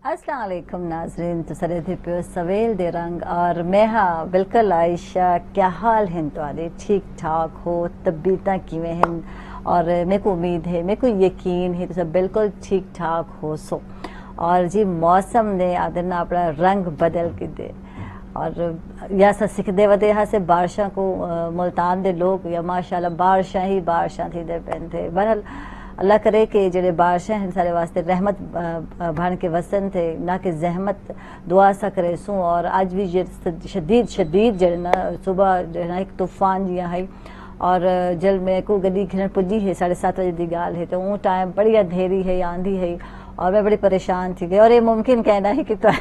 अस्सलाम वालेकुम नाजरीन, तो सरे थे पियो सवेल दे रंग और मैं हाँ बिल्कुल आयशा। क्या हाल हैं तुहाडे? ठीक ठाक हो? तबीयतां किवें हैं? और मेरे को उम्मीद है, मेरे को यकीन है तुम बिल्कुल ठीक ठाक हो सो। और जी मौसम ने आदे ना अपना रंग बदल के दे और या सिखते वदे हा से बारिशा को मुल्तान दे लोग या माशाल्लाह बारिशा ही बारिशा थी दे पैन थे। बहरहाल अल्लाह करे कि जेडे बारिशा हैं सारे वास्ते रहमत बन के वसन थे, ना कि जहमत। दुआ सा करे सूँ। और आज भी शदीद शदीद जड़े ना सुबह जो ना एक तूफान जिया है और जल में को गड्डी खिलन पुजी है 7:30 बजे की गाल है, तो वो टाइम बड़ी अंधेरी है आंधी है और मैं बड़ी परेशान थी गई। और ये मुमकिन कहना है कि तो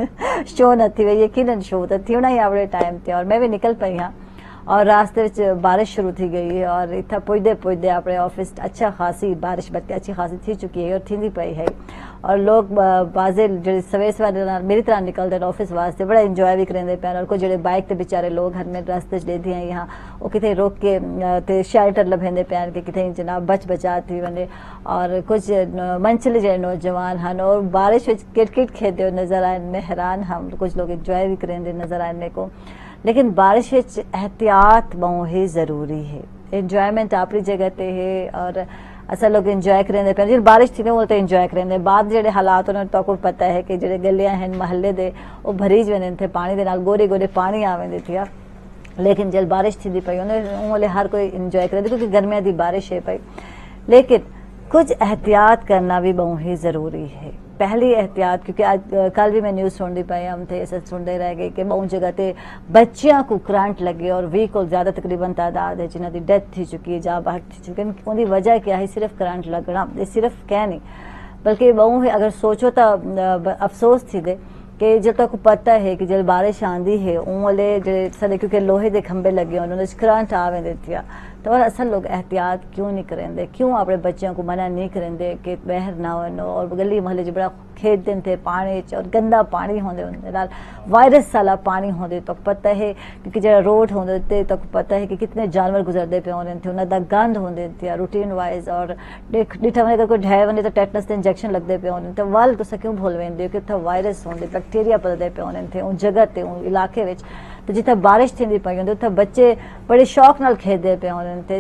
शो न थी, यकीनन शो तो थी ना ही आवड़े टाइम थे। और मैं भी निकल पई हाँ और रास्ते में बारिश शुरू थी गई है और इतना पुजदे पुजदे अपने ऑफिस अच्छा खासी बारिश बल्कि अच्छी खासी थी चुकी है और थी पई है। और लोग बाजे जो सवेरे सवेरे मेरी तरह निकलते हैं ऑफिस वास्ते बड़ा इंजॉय भी करेंगे पैन। और कुछ जो बाइक ते बेचारे लोग घर में रास्ते लेते हैं यहाँ वो कितने रोक के ते शेल्टर लभेंदे पैन के कितने जनाब बचा थी वने। और कुछ मंचले जो नौजवान हैं और बारिश में क्रिकेट खेलते हुए नजर आए, में हैरान हम कुछ लोग इंजॉय भी करेंगे नजर आए मेरे को। लेकिन बारिश एहतियात बहुत ही ज़रूरी है। इंजॉयमेंट अपनी जगह ते है और असा लोग इंजॉय करेंगे पे जो बारिश थी ना वो तो इंजॉय करेंगे। बाद जो हालात उन्होंने तो आपको पता है कि जो गलियां हैं महल्ले दे वो भरीज वेंदे थे पानी दे नाल गोरे गोरे पानी आवेंदे थी। लेकिन जल बारिश थी पई उन्हें हर कोई इंजॉय करेंगे क्योंकि गर्मियां दी बारिश है पई। लेकिन कुछ एहतियात करना भी बहुत ही ज़रूरी है। पहली एहतियात क्योंकि आज कल भी मैं न्यूज़ सुनती पाई हम थे ऐसे सुनते रह गए कि बहुत जगह पे बच्चियां को करंट लगे और 20 को ज़्यादा तकरीबन तादाद है जिन्हों की डेथ थी चुकी है जहाँ बाहर थी चुकी है। उनकी वजह क्या है? सिर्फ करंट लगना, सिर्फ कह नहीं बल्कि बहुत अगर सोचो तो अफसोस थी दे कि जब तक पता है कि जब बारिश आंदी है उले जो सारे क्योंकि लोहे के खंबे लगे उन्होंने करंट आवे देती तो असल लोग एहतियात क्यों नहीं करेंगे? क्यों अपने बच्चों को मना नहीं करेंगे कि बहर ना वनो? और गली महल बड़ा खेलते थे पानी और गंदा पानी होंगे वायरस साला पानी होंगे तो पता है क्योंकि जो रोड होंगे तो पता है कि कितने जानवर गुजरते पे होने थे उन्होंने गंद होंगे थे रूटीन वाइज। और डिठा अगर कोई ढाई वे तो टेटनस के इंजेक्शन लगते पे होने थे वाल तो क्यों भूल वेंदे कि उतना वायरस होंगे बैक्टीरिया पलते पे होने थे उन जगह ते उन इलाके में। तो जिथे बारिश थी पई होंगी उत्थे बच्चे बड़े शौक नाल खेलते पे होने थे।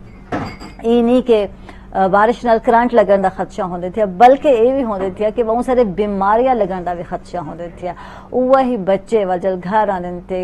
सिर्फ ये नहीं कि बारिश नाल करंट लगन का खदशा होंदे थे बल्कि ये भी होंदे थे कि बहुत सारे बीमारियां लगन का भी खदशा होंदे थे। वही बच्चे वजल घर आने थे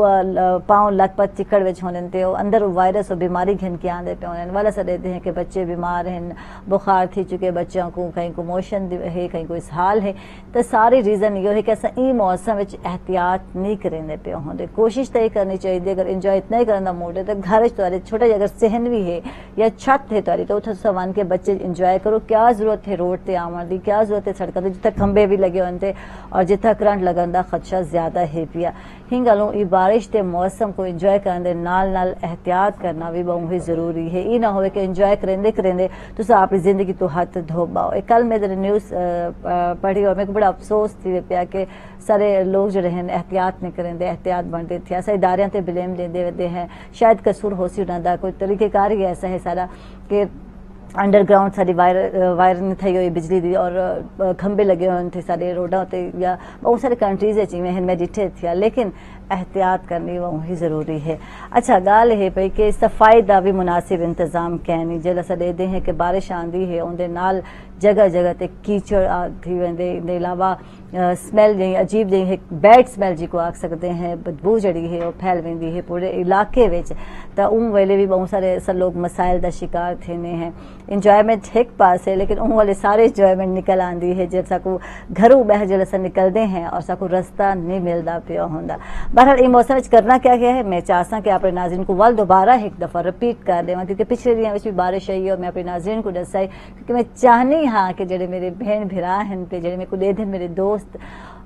पाँव लतपत चिकड़ विच होने थे अंदर वायरस और बीमारी घिन के आंदे पे होने वाला सा देते हैं कि बच्चे बीमार हैं बुखार थी चुके बच्चों को कहीं को मोशन है कहीं को इसहाल है। तो सारी रीज़न ये है कि अस ई मौसम में एहतियात नहीं करेंगे पे होंगे। कोशिश तो ये करनी चाहिए अगर इंजॉय इतना ही करना मूड है तो घर तुम्हारे छोटा अगर सहन भी है या छत है तुम्हारी तो वन के बच्चे इंजॉय करो। क्या जरूरत है रोड ते आवन की? क्या जरूरत है सड़कों पर जिथे खंबे भी लगे होते और जिथे करंट लगन का खदशा ज्यादा है पिया। ही गलों ये बारिश के मौसम को इंजॉय करने नाल नाल एहतियात करना भी बहुत ही जरूरी है। ये ना हो कि इंजॉय करेंदे करेंदे तुम अपनी जिंदगी तो हथ धो पाओ। कल मैं न्यूज़ पढ़ी और मेरे को बड़ा अफसोस थी पिया कि सारे लोग जो हैं एहतियात नहीं करेंगे एहतियात बनते थे अस इदारियां ते ब्लेम देंदे रहते हैं। शायद कसूर हो सी उन्होंने कोई तरीकेकार ही ऐसा है सारा कि अंडरग्राउंड सारी वायरिंग थी हुई बिजली दी और खंबे लगे हुए थे सारे रोडों ते या बहुत सारे कंट्रीज जिमें मैं डिठे थे। लेकिन एहतियात करनी बहुत ही ज़रूरी है। अच्छा गाल है पई कि सफाई का भी मुनासिब इंतजाम कैनी जल अस देते हैं कि बारिश आंदी है उनके नाल जगह जगह ते कीचड़ थी वेंदे। इन अलावा स्मैल जी अजीब जी है बैड स्मैल जी को आख सकते हैं बदबू जड़ी है वो फैल वेंदी है पूरे इलाके में। तो उन वेले भी बहुत सारे अस लोग मसाइल का शिकार थे हैं। इंजॉयमेंट एक पास है लेकिन उन वाले सारे इंजॉयमेंट निकल आती है जब साकू घरों बह जल अस निकलते हैं और साकू रास्ता नहीं मिलता पिया होंदा। बहरहाल इस मौसम करना क्या है मैं चाहता कि अपने नाज़रीन को वाल दोबारा एक दफ़ा रिपीट कर देव क्योंकि पिछले दिन भी बारिश आई और मैं अपने नाज़रीन को दसाई क्योंकि मैं चाहनी हाँ कि जेडे मेरे बहन भिरा हैं जो मेरे को दे मेरे दोस्त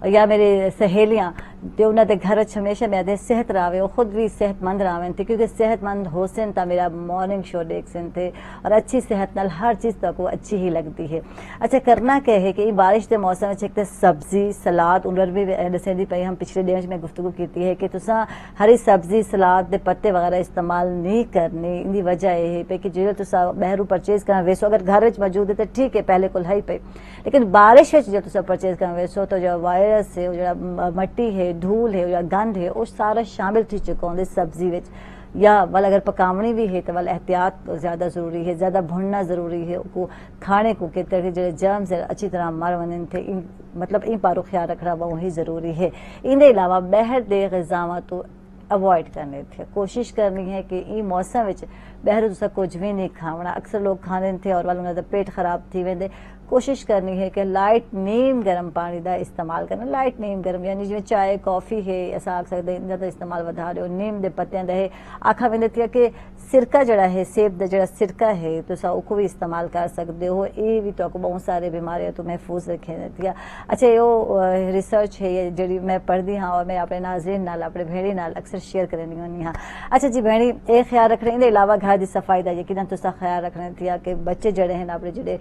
یا میری سہیلیاں جو انہوں نے گھر ہمیشہ میں صحت رہے وہ خود بھی صحت مند رہے تھے کیونکہ صحت مند ہو سن تا میرا مارننگ شو دیکھ سن تھے اور اچھی صحت نال ہر چیز تک وہ اچھی ہی لگتی ہے. اچھا کرنا کیا ہے کہ بارش کے موسم میں ایک سبزی سلاد انہوں بھی دسیں پی ہم پچھلے دن میں گفتگو کی ہے کہ تساں ہری سبزی سلاد دے پتے وغیرہ استعمال نہیں کرنے. ان کی وجہ یہ ہے کہ جو تسا باہروں پرچیز کرنا ویسو اگر گھر میں موجود ہے تو ٹھیک ہے پہلے کل ہے پی لیکن بارش جو تسا پرچیز کرنا ویسو تو جو وائرس ہے جو مٹی ہے دھول ہے یا گند ہے وہ سارا شامل تھی چکا ہوں سبزی وچ یا ول اگر پکاونی بھی ہے تو ول احتیاط زیادہ ضروری ہے زیادہ بھوننا ضروری ہے کو کھانے کو کہ جو جرمز اچھی طرح مر ونن تھے مطلب ان پارو خیال رکھنا وہی ضروری ہے. ان کے علاوہ باہر دے غذاواں تو اوائڈ کرنے تھے کوشش کرنی ہے کہ یہ موسم باہر تسا کچھ بھی نہیں کھاونا. اکثر لوگ کھانے تھے اور انہوں کا پیٹ خراب تھی ویندے. کوشش کرنی ہے کہ لائٹ نیم گرم پانی دا استعمال کرنا. لائٹ نیم گرم یعنی جو چائے کافی ہے ایسا آکھ سکتے ان کا استعمال ودا رہے ہو نیم دے پتیاں دا ہے آکھا ویندے تھی کہ سرکہ جڑا ہے سیب دا جڑا سرکہ ہے تو سا کو بھی استعمال کر سکتے ہو. یہ بھی تو بہت سارے بیماریاں تو محفوظ رکھے دیتی ہے. اچھا یہ ریسرچ ہے یہ جڑی میں پڑھتی ہاں اور میں اپنے ناظرین نال اپنے بھیڑی نال اکثر شیئر کرنی ہونی ہاں. اچھا جی بھیڑی یہ خیال رکھنے ان کے علاوہ گھر کی صفائی کا یقیناً تو خیال رکھنا تھی کہ بچے جڑے ہیں اپنے جڑے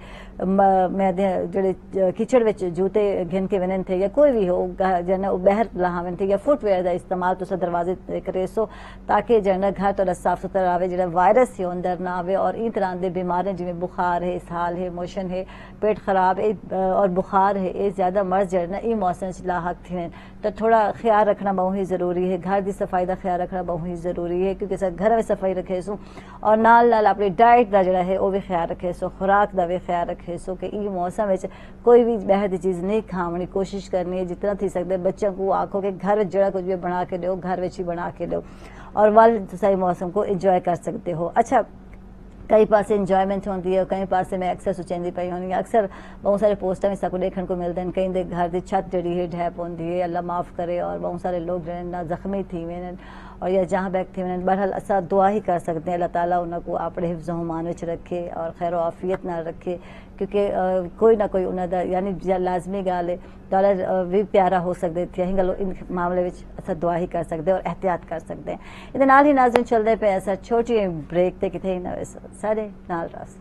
جڑے کچڑ وچ جوتے گھن کے ونن تھے یا کوئی بھی ہو جن باہر لہاون تھے یا فٹ ویئر کا استعمال تو دروازے کرے سو تاکہ جن گھر تو صاف ستھرا رہے جڑا وائرس ہے اندر نہ آئے اور ان طرح کے بیماریاں جی بخار ہے اسہال ہے موشن ہے پیٹ خراب اور بخار ہے یہ زیادہ مرض جڑنا یہ موسم لاحق تھے تو تھوڑا خیال رکھنا بہت ہی ضروری ہے. گھر کی صفائی کا خیال رکھنا بہت ہی ضروری ہے کیونکہ گھر میں صفائی رکھے سو اور نال نال اپنی ڈائٹ کا جڑا ہے وہ بھی خیال رکھے سو خوراک کا بھی خیال رکھے سو کہ یہ موسم کوئی بھی باہر کی چیز نہیں کھاونی. کوشش کرنی ہے جتنا تھی سکتے بچوں کو آکھو کہ گھر جڑا کچھ بھی بنا کے دو گھر ہی بنا کے دو اور ول صحیح موسم کو انجوائے کر سکتے ہو. اچھا کئی پاسے انجوائمنٹ ہوتی ہے کئی پاسے میں اکثر سوچی پی ہونی اکثر بہت سارے پوسٹر میں سب دیکھنے کو ملتے ہیں کئی دے گھر کی چھت جڑی ہے ڈھیپ ہوتی ہے اللہ معاف کرے اور بہت سارے لوگ جڑے نہ زخمی تھی وے اور یا جہاں بیک تھی بہرحال اصا دعا ہی کر سکتے ہیں اللہ تعالیٰ انہوں کو اپنے حفظ و امان وچ رکھے اور خیر و عافیت نہ رکھے کیونکہ کوئی نہ کوئی انہوں دا یعنی لازمی گال ہے ڈالر بھی پیارا ہو سکتے تھے ہی گلو ان معاملے اصا دعا ہی کر سکتے اور احتیاط کر سکتے ہیں. یہ نال ہی ناظرین چلتے پہ ایسا چھوٹی بریک تے کتنے ہی نہ سارے نال راس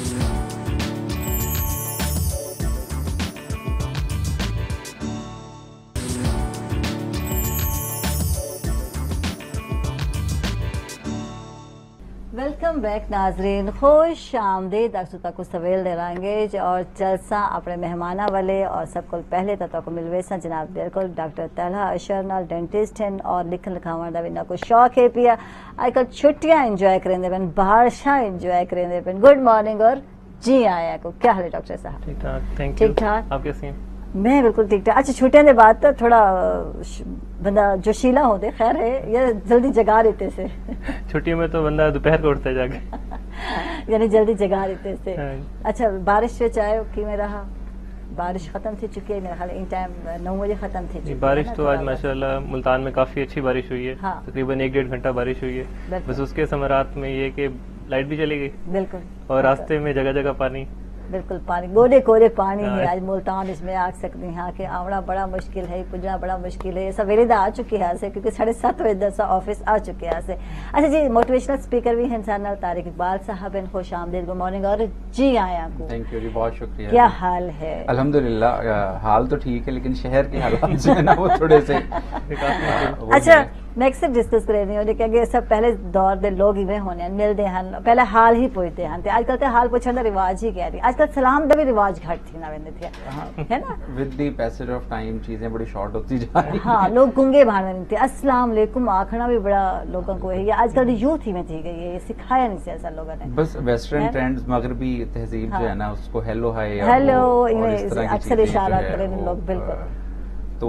ویلکم بیک ناظرین خوش آمدید اکثر کو سویل دے رانگے اور جلسہ اپنے مہمانہ والے اور سب کو پہلے کو ملویسا جناب بالکل ڈاکٹر طلحہ اشر نال ڈینٹسٹ ہیں اور لکھن لکھاون دا بھی نہ کوئی شوق ہے پیا آج کل چھٹیاں انجوائے کریں پن بارشاں انجوائے کریں پن. گڈ مارننگ اور جی آیا کو کیا حال ہے ڈاکٹر صاحب؟ ٹھیک ٹھاک تھینک یو. ٹھیک ٹھاک آپ کیسے ہیں؟ میں بالکل ٹھیک ٹھاک. اچھا چھٹیاں دے بعد تو تھوڑا بندہ جوشیلا ہوتے خیر ہے یا جلدی جگا لیتے سے چھٹی میں تو بندہ دوپہر کو اٹھتا ہے جا کے یعنی جلدی جگا لیتے سے. اچھا بارش وچ آئے کی رہا بارش ختم تھی چکی ہے میرا خیال ان ٹائم 9 بجے ختم تھی چکی. بارش تو آج ماشاءاللہ ملتان میں کافی اچھی بارش ہوئی ہے تقریباً 1-1.5 گھنٹہ بارش ہوئی ہے. بس اس کے ثمرات میں یہ کہ لائٹ بھی چلی گئی بالکل اور راستے میں جگہ جگہ پانی بالکل پانی گوڑے کوڑے پانی ہے آج ملتان اس میں آگ سکتے ہیں کہ آونا بڑا مشکل ہے پجنا بڑا مشکل ہے. سویرے دا آ چکی ہے سے کیونکہ 7:30 بجے دا آفس آ چکے ہیں سے. اچھا جی موٹیویشنل اسپیکر بھی ہیں انسان طارق اقبال صاحب ہیں. خوش آمدید گڈ مارننگ اور جی آیا کو تھینک یو جی بہت شکریہ. کیا حال ہے؟ الحمدللہ حال تو ٹھیک ہے لیکن شہر کے حالات جو ہے نا وہ تھوڑے سے اچھا میں اکثر ڈسکس کر رہی ہوں کہ سب پہلے دور دے لوگ ہی ہونے ملتے ہیں پہلے حال ہی پوچھتے ہیں آج کل تو حال پوچھنے کا رواج ہی کہہ رہی آج کل سلام کا بھی رواج گھٹ تھی نہ ویندے تھے ہے نا with the passage of time چیزیں بڑی شارٹ ہوتی جا رہی. ہاں لوگ گنگے بھانے تھے السلام علیکم آخنا بھی بڑا لوگوں کو ہے. آج کل یوتھ ہی میں تھی گئی ہے یہ سکھایا نہیں سے ایسا لوگوں نے. بس ویسٹرن ٹرینڈز مغربی تہذیب جو ہے نا اس کو ہیلو ہائی ہیلو اکثر اشارہ کریں لوگ بالکل تو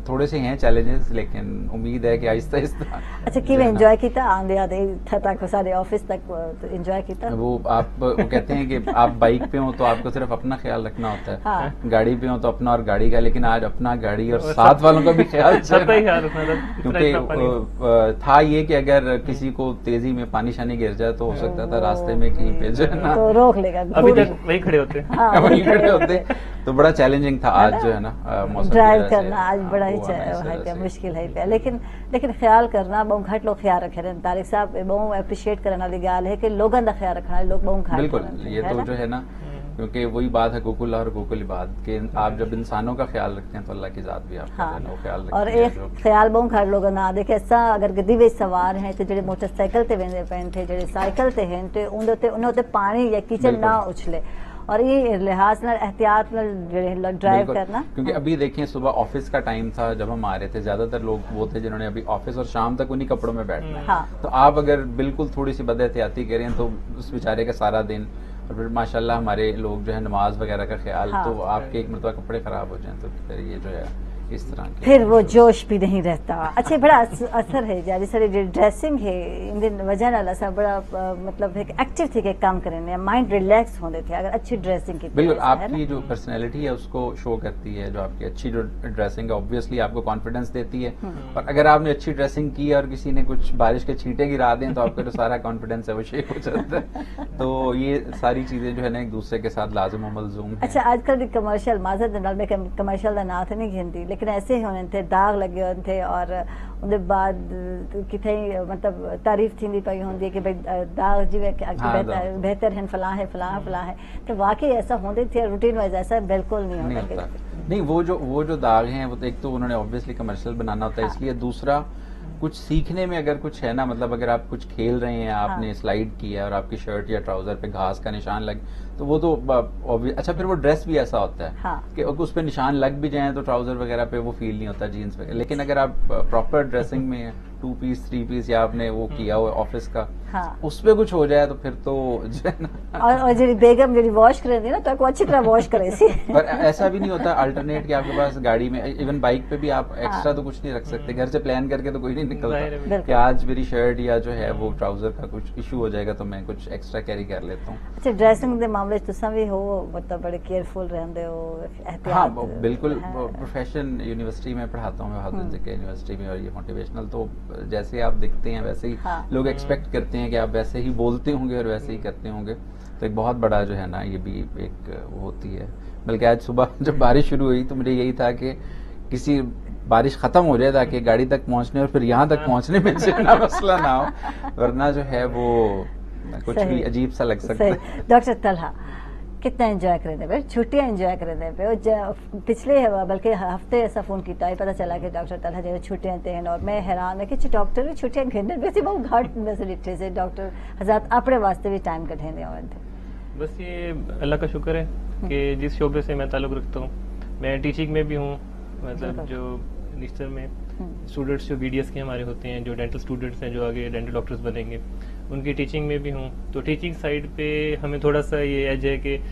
تھوڑے سے ہیں چیلنجز، لیکن امید ہے کہ آہستہ آہستہ. اچھا کی میں انجوائے کیتا آندے آدھے تک سارے آفس تک انجوائے کیتا؟ وہ آپ وہ کہتے ہیں کہ آپ بائک پہ ہوں تو آپ کو صرف اپنا خیال رکھنا ہوتا ہے، گاڑی پہ ہوں تو اپنا اور گاڑی کا، لیکن آج اپنا گاڑی اور ساتھ والوں کا بھی خیال کیونکہ تھا یہ کہ اگر کسی کو تیزی میں پانی شانی گر جائے تو ہو سکتا تھا راستے میں کہیں پہ جو ہے نا تو روک لے گا، ابھی تک وہی کھڑے ہوتے تو بڑا چیلنجنگ تھا آج جو ہے نا موسم ڈرائیو کرنا آج بڑا ہی مشکل ہے پہ، لیکن خیال کرنا بہت گھٹ لوگ خیال رکھے رہے. طارق صاحب بہت اپریشیٹ کرنے والی گال ہے کہ لوگوں کا خیال رکھنا، لوگ بہت گھٹ. بالکل یہ تو جو ہے نا، کیونکہ وہی بات ہے حقوق اللہ اور حقوق العباد کہ آپ جب انسانوں کا خیال رکھتے ہیں تو اللہ کی ذات بھی آپ کا خیال رکھتے ہیں. اور ایک خیال بہت گھٹ لوگ نہ دیکھے ایسا اگر گڈی وچ سوار ہیں تو جڑے موٹر سائیکل تے ویندے پین تھے، جڑے سائیکل تے ہیں تے انہاں تے پانی یا کچن نہ اچھلے، اور یہ لحاظ نال احتیاط نال ڈرائیو کرنا. کیونکہ ابھی دیکھیں صبح آفس کا ٹائم تھا جب ہم آ رہے تھے، زیادہ تر لوگ وہ تھے جنہوں نے ابھی آفس اور شام تک انہی کپڑوں میں بیٹھنا ہے. تو آپ اگر بالکل تھوڑی سی بد احتیاطی کریں تو اس بیچارے کا سارا دن، اور پھر ماشاءاللہ ہمارے لوگ جو ہے نماز وغیرہ کا خیال، تو آپ کے ایک مرتبہ کپڑے خراب ہو جائیں تو پھر یہ جو ہے اس طرح پھر وہ جوش بھی نہیں رہتا. اچھا بڑا اثر ہے جاری ساری جو ڈریسنگ ہے ان دن وجہ نال اسا بڑا مطلب ایک ایکٹیو تھی کہ کام کرنے، مائنڈ ریلیکس ہوندے تھے اگر اچھی ڈریسنگ کی. بالکل آپ کی جو پرسنالٹی ہے اس کو شو کرتی ہے، جو آپ کی اچھی جو ڈریسنگ ہے اوبویسلی آپ کو کانفیڈنس دیتی ہے. اور اگر آپ نے اچھی ڈریسنگ کی اور کسی نے کچھ بارش کے چھینٹے گرا دیں تو آپ کا جو سارا کانفیڈنس ہے وہ شیک ہو جاتا ہے. تو یہ ساری چیزیں جو ہے نا ایک دوسرے کے ساتھ لازم و ملزوم ہیں. اچھا آج کل کمرشل معذرت نال میں کمرشل دا نام نہیں گھنتی، لیکن ایسے ہونے تھے داغ لگے ہوئے تھے اور ان دے بعد کتنے مطلب تعریف تھی پئی ہوندی کہ بھئی داغ جی بہتر ہیں فلاں ہے فلاں فلاں ہے، تو واقعی ایسا ہوندے تھے روٹین وائز ایسا بالکل نہیں ہوتا. نہیں وہ جو داغ ہیں وہ ایک تو انہوں نے اوبویسلی کمرشل بنانا ہوتا ہے اس لیے، دوسرا کچھ سیکھنے میں اگر کچھ ہے نا، مطلب اگر آپ کچھ کھیل رہے ہیں، آپ نے سلائیڈ کیا اور آپ کی شرٹ یا ٹراؤزر پہ گھاس کا نشان لگ تو وہ تو اچھا پھر وہ ڈریس بھی ایسا ہوتا ہے کہ اس پہ نشان لگ بھی جائیں تو ٹراؤزر وغیرہ پہ وہ فیل نہیں ہوتا جینس وغیرہ. لیکن اگر آپ پراپر ڈریسنگ میں 2 پیس 3 پیس یا آپ نے وہ کیا ہوا آفس کا، اس پہ کچھ ہو جائے تو پھر تو جو ہے نا. اور جی بیگم جی واش کرے دی نا تو کو اچھی طرح واش کرے سی. پر ایسا بھی نہیں ہوتا الٹرنیٹ کہ آپ کے پاس گاڑی میں ایون بائک پہ بھی آپ ایکسٹرا تو کچھ نہیں رکھ سکتے. گھر سے پلان کر کے تو کوئی نہیں نکلتا کہ آج میری شرٹ یا جو ہے وہ ٹراؤزر کا کچھ ایشو ہو جائے گا تو میں کچھ ایکسٹرا کیری کر لیتا ہوں. اچھا ڈریسنگ دے معاملے تو سب بھی ہو مطلب بڑے کیئرفل رہندے ہو احتیاط؟ ہاں بالکل. پروفیشن یونیورسٹی میں پڑھاتا ہوں، بہادر ذکر یونیورسٹی میں، اور یہ موٹیویشنل تو جیسے آپ دکھتے ہیں ویسے ہی لوگ ایکسپیکٹ کرتے ہیں کہ آپ ویسے ہی بولتے ہوں گے اور ویسے ہی کرتے ہوں گے. تو ایک بہت بڑا جو ہے نا یہ بھی ایک ہوتی ہے. بلکہ آج صبح جب بارش شروع ہوئی تو مجھے یہی تھا کہ کسی بارش ختم ہو جائے تاکہ گاڑی تک پہنچنے اور پھر یہاں تک پہنچنے میں جو ہے مسئلہ نہ ہو، ورنہ جو ہے وہ کچھ بھی عجیب سا لگ سکتا ہے. ڈاکٹر طلحہ کتنا انجوائے کرتے پہ چھٹیاں انجوائے کرتے پہ؟ پچھلے بلکہ ہفتے ایسا فون کیتا ہے، پتہ چلا کہ ڈاکٹر طلحہ جو چھٹیاں تے ہیں، اور میں حیران ہے کہ ڈاکٹر چھٹیاں گھنٹے ویسے بہت گھٹ میں سے ڈٹھے سے ڈاکٹر حضرات اپنے واسطے بھی ٹائم کٹھے دے ہوئے تھے. بس یہ اللہ کا شکر ہے کہ جس شعبے سے میں تعلق رکھتا ہوں، میں ٹیچنگ میں بھی ہوں، مطلب جو نشتر میں اسٹوڈنٹس جو بی ڈی ایس کے ہمارے ہوتے ہیں، جو ڈینٹل اسٹوڈنٹس ہیں جو آگے ڈینٹل ڈاکٹرز بنیں گے، ان کی ٹیچنگ میں بھی ہوں. تو ٹیچنگ سائڈ پہ ہمیں تھوڑا سا یہ ایج ہے کہ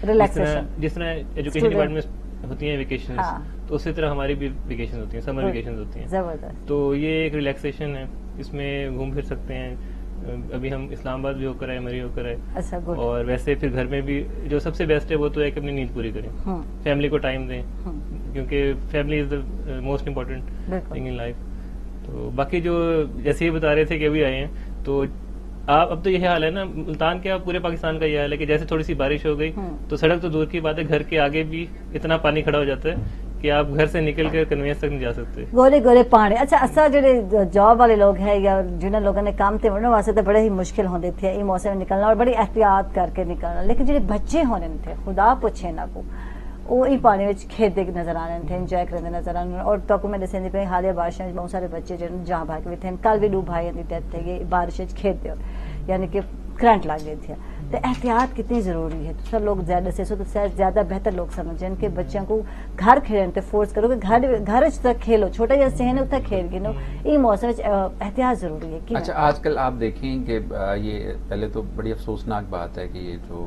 جس طرح ایجوکیشن ڈپارٹمنٹ ہوتی ہیں ویکیشن، تو اسی طرح ہماری بھی ویکیشن ہوتی ہیں، سمر ویکیشن ہوتی ہیں. تو یہ ایک ریلیکسیشن ہے، اس میں گھوم پھر سکتے ہیں. ابھی ہم اسلام آباد بھی ہو کر آئے، مری ہو کر آئے، اور ویسے پھر گھر میں بھی جو سب سے بیسٹ ہے وہ تو ہے کہ اپنی نیند پوری کریں، فیملی کو ٹائم دیں، کیونکہ family is the most important thing in life. تو باقی جو جیسے یہ بتا رہے تھے کہ ابھی آئے ہیں تو آپ اب تو یہ حال ہے نا ملتان کے، پورے پاکستان کا یہ حال ہے کہ جیسے تھوڑی سی بارش ہو گئی تو سڑک تو دور کی بات ہے، گھر کے آگے بھی اتنا پانی کھڑا ہو جاتا ہے کہ آپ گھر سے نکل کے کنوینس تک نہیں جا سکتے. گورے گورے پانی. اچھا اسا جڑے جاب والے لوگ ہیں یا جنہاں لوگوں نے کام تے ورنہ واسطے بڑے ہی مشکل ہوندے تھے یہ موسم میں نکلنا اور بڑی احتیاط کر کے نکلنا، لیکن جڑے بچے ہونے تھے خدا پوچھے نہ کو وہ ہی پانی وچ کھیلتے نظر آنے تھے، انجوائے کرتے نظر آنے. اور تو میں دسیں پہ حالیہ بارشوں بہت سارے بچے جن جہاں بھاگ ہوئے تھے، کل بھی 2 بھائی دی ڈیتھ تھے یہ بارش کھیلتے ہو، یعنی کہ کرنٹ لگ گئی تھی. تو احتیاط کتنی ضروری ہے؟ تو سب لوگ زیادہ سے زیادہ بہتر لوگ سمجھیں کہ بچوں کو گھر کھیلنے تے فورس کرو کہ گھر تک کھیلو، چھوٹا جہاں صحن اتنا کھیل گنو، یہ موسم احتیاط ضروری ہے. اچھا آج کل آپ دیکھیں کہ یہ پہلے تو بڑی افسوسناک بات ہے کہ یہ جو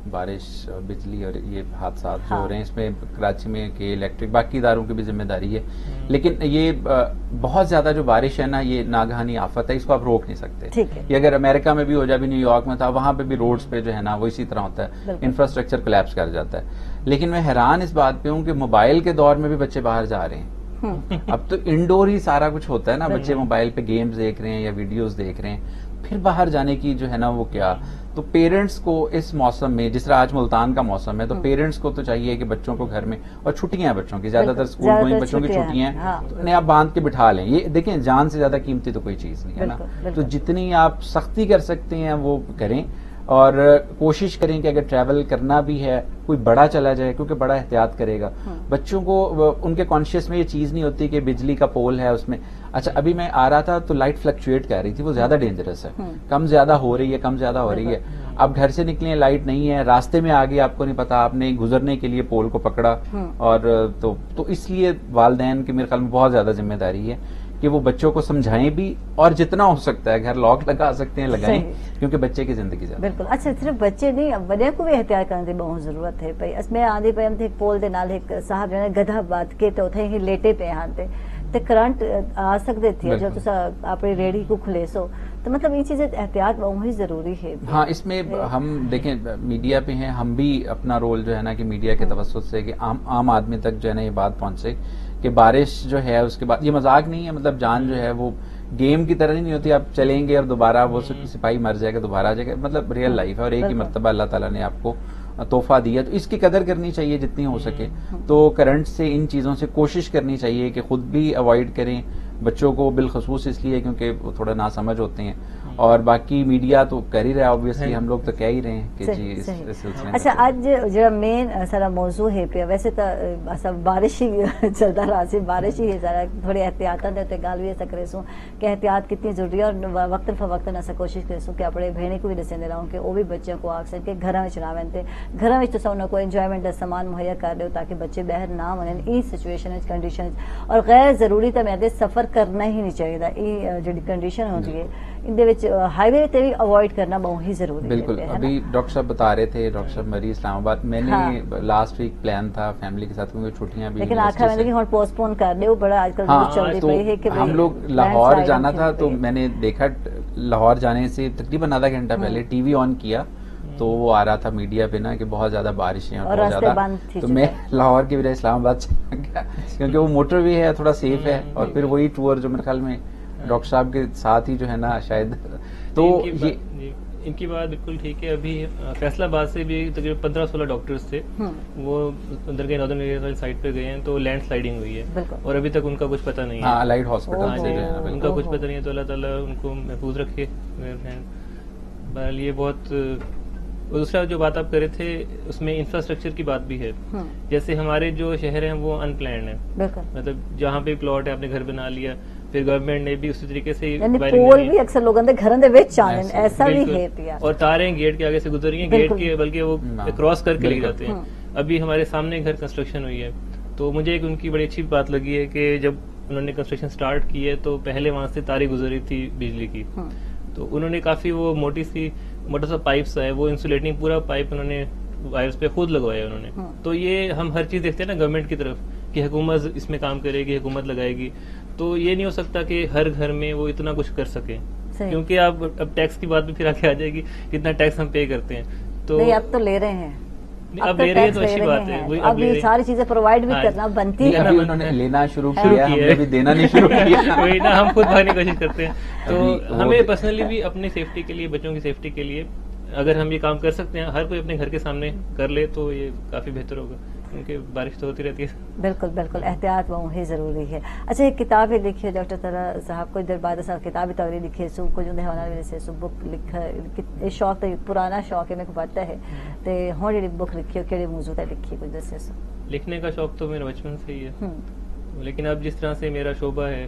بارش اور بجلی اور یہ حادثات جو ہو رہے ہیں اس میں کراچی میں کہ الیکٹرک باقی اداروں کی بھی ذمہ داری ہے، لیکن یہ بہت زیادہ جو بارش ہے نا یہ ناگہانی آفت ہے، اس کو آپ روک نہیں سکتے. یہ اگر امریکہ میں بھی ہو جائے، بھی نیو یارک میں تھا، وہاں پہ بھی روڈز پہ جو ہے نا وہ اسی طرح ہوتا ہے، انفراسٹرکچر کولیپس کر جاتا ہے. لیکن میں حیران اس بات پہ ہوں کہ موبائل کے دور میں بھی بچے باہر جا رہے ہیں. اب تو انڈور ہی سارا کچھ ہوتا ہے نا، بچے موبائل پہ گیمز دیکھ رہے ہیں یا ویڈیوز دیکھ رہے ہیں، پھر باہر جانے کی جو ہے نا وہ کیا. تو پیرنٹس کو اس موسم میں، جس طرح آج ملتان کا موسم ہے، تو پیرنٹس کو تو چاہیے کہ بچوں کو گھر میں، اور چھٹیاں ہیں بچوں کی، زیادہ تر اسکول گوئنگ بچوں کی چھٹیاں ہیں، تو انہیں آپ باندھ کے بٹھا لیں. یہ دیکھیں جان سے زیادہ قیمتی تو کوئی چیز نہیں ہے نا. تو جتنی آپ سختی کر سکتے ہیں وہ کریں، اور کوشش کریں کہ اگر ٹریول کرنا بھی ہے کوئی بڑا چلا جائے، کیونکہ بڑا احتیاط کرے گا. بچوں کو ان کے کانشیس میں یہ چیز نہیں ہوتی کہ بجلی کا پول ہے اس میں. اچھا ابھی میں آ رہا تھا تو لائٹ فلکچویٹ کر رہی تھی، وہ زیادہ ڈینجرس ہے، کم زیادہ ہو رہی ہے، کم زیادہ ہو رہی ہے. اب گھر سے نکلیں لائٹ نہیں ہے، راستے میں آگے آپ کو نہیں پتا، آپ نے گزرنے کے لیے پول کو پکڑا، اور تو اس لیے والدین کی میرے خیال میں بہت زیادہ ذمہ داری ہے کہ وہ بچوں کو سمجھائیں بھی، اور جتنا ہو سکتا ہے گھر لاک لگا سکتے ہیں لگائیں، کیونکہ بچے کی زندگی زیادہ. بالکل. اچھا صرف بچے نہیں، بڑے کو بھی احتیاط کرنے کی بہت ضرورت ہے. اس میں آدھی پہ ہم پول دے نال ایک صاحب جو ہے گدھا بات کے تو ہی لیٹے پہ آتے تے کرنٹ آ سکتے تھے جب تسا اپنی ریڑھی کو کھلے سو، تو مطلب یہ چیزیں احتیاط بہت ہی ضروری ہے. ہاں اس میں ہم دیکھیں میڈیا پہ ہیں، ہم بھی اپنا رول جو ہے نا کہ میڈیا کے توسط سے کہ عام آدمی تک جو ہے نا یہ بات پہنچے کہ بارش جو ہے اس کے بعد یہ مذاق نہیں ہے، مطلب جان جو ہے وہ گیم کی طرح نہیں ہوتی، آپ چلیں گے اور دوبارہ وہ سپاہی مر جائے گا دوبارہ آ جائے گا، مطلب ریئل لائف ہے اور ایک ہی مرتبہ اللہ تعالیٰ نے آپ کو تحفہ دیا، تو اس کی قدر کرنی چاہیے جتنی ہو سکے. تو کرنٹ سے ان چیزوں سے کوشش کرنی چاہیے کہ خود بھی اوائڈ کریں، بچوں کو بالخصوص اس لیے کیونکہ وہ تھوڑا ناسمجھ ہوتے ہیں، اور باقی میڈیا تو کر ہی رہا ہے اوبویسلی، ہم لوگ تو کہہ ہی رہے ہیں کہ جی اس سلسلے میں. اچھا آج جو مین سارا موضوع ہے پہ ویسے تو بارش ہی چلتا رہا سی، بارش ہی سارا تھوڑی احتیاط دیتے گل بھی ایسا کرے سوں کہ احتیاط کتنی ضروری ہے، اور وقت فوقتاً ایسا کوشش کرے سوں کہ اپنے بہنیں کو بھی دسیں دے رہا ہوں کہ وہ بھی بچوں کو آخ سکے گھر میں چلا تے گھر میں تو انہوں کو انجوائمنٹ کا سامان مہیا کر دو تاکہ بچے باہر نہ ونن. ای سچویشن کنڈیشن اور غیر ضروری تو میں سفر کرنا ہی نہیں چاہیے. یہ جڑی کنڈیشن ہوتی ہے ان دے وچ ہائی وے تے بھی اوائڈ کرنا بہت ہی ضروری ہے. بالکل. ابھی ڈاکٹر صاحب بتا رہے تھے، ڈاکٹر صاحب مری اسلام آباد، میں نے لاسٹ ویک پلان تھا فیملی کے ساتھ کیونکہ چھٹیاں بھی، لیکن آخر میں ہن پوسٹ پون کر دے. بڑا آج کل چلتی پئی ہے کہ ہم لوگ لاہور جانا تھا، تو میں نے دیکھا لاہور جانے سے تقریباً آدھا گھنٹہ پہلے ٹی وی آن کیا تو وہ آ رہا تھا میڈیا پہ نا کہ بہت زیادہ بارشیں اور بہت زیادہ، تو میں لاہور کی بجائے اسلام آباد چلا گیا کیونکہ وہ موٹر وے ہے، تھوڑا سیف ہے، اور پھر وہی ٹور جو میرے خیال میں ڈاکٹر صاحب کے ساتھ ہی جو ہے نا شاید. تو ان کی بات بالکل ٹھیک ہے. ابھی فیصل آباد سے بھی تقریباً 15-16 ڈاکٹرز تھے، وہ اندر کے ناردرن ایریا والی سائڈ پہ گئے ہیں، تو لینڈ سلائڈنگ ہوئی ہے اور ابھی تک ان کا کچھ پتہ نہیں ہے. الائٹ ہاسپٹل سے ان کا کچھ پتہ نہیں ہے، تو اللہ تعالیٰ ان کو محفوظ رکھے. بہرحال یہ بہت. دوسرا جو بات آپ کر رہے تھے اس میں انفراسٹرکچر کی بات بھی ہے. جیسے ہمارے جو شہر ہیں وہ ان پلانڈ ہیں، مطلب جہاں پہ پلاٹ ہے آپ نے گھر بنا لیا، پھر گورنمنٹ نے بھی اسی طریقے سے پول بھی اکثر لوگوں دے گھروں دے وچ آنے ایسا بھی ہے پیا، اور تاریں گیٹ کے آگے سے گزر رہی ہیں، گیٹ کے بلکہ وہ کراس کر کے لے جاتے ہیں. ابھی ہمارے سامنے گھر کنسٹرکشن ہوئی ہے، تو مجھے ایک ان کی بڑی اچھی بات لگی ہے کہ جب انہوں نے کنسٹرکشن سٹارٹ کی ہے تو پہلے وہاں سے تاریں گزر رہی تھی بجلی کی، تو انہوں نے کافی وہ موٹا سا پائپس ہے، وہ انسولیٹنگ پورا پائپ انہوں نے وائرس پہ خود لگوایا انہوں نے. تو یہ ہم ہر چیز دیکھتے ہیں نا گورنمنٹ کی طرف کہ حکومت اس میں کام کرے گی، حکومت لگائے گی، تو یہ نہیں ہو سکتا کہ ہر گھر میں وہ اتنا کچھ کر سکے، کیونکہ اب ٹیکس کی بات بھی پھر آگے آ جائے گی، کتنا ٹیکس ہم پے کرتے ہیں. تو اب تو لے رہے ہیں، اب لے رہے ہیں تو اچھی بات ہے، اب یہ ساری چیزیں پرووائڈ بھی کرنا بنتی ہے. انہوں نے لینا شروع کیا، ہم نے بھی دینا نہیں شروع کیا، وہی نا ہم خود بھرنے کی کوشش کرتے ہیں. تو ہمیں پرسنلی بھی اپنی سیفٹی کے لیے، بچوں کی سیفٹی کے لیے اگر ہم یہ کام کر سکتے ہیں، ہر کوئی اپنے گھر کے سامنے کر لے تو یہ کافی بہتر ہوگا، کیونکہ بارش تو ہوتی رہتی ہے. بالکل بالکل احتیاط بہت ہی ضروری ہے. اچھا ایک کتاب ہے لکھی ہے ڈاکٹر طلحہ صاحب کو دیر بعد کتاب توری لکھی سو کچھ حوالے سے سو بک لکھا شوق تو پرانا شوق ہے میرے کو پتا ہے، تو ہوں جی بک لکھی ہو کہڑے موضوع تک لکھی کچھ دسے سو. لکھنے کا شوق تو میرا بچپن سے ہی ہے، لیکن اب جس طرح سے میرا شعبہ ہے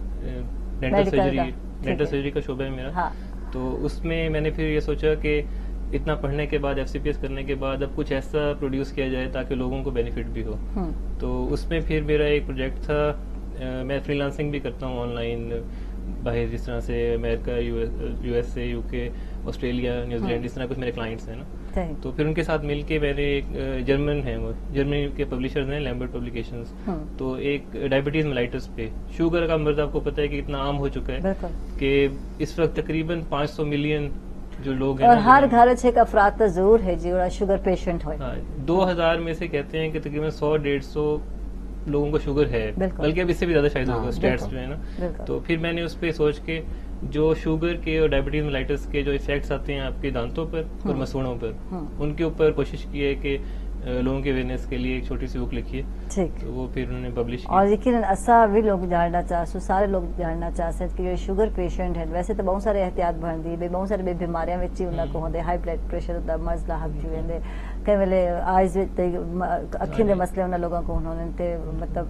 ڈینٹل سرجری کا شعبہ ہے میرا، تو اس میں میں نے پھر یہ سوچا کہ اتنا پڑھنے کے بعد FCPS کرنے کے بعد اب کچھ ایسا پروڈیوس کیا جائے تاکہ لوگوں کو بینیفٹ بھی ہو. تو اس میں پھر میرا ایک پروجیکٹ تھا، میں فری لانسنگ بھی کرتا ہوں آن لائن باہر، جس طرح سے امریکہ، USA UK Australia New Zealand, اس طرح کچھ میرے کلائنٹس ہیں نا. تو پھر ان کے ساتھ مل کے میں نے ایک جرمن ہے، وہ جرمنی کے پبلشرز ہیں لیمبرٹ پبلیکیشنز، تو ایک ڈائبٹیز ملائٹس پہ شوگر کا مرض آپ کو پتہ ہے کہ اتنا عام ہو چکا ہے کہ اس وقت تقریباً 500 ملین جو لوگ ہیں اور ہر گھر چھ افراد تو ضرور ہے جو شوگر پیشنٹ ہوئے. 2000 میں سے کہتے ہیں کہ تقریباً 100-150 لوگوں کو شوگر ہے، بلکہ اب اس سے بھی زیادہ شاید ہوگا اسٹیٹس جو ہے نا. تو پھر میں نے اس پہ سوچ کے جو شوگر کے اور ڈائبٹیز ملائٹس کے جو ایفیکٹس آتے ہیں آپ کے دانتوں پر اور مسوڑوں پر، ان کے اوپر کوشش کی ہے کہ لوگوں کے اویئرنیس کے لیے ایک چھوٹی سی بک لکھی ہے، تو وہ پھر انہوں نے پبلش کی. اور یقیناً اسا بھی لوگ جاننا چاہتے، سارے لوگ جاننا چاہتے کہ جو شوگر پیشنٹ ہیں ویسے تو بہت سارے احتیاط بنتی ہے، بہت سارے بیماریاں وچ ہی انہاں کو ہوندے، ہائی بلڈ پریشر ہوتا، مرض لاحق جو ہوندے، کئی ویلے آئیز وچ اکھیں دے مسئلے انہاں لوگوں کو ہوندے، تے مطلب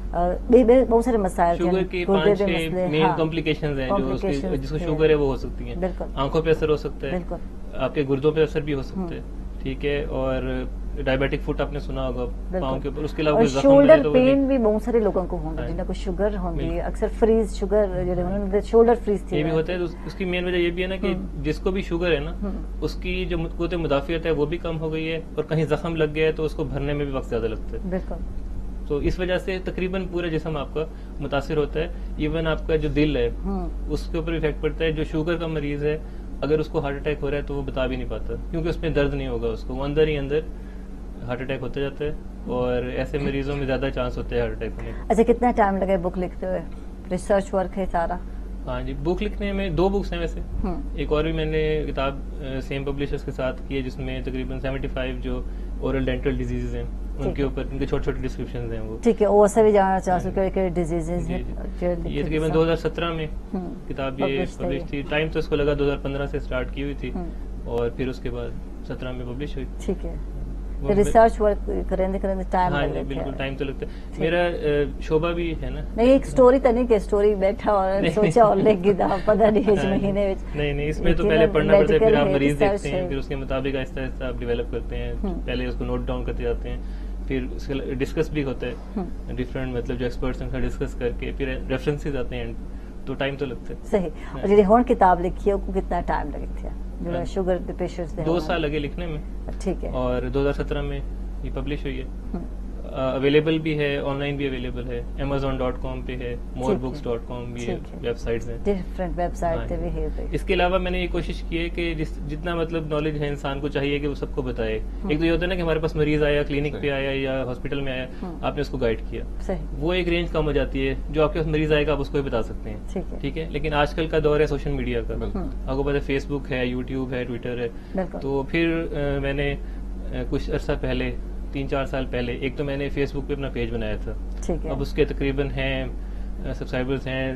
بہت سارے مسائل شوگر کے 5 مین کمپلیکیشنز ہیں جو جس کو شوگر ہے وہ ہو سکتی ہیں. آنکھوں پہ اثر ہو سکتا ہے، آپ کے گردوں پہ اثر بھی ہو سکتا ہے، ٹھیک ہے، اور ڈائبیٹک فٹ آپ نے سنا ہوگا پاؤں کے اوپر. اس کے علاوہ شولڈر پین بھی بہت سارے لوگوں کو ہوتا ہے جنہاں کو شوگر ہوتی ہے، اکثر فریز شوگر جو ہے شولڈر فریز تھی، یہ بھی ہوتا ہے. اس کی مین وجہ یہ بھی ہے نا کہ جس کو بھی شوگر ہے نا اس کی جو قوت مدافعت ہے وہ بھی کم ہو گئی ہے، اور کہیں زخم لگ گیا ہے تو اس کو بھرنے میں بھی وقت زیادہ لگتا ہے. بالکل. تو اس وجہ سے تقریباً پورا جسم آپ کا متاثر ہوتا ہے، ایون آپ کا جو دل ہے اس کے اوپر افیکٹ پڑتا ہے. جو شوگر کا مریض ہے اگر اس کو ہارٹ اٹیک ہو رہا ہے تو وہ بتا بھی نہیں پاتا، کیونکہ اس میں درد نہیں ہوگا، اس کو وہ اندر ہی اندر ہارٹ اٹیک ہوتا جاتا ہے، اور ایسے مریضوں میں زیادہ چانس ہوتے ہیں ہارٹ اٹیک ہونے کا. اچھا، کتنا ٹائم لگا بک لکھتے ہوئے؟ ریسرچ ورک ہے سارا؟ ہاں جی، بک لکھنے میں 2 بکس ہیں ویسے، ایک اور بھی میں نے کتاب سیم پبلشرز کے ساتھ کی ہے جس میں تقریباً 75 جو اورل ڈینٹل ڈیزیز ہیں ان کے اوپر ان کے چھوٹے چھوٹے ڈسکرپشنز ہیں وہ. ٹھیک ہے، وہ سے بھی جاننا چاہتے کہ کہ ڈیزیزز ہیں. یہ تقریباً 2017 میں کتاب یہ پبلش تھی. ٹائم تو اس کو لگا 2015 سے سٹارٹ کی ہوئی تھی، اور پھر اس کے بعد 17 میں پبلش ہوئی. ٹھیک ہے. ریسرچ ورک کرنے ٹائم لگتا ہے. بالکل ٹائم تو لگتا ہے. میرا شعبہ بھی ہے نا، نہیں ایک سٹوری تو نہیں کہ سٹوری بیٹھا اور سوچا اور لکھ گیا پتہ نہیں اس مہینے وچ. نہیں اس میں تو پہلے پڑھنا پڑتا ہے، پھر آپ مریض دیکھتے ہیں، پھر اس کے مطابق آہستہ آہستہ آپ ڈیولپ کرتے ہیں. پہلے اس کو نوٹ ڈاؤن کرتے جاتے ہیں، پھر اس کا ڈسکس بھی ہوتا ہے ڈفرینٹ مطلب جو ایکسپرٹس ہیں ڈسکس کر کے پھر ریفرنسز آتے ہیں، تو ٹائم تو لگتا ہے. صحیح. اور جی ہون کتاب لکھی ہے وہ کتنا ٹائم لگا تھا؟ جو شوگر پیشنٹس 2 سال لگے لکھنے میں. ٹھیک ہے. اور 2017 میں یہ پبلش ہوئی ہے. اویلیبل بھی ہے، آن لائن بھی اویلیبل ہے، amazon.com پہ ہے، morebooks.com بھی ویب سائٹس ہیں، ڈفرینٹ ویب سائٹ پہ بھی ہے. اس کے علاوہ میں نے یہ کوشش کی ہے کہ جتنا مطلب نالج ہے انسان کو چاہیے کہ وہ سب کو بتائے. ایک تو یہ ہوتا ہے نا کہ ہمارے پاس مریض آیا، کلینک پہ آیا یا ہاسپٹل میں آیا، آپ نے اس کو گائیڈ کیا، وہ ایک رینج کم ہو جاتی ہے. جو آپ کے پاس مریض آئے گا آپ اس کو بھی بتا سکتے ہیں، ٹھیک ہے. لیکن آج کل کا دور ہے سوشل میڈیا کا، آپ کو پتا ہے فیس بک ہے، یوٹیوب ہے، ٹویٹر ہے. تو پھر میں نے کچھ عرصہ پہلے 3-4 سال پہلے ایک تو میں نے فیس بک پہ اپنا پیج بنایا تھا. اب اس کے تقریباً ہیں سبسکرائبرز ہیں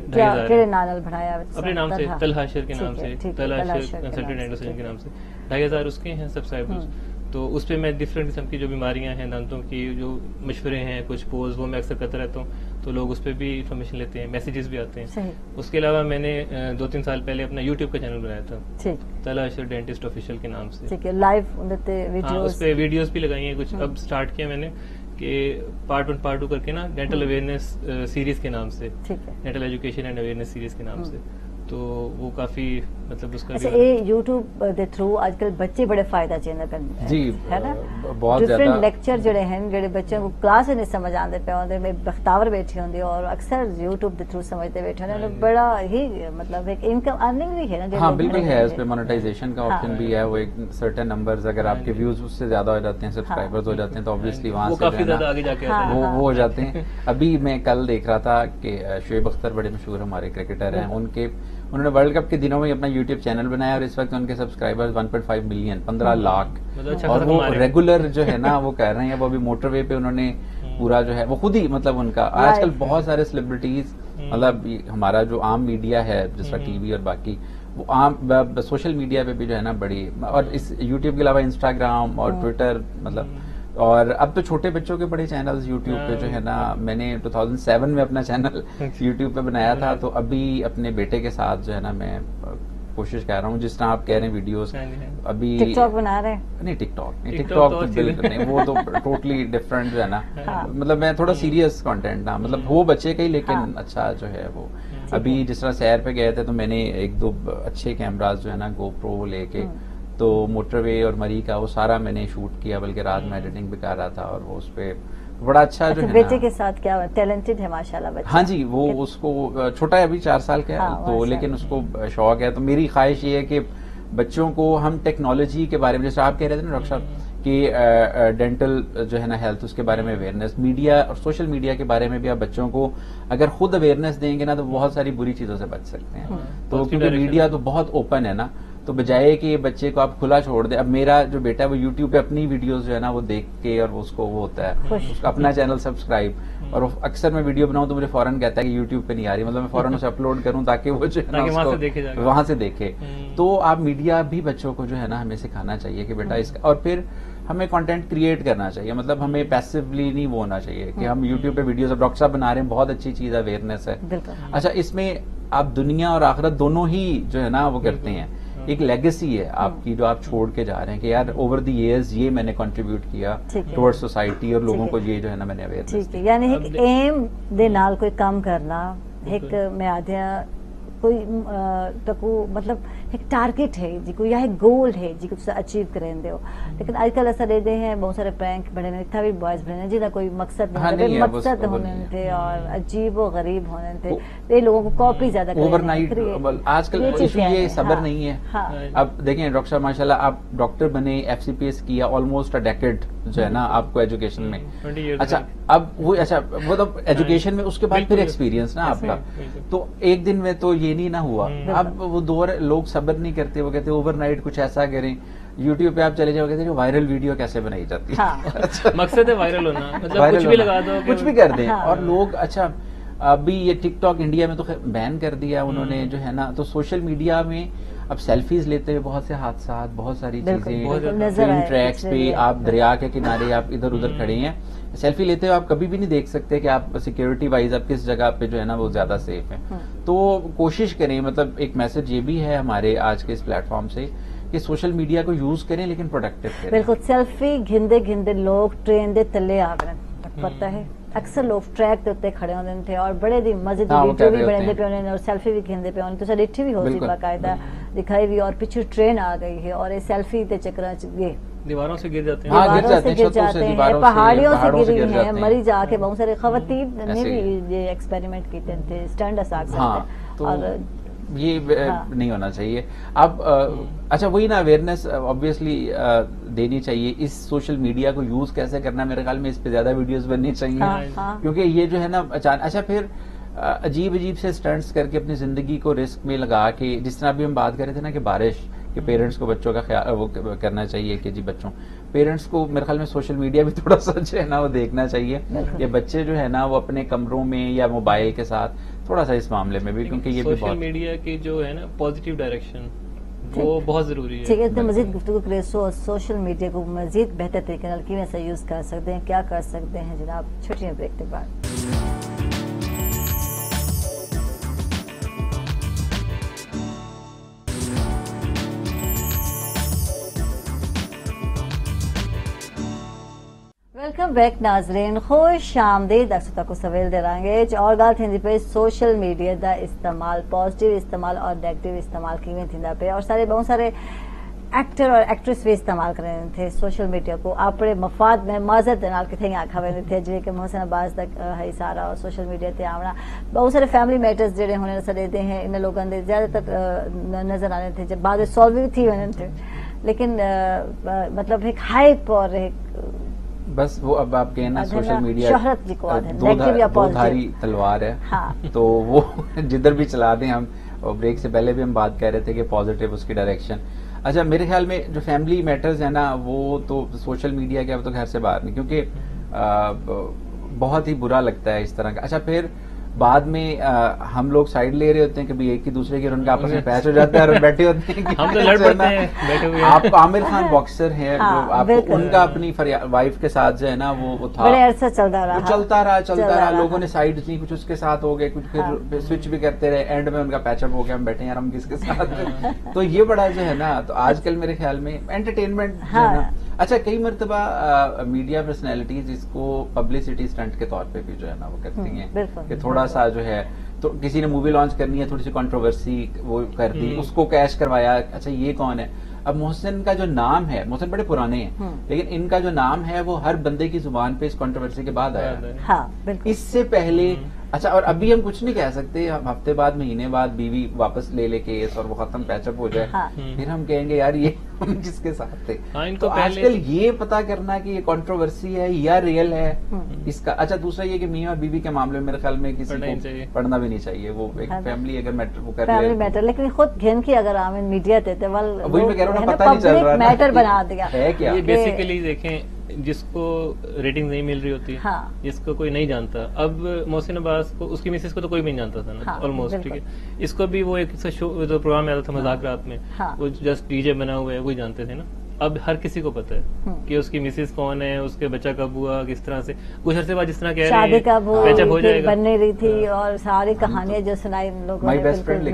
2,500 اپنے نام سے، طلحہ اشر کے نام سے، طلحہ اشر کنسلٹنٹ اینڈ کے نام سے 2,500 اس کے ہیں سبسکرائبرز. تو اس پہ میں ڈفرینٹ قسم کی جو بیماریاں ہیں دانتوں کی جو مشورے ہیں کچھ پوز وہ میں اکثر کرتا رہتا ہوں، تو لوگ اس پہ بھی انفارمیشن لیتے ہیں، میسیجز بھی آتے ہیں. اس کے علاوہ میں نے 2-3 سال پہلے اپنا یوٹیوب کا چینل بنایا تھا طلحہ اشر ڈینٹسٹ آفیشیل کے نام سے. لائیو اس پہ ویڈیوز بھی لگائی ہیں کچھ. اب سٹارٹ کیا میں نے کہ پارٹ 1 پارٹ 2 کر کے نا ڈینٹل اویئرنیس سیریز کے نام سے، dental education and awareness series کے نام سے. تو وہ کافی مطلب اس کا یوٹیوب دے تھرو آج کل بچے بڑے فائدہ چاہتے ہیں جی، ہے نا. بہت زیادہ ڈفرینٹ لیکچر جڑے ہیں جڑے بچوں کو کلاس نہیں سمجھ آتے پہ ہوندے، میں بختاور بیٹھی ہوندی اور اکثر یوٹیوب دے تھرو سمجھتے بیٹھے ہوندے. بڑا ہی مطلب ایک انکم ارننگ بھی ہے نا. ہاں بالکل ہے، اس پہ مونیٹائزیشن کا آپشن بھی ہے. وہ ایک سرٹن نمبرز اگر آپ کے ویوز اس سے زیادہ ہو جاتے ہیں، سبسکرائبرز ہو جاتے ہیں، تو obviously وہاں سے کافی زیادہ آگے جا کے وہ ہو جاتے ہیں. ابھی میں کل دیکھ رہا تھا کہ شعیب اختر بڑے مشہور ہمارے کرکٹر ہیں، انہوں نے ورلڈ کپ کے دنوں میں اپنا یوٹیوب چینل بنایا اور اس وقت ان کے سبسکرائبرز 1.5 ملین 15 لاکھ. اور وہ ریگولر جو ہے نا وہ کہہ رہے ہیں، وہ ابھی موٹر وے پہ انہوں نے پورا جو ہے وہ خود ہی مطلب ان کا آج کل بہت سارے سیلیبریٹیز مطلب ہمارا جو عام میڈیا ہے جس طرح ٹی وی اور باقی وہ عام سوشل میڈیا پہ بھی جو ہے نا بڑی، اور اس یوٹیوب کے علاوہ انسٹاگرام اور ٹویٹر مطلب، اور اب تو چھوٹے بچوں کے بڑے چینلز یوٹیوب پہ جو ہے نا. میں نے 2007 میں اپنا چینل یوٹیوب پہ بنایا تھا، تو ابھی اپنے بیٹے کے ساتھ جو ہے نا میں کوشش کر رہا ہوں جس طرح آپ کہہ رہے ہیں ویڈیوز. ابھی ٹک ٹاک بنا رہے ہیں؟ نہیں ٹک ٹاک تو بالکل نہیں، وہ تو ٹوٹلی ڈفرینٹ جو ہے نا. مطلب میں تھوڑا سیریس کانٹینٹ نا، مطلب وہ بچے کا ہی لیکن اچھا جو ہے وہ. ابھی جس طرح سیر پہ گئے تھے تو میں نے 1-2 اچھے کیمراز جو ہے نا گو پرو لے کے تو موٹر وے اور مری کا وہ سارا میں نے شوٹ کیا, بلکہ رات میں ایڈیٹنگ بھی کر رہا تھا, اور وہ اس پہ بڑا اچھا جو ہے بیٹے کے ساتھ کیا ٹیلنٹڈ ہے ماشاءاللہ بچہ. ہاں جی, وہ اس کو چھوٹا ہے ابھی 4 سال کا ہے, تو لیکن اس کو شوق ہے. تو میری خواہش یہ ہے کہ بچوں کو ہم ٹیکنالوجی کے بارے میں, جیسے آپ کہہ رہے تھے نا ڈاکٹر صاحب کہ ڈینٹل جو ہے نا ہیلتھ, اس کے بارے میں اویئرنیس, میڈیا اور سوشل میڈیا کے بارے میں بھی آپ بچوں کو اگر خود اویئرنیس دیں گے نا تو بہت ساری بری چیزوں سے بچ سکتے ہیں. تو کیونکہ میڈیا تو بہت اوپن ہے نا, تو بجائے کہ بچے کو آپ کھلا چھوڑ دیں. اب میرا جو بیٹا ہے وہ یوٹیوب پہ اپنی ویڈیوز جو ہے نا وہ دیکھ کے, اور اس کو وہ ہوتا ہے اس کا اپنا چینل سبسکرائب, اور اکثر میں ویڈیو بناؤں تو مجھے فوراً کہتا ہے کہ یوٹیوب پہ نہیں آ رہی, مطلب میں فوراً اسے اپلوڈ کروں تاکہ وہ جو ہے نا وہاں سے دیکھے. تو آپ میڈیا بھی بچوں کو جو ہے نا ہمیں سکھانا چاہیے کہ بیٹا اس کا, اور پھر ہمیں کنٹینٹ کریٹ کرنا چاہیے, مطلب ہمیں پیسively نہیں وہ ہونا چاہیے کہ ہم یوٹیوب پہ ویڈیوز, اب ڈاکٹر صاحب بنا رہے ہیں, بہت اچھی چیز ہے, اویئرنیس ہے. اچھا, اس میں آپ دنیا اور آخرت دونوں ہی جو ہے نا وہ کرتے ہیں, ایک لیگیسی ہے آپ کی جو آپ چھوڑ کے جا رہے ہیں کہ یار اوور دی ایئرز یہ میں نے کنٹریبیوٹ کیا ٹورڈ سوسائٹی, اور لوگوں کو یہ جو ہے نا میں نے اویئرنیس دی. یعنی ایک ایم دے نال کوئی کام کرنا, ایک میں آدھیا کوئی مطلب ایک ٹارگیٹ ہے جی کو, یا ایک گول ہے جی کو اچیو کریں دے ہو. لیکن آج کل ایسا دے ہیں بہت سارے پرینک بڑے نے, اتنا بھی بوائز بڑے نے جی نہ کوئی مقصد نہیں, مقصد ہونے تھے اور عجیب و غریب ہونے تھے, یہ لوگوں کو کاپی زیادہ اوور نائٹ. آج کل ایشو یہ صبر نہیں ہے. اب دیکھیں ڈاکٹر صاحب ماشاء اللہ آپ ڈاکٹر بنے, FCPS کیا, آلموسٹ اے ڈیکیڈ جو ہے نا آپ کو ایجوکیشن میں. اچھا اب وہ تو ایجوکیشن میں اس کے بعد پھر ایکسپیرینس نا آپ کا, تو ایک دن میں تو یہ نہیں نہ ہوا. اب وہ دور لوگ صبر نہیں کرتے, وہ کہتے اوور نائٹ کچھ ایسا کریں. یوٹیوب پہ آپ چلے جاؤ, کہتے ہیں وائرل ویڈیو کیسے بنائی جاتی ہے, مقصد ہے وائرل ہونا, مطلب کچھ بھی لگا دو, کچھ بھی کر دیں. اور لوگ اچھا ابھی یہ ٹک ٹاک انڈیا میں تو بین کر دیا انہوں نے جو ہے نا, تو سوشل میڈیا میں اب سیلفیز لیتے ہوئے بہت سے حادثات, بہت ساری چیزیں, ٹرین ٹریکس پہ آپ دریا کے کنارے آپ ادھر ادھر کھڑے ہیں, سیلفی لیتے ہوئے آپ کبھی بھی نہیں دیکھ سکتے کہ آپ سیکیورٹی وائز آپ کس جگہ پہ جو ہے نا وہ زیادہ سیف ہیں. تو کوشش کریں, مطلب ایک میسج یہ بھی ہے ہمارے آج کے اس پلیٹ فارم سے کہ سوشل میڈیا کو یوز کریں لیکن پروڈکٹیو کریں. بالکل, سیلفی گھندے گھندے لوگ ٹرین دے تلے آ گئے, پتہ ہے اکثر لوگ ٹریک دے اتنے کھڑے ہوتے تھے اور بڑے دی مزے دی ویڈیو بھی بڑے پہ ہونے اور سیلفی بھی گھندے پہ ہونے, تو سر اٹھی بھی ہو سی باقاعدہ دکھائی بھی, اور پیچھے ٹرین آ گئی ہے اور یہ سیلفی تے چکراں گئے, دیواروں سے گر جاتے ہیں, پہاڑیوں سے گری ہیں, مری جا کے. بہت سارے خواتین نے بھی یہ ایکسپیریمنٹ کیتے تھے, اسٹینڈ اساک سے, اور یہ نہیں ہونا چاہیے. اب اچھا وہی نا اویئرنیس آبویسلی دینی چاہیے. اس سوشل میڈیا کو یوز کیسے کرنا, میرے خیال میں اس پہ زیادہ ویڈیوز بننی چاہیے, کیونکہ یہ جو ہے نا اچھا پھر عجیب سے سٹنٹس کر کے اپنی زندگی کو رسک میں لگا کے, جس طرح ابھی ہم بات کر رہے تھے نا کہ بارش, کہ پیرنٹس کو بچوں کا خیال وہ کرنا چاہیے کہ جی بچوں پیرنٹس کو میرے خیال میں سوشل میڈیا بھی تھوڑا سا جو ہے نا وہ دیکھنا چاہیے کہ بچے جو ہے نا وہ اپنے کمروں میں یا موبائل کے ساتھ تھوڑا سا اس معاملے میں بھی, کیونکہ یہ بھی سوشل میڈیا کی جو ہے نا پازیٹیو ڈائریکشن وہ بہت ضروری ہے. ٹھیک ہے, مزید گفتگو کرے سوشل میڈیا کو مزید بہتر طریقے سے کیسے یوز کر سکتے ہیں, کیا کر سکتے ہیں جناب, چھٹیاں بریک کے بعد. ویلکم بیک ناظرین, خوش آمدید. اکثر کو سویل دے رہے ہیں اور گال تھی پہ سوشل میڈیا دا استعمال, پازیٹیو استعمال اور نیگیٹو استعمال کیویں تھیندا پہ, اور سارے بہت سارے ایکٹر اور ایکٹریس بھی استعمال کر رہے تھے سوشل میڈیا کو اپنے مفاد میں معذرت نال کتنے آکھا وے تھے, جی کہ محسن عباس تک ہے سارا اور سوشل میڈیا تے آونا. بہت سارے فیملی میٹرز جڑے ہونے سڑے دے ہیں ان لوگوں دے زیادہ تر نظر آنے تھے, جب بعد سالو بھی تھی ونے تھے, لیکن مطلب ایک ہائپ اور ایک بس وہ اب آپ کہنا سوشل میڈیا شہرت دو دھاری تلوار ہے, تو وہ جدھر بھی چلا دیں. ہم بریک سے پہلے بھی ہم بات کر رہے تھے کہ پازیٹیو اس کی ڈائریکشن. اچھا میرے خیال میں جو فیملی میٹرز ہیں نا وہ تو سوشل میڈیا کے اب تو گھر سے باہر نہیں, کیونکہ بہت ہی برا لگتا ہے اس طرح کا. اچھا پھر بعد میں ہم لوگ سائڈ لے رہے ہوتے ہیں کبھی ایک کی دوسرے کی, اور ان کا آپس میں پیچ ہو جاتا ہے اور بیٹھے ہوتے ہیں. آپ عامر خان باکسر ہیں, آپ ان کا اپنی وائف کے ساتھ جو ہے نا وہ تھا, چلتا رہا, لوگوں نے سائڈ نہیں, کچھ اس کے ساتھ ہو گئے, کچھ پھر سوئچ بھی کرتے رہے, اینڈ میں ان کا پیچ اپ ہو گیا, ہم بیٹھے ہیں یار ہم کس کے ساتھ. تو یہ بڑا جو ہے نا, تو آج کل میرے خیال میں انٹرٹینمنٹ جو ہے نا. اچھا کئی مرتبہ میڈیا پرسنالٹیز اس کو پبلسٹی اسٹنٹ کے طور پہ بھی جو ہے نا وہ کرتی ہیں کہ تھوڑا سا جو ہے, تو کسی نے مووی لانچ کرنی ہے, تھوڑی سی کنٹروورسی وہ کر دی, اس کو کیش کروایا, اچھا یہ کون ہے. اب محسن کا جو نام ہے، محسن بڑے پرانے ہیں لیکن ان کا جو نام ہے وہ ہر بندے کی زبان پہ اس کنٹروورسی کے بعد آیا ہے. ہاں بالکل. اس سے پہلے اچھا، اور ابھی ہم کچھ نہیں کہہ سکتے، ہم ہفتے بعد مہینے بعد بیوی واپس لے لے کیس اور وہ ختم پیچ اپ ہو جائے، پھر ہم کہیں گے یار یہ ہم کس کے ساتھ تھے. تو آج کل یہ پتا کرنا کہ یہ کنٹروورسی ہے یا ریئل ہے اس کا. اچھا دوسرا یہ کہ میاں اور بیوی کے معاملے میں میرے خیال میں کسی کو پڑھنا بھی نہیں چاہیے، وہ ایک فیملی اگر میٹر وہ کر فیملی میٹر، لیکن خود گھن کی اگر عام میڈیا دیتے وہی میں کہہ رہا ہوں، پتہ نہیں چل رہا میٹر بنا دیا ہے کیا. یہ بیسیکلی دیکھیں جس کو ریٹنگ نہیں مل رہی ہوتی، جس کو کوئی نہیں جانتا. اب محسن عباس کو، اس کی مسز کو تو کوئی بھی نہیں جانتا تھا نا آلموسٹ، ٹھیک ہے. اس کو بھی وہ ایک پروگرام میں آتا تھا مذاکرات میں، وہ جسٹ ڈی جے بنا ہوا ہے، وہی جانتے تھے نا. اب ہر کسی کو پتا ہے کہ اس کی مسز کون ہے، اس کے بچہ کب ہوا، کس طرح سے. کچھ عرصے بعد جس طرح کہہ رہے ہیں شادی کب ہو جائے گا، بننے رہی تھی، اور ساری کہانیاں جو سنائی ان لوگوں نے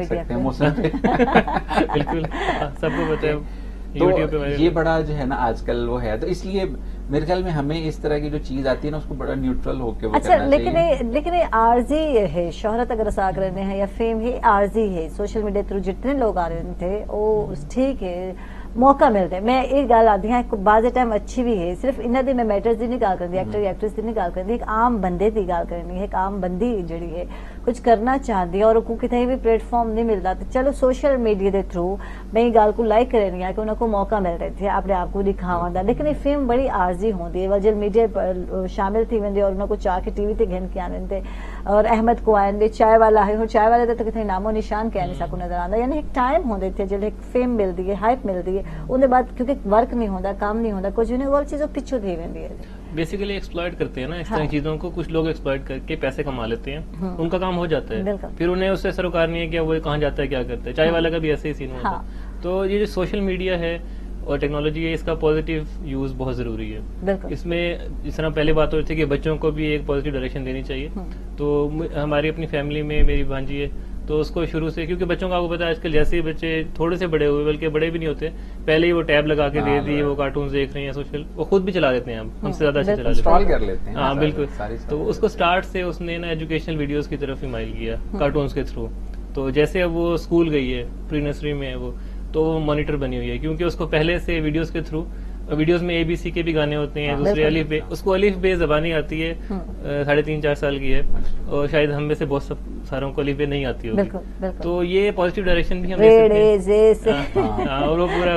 بالکل سب کو پتا ہے. تو یہ بڑا جو ہے نا آج کل وہ ہے، تو اس لیے میرے خیال میں ہمیں اس طرح کی جو چیز آتی ہے نا اس کو بڑا نیوٹرل ہو کے وہ کرنا چاہیے. لیکن یہ عارضی ہے، شہرت اگر اساگ رہنے ہیں یا فیم ہی عارضی ہے. سوشل میڈیا تھرو جتنے لوگ آ رہے تھے وہ ٹھیک ہے، موقع ملتے. میں ایک گل آتی ہے بعض ٹائم اچھی بھی ہے، صرف انہوں نے میں میٹرز کی نہیں گل کرتی، ایکٹر ایکٹریس کی نہیں گل کرتی، ایک عام بندے کی گل کرنی ہے. ایک عام بندی جڑی ہے کچھ کرنا چاہتی ہے اور کو کتنے بھی پلیٹ فارم نہیں ملتا، تو چلو سوشل میڈیا کے تھرو میں گل کو لائک کرنی ہے کہ انہوں کو موقع مل رہے تھے اپنے آپ کو دکھاوا دا. لیکن یہ فلم بڑی عارضی ہوتی ہے، وجل میڈیا شامل تھی ویندے اور انہوں کو چاہ کے ٹی وی تے گھن کے آنے تھے. اور احمد کو آئے چائے والا ہے، چائے والے تو کتنے نام و نشان کہہ نہیں سکو نظر آتا. یعنی ایک ٹائم ہوتے تھے جب ایک فیم ملتی ہے، ہائپ ملتی ہے، ان بعد کیونکہ ورک نہیں ہوتا، کام نہیں ہوتا، کچھ نہیں، اور چیزوں پیچھو تھی ویندی ہے. بیسیکلی ایکسپلائٹ کرتے ہیں نا اس طرح چیزوں کو. کچھ لوگ ایکسپلائٹ کر کے پیسے کما لیتے ہیں، ان کا کام ہو جاتا ہے، پھر انہیں اس سے سروکار نہیں ہے کہ وہ کہاں جاتا ہے کیا کرتا ہے. چائے والا کا بھی ایسے ہی سین ہوتا ہے. تو یہ جو سوشل میڈیا ہے اور ٹیکنالوجی ہے، اس کا پازیٹیو یوز بہت ضروری ہے. اس میں جس طرح پہلے بات ہو رہی تھی کہ بچوں کو بھی ایک پازیٹیو ڈائریکشن دینی چاہیے. تو ہماری اپنی فیملی میں میری بھانجی ہے، تو اس کو شروع سے، کیونکہ بچوں کا آپ کو پتا ہے آج کل جیسے ہی بچے تھوڑے سے بڑے ہوئے، بلکہ بڑے بھی نہیں ہوتے، پہلے ہی وہ ٹیب لگا کے دے دی، وہ کارٹونز دیکھ رہے ہیں، سوشل وہ خود بھی چلا دیتے ہیں، ہم سے زیادہ اچھے چلا لیتے ہیں. ہاں بالکل. تو اس کو اسٹارٹ سے اس نے نا ایجوکیشنل ویڈیوز کی طرف ہی مائل کیا کارٹونز کے تھرو. تو جیسے اب وہ اسکول گئی ہے، پری نرسری میں ہے وہ، تو وہ مانیٹر بنی ہوئی ہے، کیونکہ اس کو پہلے سے ویڈیوز کے تھرو، ویڈیوز میں اے بی سی کے بھی گانے ہوتے ہیں، دوسرے الف بے، اس کو الف بے زبانی آتی ہے، 3.5-4 سال کی ہے، اور شاید ہم میں سے بہت ساروں کو الف بے نہیں آتی ہوگی. تو یہ پازیٹیو ڈائریکشن بھی ہم لے سکتے ہیں. اور وہ پورا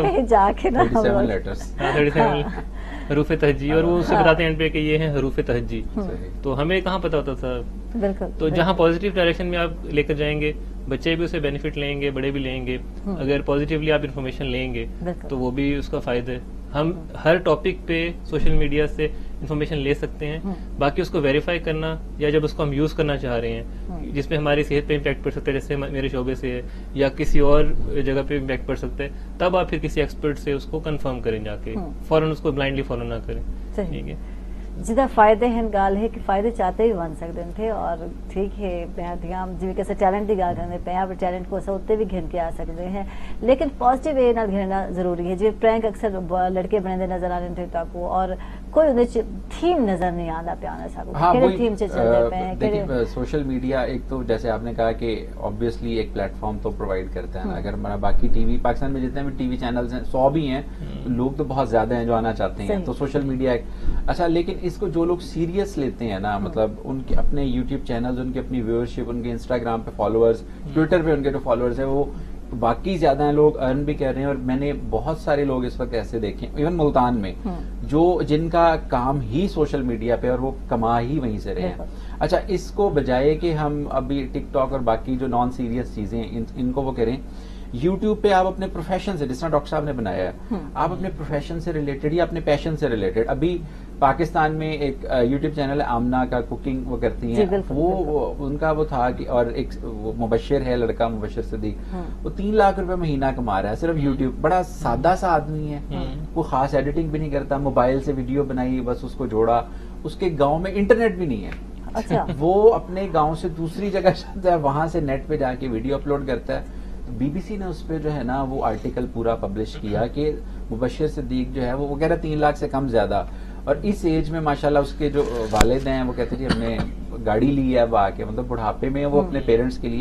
37 حروف تہجی، اور وہ اسے بتاتے ہیں پہ کہ یہ ہیں حروف تہجی. تو ہمیں کہاں پتا ہوتا تھا. تو جہاں پازیٹیو ڈائریکشن میں آپ لے کر جائیں گے، بچے بھی اسے بینیفٹ لیں گے، بڑے بھی لیں گے. اگر پازیٹیولی آپ انفارمیشن لیں گے تو وہ بھی اس کا فائدہ ہے. ہم ہر ٹاپک پہ سوشل میڈیا سے انفارمیشن لے سکتے ہیں، باقی اس کو ویریفائی کرنا، یا جب اس کو ہم یوز کرنا چاہ رہے ہیں جس میں ہماری صحت پہ امپیکٹ پڑ سکتا ہے، جیسے میرے شعبے سے ہے یا کسی اور جگہ پہ امپیکٹ پڑ سکتا ہے، تب آپ پھر کسی ایکسپرٹ سے اس کو کنفرم کریں، جا کے فوراً اس کو بلائنڈلی فالو نہ کریں. ٹھیک ہے. جدہ فائدے ہیں گال ہے کہ فائدے چاہتے ہی بن سکتے تھے. اور ٹھیک ہے جی کیسے ٹیلنٹ کی گل کرتے پہ آپ ٹیلنٹ کو اتنے بھی گھن کے آ سکتے ہیں، لیکن پازیٹیو وے نال گھننا ضروری ہے. جی پرینک اکثر لڑکے بنے نظر آ رہے تھے تاکو، اور کوئی تھیم نظر نہیں آتا پیا سکو تھیم سے چلتے پہ. سوشل میڈیا ایک تو جیسے آپ نے کہا کہ آبویسلی ایک پلیٹ فارم تو پرووائڈ کرتا ہے. اگر ہمارا باقی ٹی وی پاکستان میں جتنے بھی ٹی وی چینلز ہیں 100 بھی ہیں، لوگ تو بہت زیادہ ہیں جو آنا چاہتے ہیں، تو سوشل میڈیا ایک اچھا. لیکن اس کو جو لوگ سیریس لیتے ہیں نا، مطلب ان کے اپنے یوٹیوب چینلز، ان کی اپنی ویورشپ، ان کے انسٹاگرام پہ فالوورز، ٹویٹر پہ ان کے جو فالوورز ہیں وہ باقی زیادہ ہیں، لوگ ارن بھی کر رہے ہیں. اور میں نے بہت سارے لوگ اس وقت ایسے دیکھے ایون ملتان میں جو جن کا کام ہی سوشل میڈیا پہ، اور وہ کما ہی وہیں سے رہے ہیں. اچھا اس کو بجائے کہ ہم ابھی ٹک ٹاک اور باقی جو نان سیریس چیزیں ان کو وہ کریں، یوٹیوب پہ آپ اپنے پروفیشن سے، جس طرح ڈاکٹر صاحب نے بنایا ہے، آپ اپنے پروفیشن سے ریلیٹڈ یا اپنے پیشن سے ریلیٹڈ. ابھی پاکستان میں ایک یوٹیوب چینل ہے آمنہ کا، کوکنگ وہ کرتی ہیں، وہ ان کا وہ تھا کہ، اور ایک مبشر ہے لڑکا مبشر صدیق، وہ 3 لاکھ روپے مہینہ کما رہا ہے صرف یوٹیوب. بڑا سادہ سا آدمی ہے، وہ خاص ایڈیٹنگ بھی نہیں کرتا، موبائل سے ویڈیو بنائی، بس اس کو جوڑا. اس کے گاؤں میں انٹرنیٹ بھی نہیں ہے، وہ اپنے گاؤں سے دوسری جگہ جاتا ہے، وہاں سے نیٹ پہ جا کے ویڈیو اپلوڈ کرتا ہے. بی بی سی نے اس پہ جو ہے نا وہ آرٹیکل پورا پبلش کیا کہ مبشر صدیق جو ہے وہ کہہ رہا 3 لاکھ سے کم زیادہ. اور اس ایج میں ماشاءاللہ اس کے جو والد ہیں وہ کہتے ہیں ہم نے گاڑی لی ہے اب آ کے، مطلب بڑھاپے میں وہ اپنے پیرنٹس کے لیے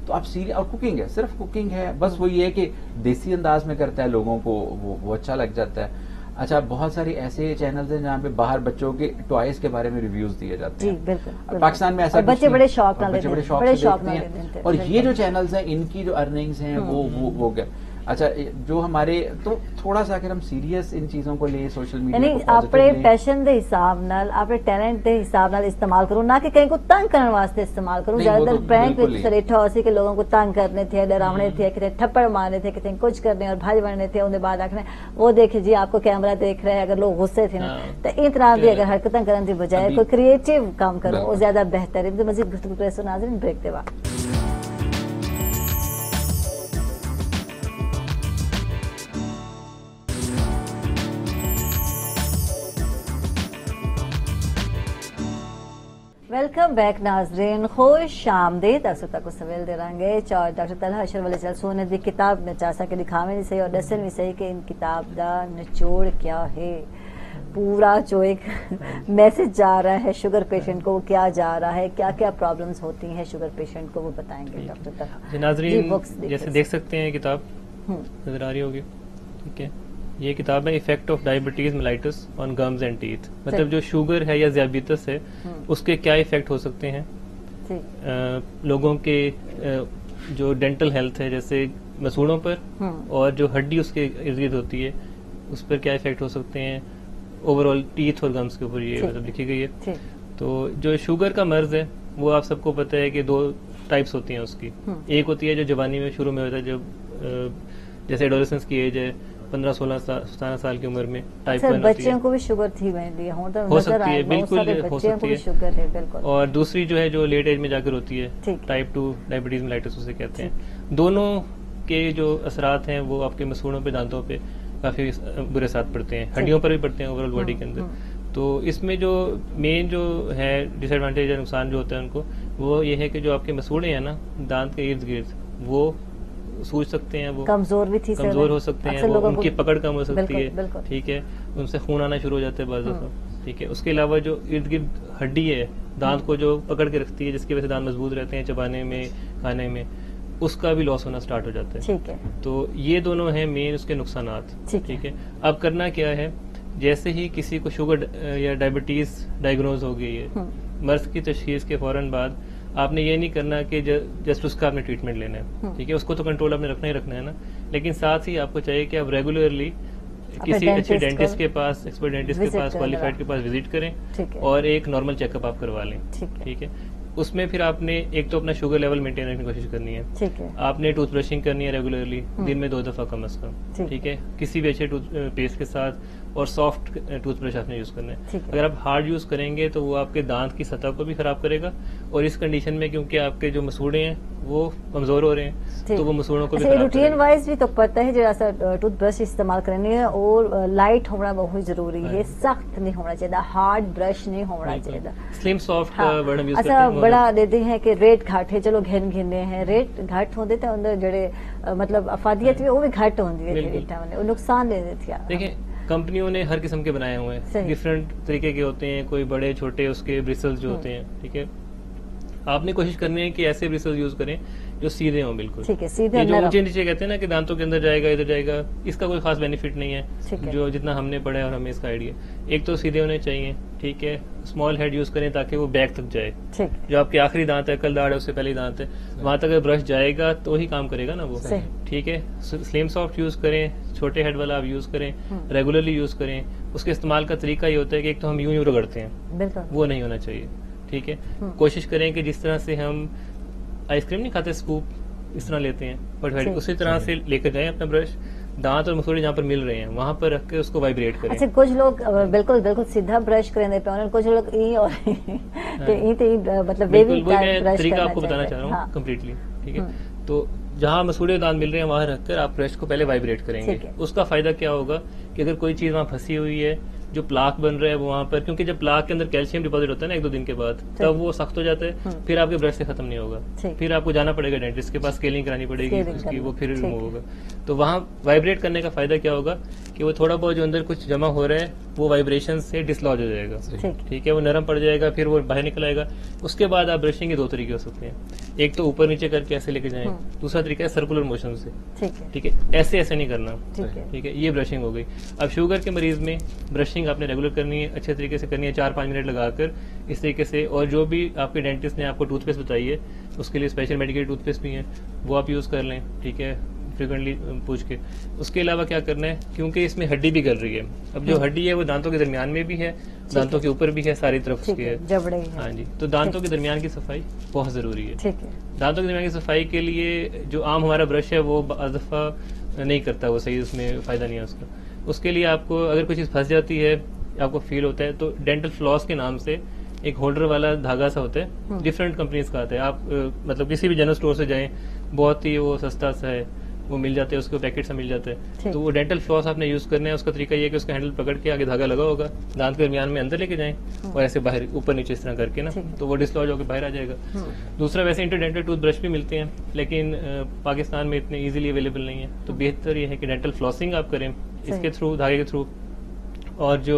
तो आप सीरियस, और कुकिंग है, सिर्फ कुकिंग है, बस वो ये है कि देसी अंदाज में करता है, लोगों को वो अच्छा लग जाता है। अच्छा, बहुत सारी ऐसे चैनल्स हैं जहाँ पे बाहर बच्चों के टॉयज के बारे में रिव्यूज दिए जाते हैं। बिल्कुल, पाकिस्तान में ऐसा बच्चे बड़े शौक से देखते हैं। और ये जो चैनल्स हैं, इनकी जो अर्निंग्स हैं वो क्या। अच्छा, जो हमारे तो थोड़ा सा अगर हम सीरियस इन चीजों को ले, सोशल मीडिया यानी अपने पैशन दे हिसाब नाल, अपने टैलेंट दे हिसाब नाल इस्तेमाल करो, ना कि कहीं को तंग करने वास्ते इस्तेमाल करो। ज्यादातर प्रैंक विच सरेठा होसी कि लोगों को तंग करने थे, डरावने थे, कितने थप्पड़ मारने थे, कितने कुछ करने और भाज बनने थे, उनके बाद आखने वो देखे जी आपको कैमरा देख रहे हैं, अगर लोग गुस्से थे ना तो इस तरह की अगर हरकतें करने की बजाय कोई क्रिएटिव काम करो, वो ज्यादा बेहतर है। तो मजीद गुफ्तगू करे सो नाज़रीन ब्रेक के बाद। वेलकम बैक नाजरीन, खुश आमदीद। अक्सर तक सवेल दे रहेंगे और डॉक्टर तलहा अशरफ वाले चल सोने दी किताब न चासा के दिखावे नहीं सही और दसन भी सही कि इन किताब का निचोड़ क्या है। पूरा जो एक मैसेज जा रहा है शुगर पेशेंट को, क्या जा रहा है, क्या क्या प्रॉब्लम्स होती हैं शुगर पेशेंट को, वो बताएंगे डॉक्टर तलहा। नाजरीन जैसे देख सकते हैं किताब नजर आ रही होगी, ठीक है। ये किताब है effect of diabetes mellitus on gums and teeth, मतलब जो शुगर है या ज़ियाबितस है उसके क्या इफेक्ट हो सकते हैं लोगों के जो डेंटल हेल्थ है, जैसे मसूड़ों पर और जो हड्डी उसके इर्द गिर्द होती है उस पर क्या इफेक्ट हो सकते हैं, ओवरऑल टीथ और गम्स के ऊपर ये मतलब लिखी गई है। तो जो शुगर का मर्ज है वो आप सबको पता है कि 2 टाइप्स होती हैं उसकी। एक होती है जो जवानी में शुरू में होता है, जब जैसे एडोलेसेंस की एज है 15-16-17 साल की उम्र में टाइप 1 बच्चों को भी शुगर थी हो सकती है, बिल्कुल हो सकती है। शुगर है बिल्कुल। और दूसरी जो है जो लेट एज में जाकर होती है टाइप 2 डायबिटीज मेलाइटिस उसे कहते हैं। दोनों के जो असरात हैं वो आपके मसूड़ों पे, दांतों पे काफी बुरे असर पड़ते हैं, हड्डियों पर भी पड़ते हैं ओवरऑल बॉडी के अंदर। तो इसमें जो मेन जो है डिसएडवांटेज या नुकसान जो होता है उनको, वो ये है कि जो आपके मसूड़े हैं ना दांत के इर्द गिर्द, वो सूज सकते हैं, वो कमजोर भी थी, कमजोर हो सकते हैं, वो उनकी पकड़ कम हो सकती है, ठीक है, उनसे खून आना शुरू हो जाता है बाज़ दफ़ा, ठीक है। उसके अलावा जो इर्द गिर्द हड्डी है दांत को जो पकड़ के रखती है, जिसकी वजह से दांत मजबूत रहते हैं चबाने में, खाने में, उसका भी लॉस होना स्टार्ट हो जाता है, ठीक है। तो ये दोनों हैं मेन उसके नुकसानात, ठीक है। अब करना क्या है, जैसे ही किसी को शुगर या डायबिटीज डायग्नोज हो गई है, मर्ज की तशखीस के फौरन बाद आपने ये नहीं करना कि जस्ट उसका आपने ट्रीटमेंट लेना है, ठीक है, उसको तो कंट्रोल आपने रखना ही रखना है ना, लेकिन साथ ही आपको चाहिए कि आप रेगुलरली किसी अच्छे डेंटिस्ट के पास, एक्सपर्ट डेंटिस्ट के पास, क्वालिफाइड के पास विजिट करें और एक नॉर्मल चेकअप आप करवा लें, ठीक है। उसमें फिर आपने एक तो अपना शुगर लेवल मेंटेन रखने की कोशिश करनी है, ठीक है। आपने टूथ ब्रशिंग करनी है रेगुलरली, दिन में 2 दफा कम अज कम, ठीक है, किसी भी अच्छे टूथ पेस्ट के साथ, और सॉफ्ट टूथब्रश आपने यूज करना है। अगर आप हार्ड यूज करेंगे तो वो आपके दांत की सतह को भी खराब करेगा, और इस कंडीशन में क्योंकि आपके जो मसूड़े हैं वो कमजोर हो रहे हैं तो वो मसूड़ों को भी खराब करेगा। रूटीन वाइज भी तो पता है जरा टूथब्रश इस्तेमाल करनी है और लाइट होना बहुत जरूरी है, सख्त नहीं होना चाहिए, हार्ड ब्रश नहीं होना चाहिए, स्लिम सॉफ्ट वर्ड हम यूज करते हैं। बड़ा देते हैं कि रेट घाट है, चलो घिन घिने हैं, रेट घाट होते थे अंदर जड़े मतलब अफादियत भी वो भी घट होती है, नुकसान दे देती है। देखिए कंपनियों ने हर किस्म के बनाए हुए हैं, डिफरेंट तरीके के होते हैं, कोई बड़े छोटे उसके ब्रिसल्स जो होते हैं, ठीक है। आपने कोशिश करनी है कि ऐसे ब्रिसल्स यूज करें जो सीधे हों, बिल्कुल, ठीक है, सीधे। ये जो ऊंचे नीचे कहते हैं ना कि दांतों के अंदर जाएगा, इधर जाएगा, इसका कोई खास बेनिफिट नहीं है, जो जितना हमने पढ़ा है और हमें इसका आइडिया। एक तो सीधे होने चाहिए, ठीक है, स्मॉल हेड यूज करें ताकि वो बैक तक जाए, जो आपके आखिरी दांत है, कल दाढ़ है उससे पहले दांत है, वहां तक अगर ब्रश जाएगा तो ही काम करेगा ना वो, ठीक है। स्लिम सॉफ्ट यूज करें, छोटे हेड वाला आप यूज करें, रेगुलरली यूज करें। उसके इस्तेमाल का तरीका ये होता है कि एक तो हम यूं रगड़ते हैं, वो नहीं होना चाहिए, ठीक है। कोशिश करें कि जिस तरह से हम आइसक्रीम नहीं खाते स्कूप, इस तरह लेते हैं, बट उसी तरह से लेकर जाएं अपना ब्रश, दांत और मसूड़े जहाँ पर मिल रहे हैं वहां पर रख के उसको वाइब्रेट करें। अच्छा, कुछ लोग बिल्कुल बिल्कुल सीधा ब्रश करें पे, कुछ लोग ई और मतलब तरीका आपको बताना चाह रहा हूँ कम्प्लीटली, ठीक है। तो जहाँ मसूड़े दांत मिल रहे हैं वहां रखकर आप ब्रश को पहले वाइब्रेट करेंगे। उसका फायदा क्या होगा कि अगर कोई चीज वहां फंसी हुई है, जो प्लाक बन रहा है वो वहां पर, क्योंकि जब प्लाक के अंदर कैल्शियम डिपॉजिट होता है ना 1-2 दिन के बाद, तब वो सख्त हो जाता है, फिर आपके ब्रश से खत्म नहीं होगा, फिर आपको जाना पड़ेगा डेंटिस्ट के पास, स्केलिंग करानी पड़ेगी उसकी, वो फिर रिमूव होगा। तो वहाँ वाइब्रेट करने का फायदा क्या होगा कि वो थोड़ा बहुत जो अंदर कुछ जमा हो रहा है وہ वाइब्रेशन से डिसलॉज हो जाएगा, ठीक है, वो नरम पड़ जाएगा, फिर वो बाहर निकल आएगा। उसके बाद आप ब्रशिंग के 2 तरीके हो सकते हैं, एक तो ऊपर नीचे करके ऐसे लेके जाएं, दूसरा तरीका है सर्कुलर मोशन से, ठीक है, ऐसे ऐसे नहीं करना, ठीक है, ये ब्रशिंग हो गई। अब शुगर के मरीज में ब्रशिंग आपने रेगुलर करनी है, अच्छे तरीके से करनी है, 4-5 मिनट लगाकर इस तरीके से। और जो भी आपके डेंटिस्ट ने आपको टूथपेस्ट बताई है उसके लिए स्पेशल मेडिकेटेड टूथपेस्ट भी है, वो आप यूज कर लें, ठीक है, फ्रिक्वेंटली पूछ के। उसके अलावा क्या करना है, क्योंकि इसमें हड्डी भी गल रही है, अब जो हड्डी है वो दांतों के दरमियान में भी है, दांतों के ऊपर भी है, सारी तरफ उसकी है, जबड़े है। हाँ जी, तो दांतों के दरमियान की सफाई बहुत जरूरी है। दांतों के दरमियान की सफाई के लिए जो आम हमारा ब्रश है वो बाज़ दफा नहीं करता, वो सही, उसमें फायदा नहीं है उसका। उसके लिए आपको अगर कोई चीज फंस जाती है, आपको फील होता है, तो डेंटल फ्लॉस के नाम से एक होल्डर वाला धागा सा होता है, डिफरेंट कंपनीज का आता है, आप मतलब किसी भी जनरल स्टोर से जाएं, बहुत ही वो सस्ता सा है, वो मिल जाते हैं, उसके पैकेट से मिल जाते हैं। तो वो डेंटल फ्लॉस आपने यूज करना है। उसका तरीका ये है कि उसका हैंडल पकड़ के आगे धागा लगा होगा, दांत के दरमियान में अंदर लेके जाएं और ऐसे बाहर ऊपर नीचे इस तरह करके ना, तो वो डिसलॉज होकर बाहर आ जाएगा। दूसरा, वैसे इंटरडेंटल टूथ ब्रश भी मिलते हैं, लेकिन पाकिस्तान में इतने ईजिली अवेलेबल नहीं है, तो बेहतर ये है कि डेंटल फ्लॉसिंग आप करें इसके थ्रू, धागे के थ्रू, और जो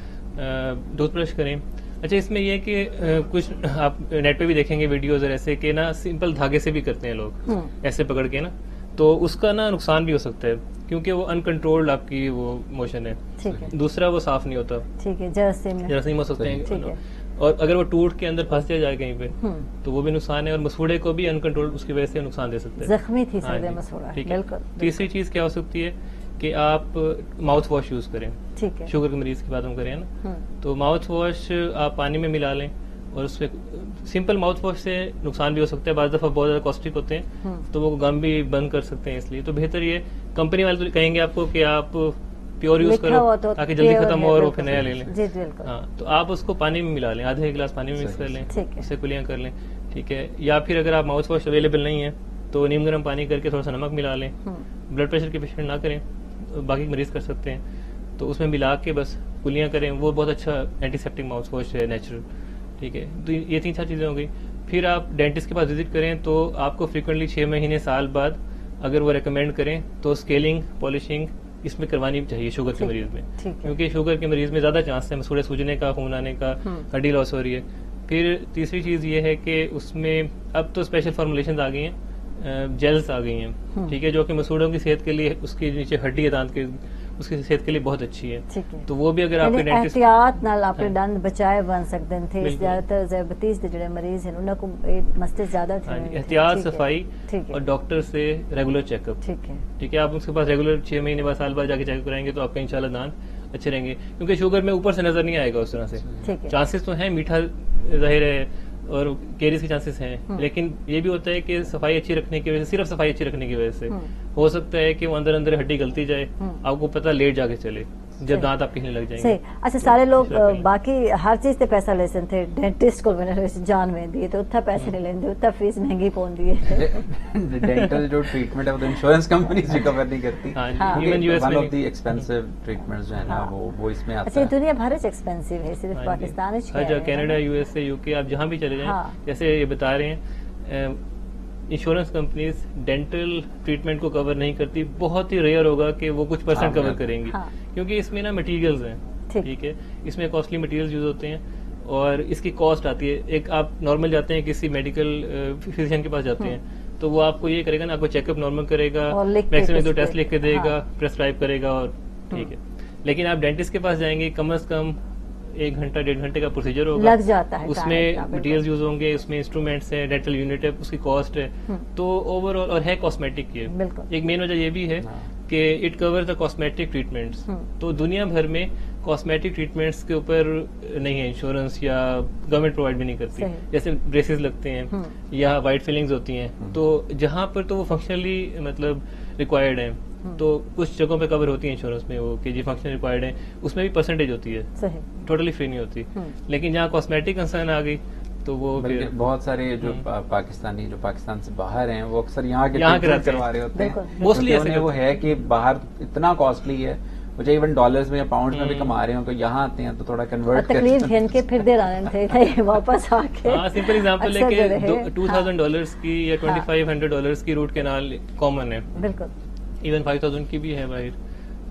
टूथ ब्रश करें। अच्छा, इसमें ये कि कुछ आप नेट पे भी देखेंगे वीडियोज ऐसे कि ना सिंपल धागे से भी करते हैं लोग, ऐसे पकड़ के ना, तो उसका ना नुकसान भी हो सकता है, क्योंकि वो अनकंट्रोल्ड आपकी वो मोशन है। दूसरा, वो साफ नहीं होता, ठीक है, जरासीम हो सकते हैं, और अगर वो टूट के अंदर फंस जाए कहीं पे तो वो भी नुकसान है, और मसूड़े को भी अनकंट्रोल उसकी वजह से नुकसान दे सकते हैं, जख्मी थी मसूड़ा। ठीक है। तीसरी चीज क्या हो सकती है कि आप माउथ वॉश यूज करें, ठीक है, शुगर के मरीज की बात हम करें ना, तो माउथ वॉश आप पानी में मिला लें, और उसमें सिंपल माउथ वॉश से नुकसान भी हो सकता है, बाज़ दफा बहुत ज्यादा कॉस्टली होते हैं, तो वो गम भी बंद कर सकते हैं। इसलिए तो बेहतर ये, कंपनी वाले तो कहेंगे आपको कि आप प्योर यूज करो ताकि जल्दी खत्म हो और वो फिर नया ले लें। हाँ, तो आप उसको पानी में मिला लें, आधे गिलास पानी में मिक्स कर लें, उससे कुलियां कर लें, ठीक है। या फिर अगर आप माउथ वॉश अवेलेबल नहीं है तो नीम गर्म पानी करके थोड़ा सा नमक मिला लें, ब्लड प्रेशर के पेशेंट ना करें, बाकी मरीज कर सकते हैं, तो उसमें मिला के बस कुलियां करें, वो बहुत अच्छा एंटीसेप्टिक माउथ वॉश है, नेचुरल, ठीक है। तो ये 3-4 चीजें हो गई। फिर आप डेंटिस्ट के पास विजिट करें तो आपको फ्रिक्वेंटली 6 महीने साल बाद अगर वो रेकमेंड करें तो स्केलिंग, पॉलिशिंग इसमें करवानी चाहिए शुगर के मरीज में, क्योंकि शुगर के मरीज में ज्यादा चांस है मसूड़े सूजने का, खून आने का, हड्डी लॉस हो रही है। फिर तीसरी चीज ये है कि उसमें अब तो स्पेशल फॉर्मुलेशन आ गई हैं, जेल्स आ गई हैं, ठीक है, जो कि मसूड़ों की सेहत के लिए, उसके नीचे हड्डी है दांत के, उसकी सेहत के लिए बहुत अच्छी है, तो वो भी अगर आपके डेंटिस्ट एहतियात नाल अपने दंद बचाए बन सकते थे। ज्यादातर ज़ायबतीज़ के जो मरीज हैं उनको मसले ज्यादा थे, एहतियात, सफाई और डॉक्टर से रेगुलर चेकअप, ठीक है, आप उसके पास रेगुलर 6 महीने बाद, साल बाद जाके चेकअप कराएंगे तो आपका इंशाल्लाह दांत अच्छे रहेंगे, क्योंकि शुगर में ऊपर से नजर नहीं आएगा उस तरह से। चांसेस तो हैं, मीठा जाहिर है और केरीज के चांसेस हैं, लेकिन ये भी होता है कि सफाई अच्छी रखने की वजह से, सिर्फ सफाई अच्छी रखने की वजह से हो सकता है कि वो अंदर अंदर हड्डी गलती जाए, आपको पता लेट जाके चले जब दांत आपके हिलने लग जाएंगे। अच्छा, सारे लोग बाकी हर चीज ते पैसा ले थे, डेंटिस्ट को मैंने जान में दी तो उतना पैसे नहीं लेंदे, उतना फीस महंगी पौंदी है। डेंटल जो ट्रीटमेंट है वो तो इंश्योरेंस कंपनीज रिकवर नहीं करती, इवन यूएस में one of the expensive treatments जो है ना वो इसमें आता है। अच्छा, दुनिया भर से एक्सपेंसिव है, सिर्फ पाकिस्तान में है, कनाडा, यूएसए, यूके, आप जहां भी चले जाएं, जैसे ये बता रहे हैं, इंश्योरेंस कंपनीज डेंटल ट्रीटमेंट को कवर नहीं करती, बहुत ही रेयर होगा कि वो कुछ परसेंट कवर करेंगी, क्योंकि इसमें ना मटेरियल्स हैं, ठीक है, इसमें कॉस्टली मटेरियल्स यूज होते हैं और इसकी कॉस्ट आती है। एक आप नॉर्मल जाते हैं किसी मेडिकल फिजिशियन के पास जाते हैं तो वो आपको ये करेगा ना, आपको चेकअप नॉर्मल करेगा, मैक्सिमम 2 टेस्ट लिख के देगा, प्रेस्क्राइब करेगा, और ठीक है। लेकिन आप डेंटिस्ट के पास जाएंगे, कम से कम 1 घंटा 1.5 घंटे का प्रोसीजर होगा, लग जाता है, उसमें मटेरियल्स यूज होंगे, उसमें इंस्ट्रूमेंट्स है, डेंटल यूनिट है, उसकी कॉस्ट है, तो ओवरऑल, और है कॉस्मेटिक ये, एक मेन वजह ये भी है कि it cover the cosmetic treatments, तो दुनिया भर में कॉस्मेटिक ट्रीटमेंट्स के ऊपर नहीं है इंश्योरेंस, या गवर्नमेंट प्रोवाइड भी नहीं करती, जैसे ब्रेसेस लगते हैं या वाइट फिलिंग्स होती हैं, तो जहाँ पर तो वो फंक्शनली मतलब रिक्वायर्ड है, तो कुछ जगहों पे कवर होती है इंश्योरेंस में वो कि जी फंक्शन रिक्वायर्ड है, उसमें भी परसेंटेज होती है, टोटली फ्री नहीं होती। लेकिन जहाँ कॉस्मेटिक कंसर्न आ गई तो वो बहुत सारे जो पाकिस्तानी जो पाकिस्तान से बाहर हैं वो अक्सर यहाँ के करवा रहे होते हैं, मोस्टली ऐसे वो है कि बाहर इतना कॉस्टली है, मुझे इवन डॉलर्स में या पाउंड में भी कमा रहे हो, तो यहाँ आते हैं तो थोड़ा कन्वर्ट तकलीफ झेल के फिर दे रहे थे वापस आके। सिंपल एग्जांपल है कि $2,000 की या $2,500 की रूट कैनाल कॉमन है, बिल्कुल, इवन 5,000 की भी है बाहर,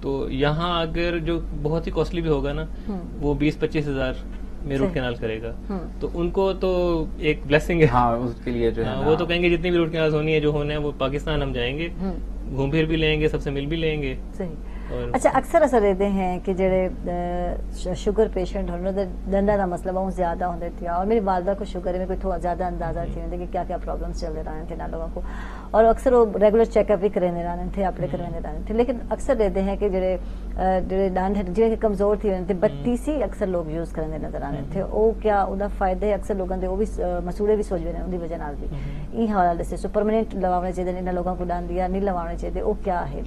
تو یہاں اگر جو بہت ہی کاسٹلی بھی ہوگا نا وہ 20-25 ہزار میں روٹ کینال کرے گا تو ان کو تو ایک بلیسنگ ہے. ہاں اس کے لیے جو ہے وہ تو کہیں گے جتنی بھی روٹ کینال ہونی ہے جو ہونا ہے وہ پاکستان ہم جائیں گے, گھوم پھر بھی لیں گے, سب سے مل بھی لیں گے. اچھا اکثر اثر رہتے ہیں کہ جڑے شوگر پیشنٹ ہونے دندا کا مسئلہ بہت زیادہ ہوتے تھے, اور میری والدہ کو شوگر میں کوئی تھوڑا زیادہ اندازہ تھی کہ کیا کیا پرابلمس چل رہے تھے نا لوگوں کو, اور اکثر وہ ریگولر چیک اپ بھی کرنے رہے تھے, اپنے کروانے رہے تھے. لیکن اکثر رہتے ہیں کہ جڑے ڈانڈ جی کمزور تھی تھے, بتیسی اکثر لوگ یوز کرنے نظر آنے تھے. وہ کیا وہ فائدے ہے اکثر لوگوں کے, وہ بھی مسوڑے بھی سوچ رہے ہیں ان کی وجہ نال بھی یہ حوالے سے پرماننٹ لوانے چاہیے ان لوگوں کو ڈانڈ دیا نہیں لوانے چاہیے, وہ کیا ہے؟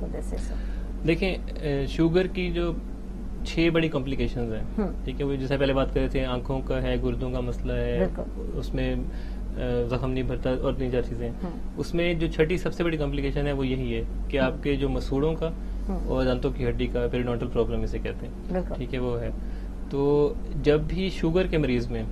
دیکھیں شوگر کی جو 6 بڑی کمپلیکیشنز ہیں, ٹھیک ہے, وہ جیسے پہلے بات کر رہے تھے آنکھوں کا ہے, گردوں کا مسئلہ ہے, اس میں زخم نہیں بھرتا اور 3-4 چیزیں. اس میں جو 6ٹھی سب سے بڑی کمپلیکیشن ہے وہ یہی ہے کہ آپ کے جو مسوڑوں کا اور دانتوں کی ہڈی کا پیریڈونٹل پرابلم اسے کہتے ہیں, ٹھیک ہے, وہ ہے. تو جب بھی شوگر کے مریض میں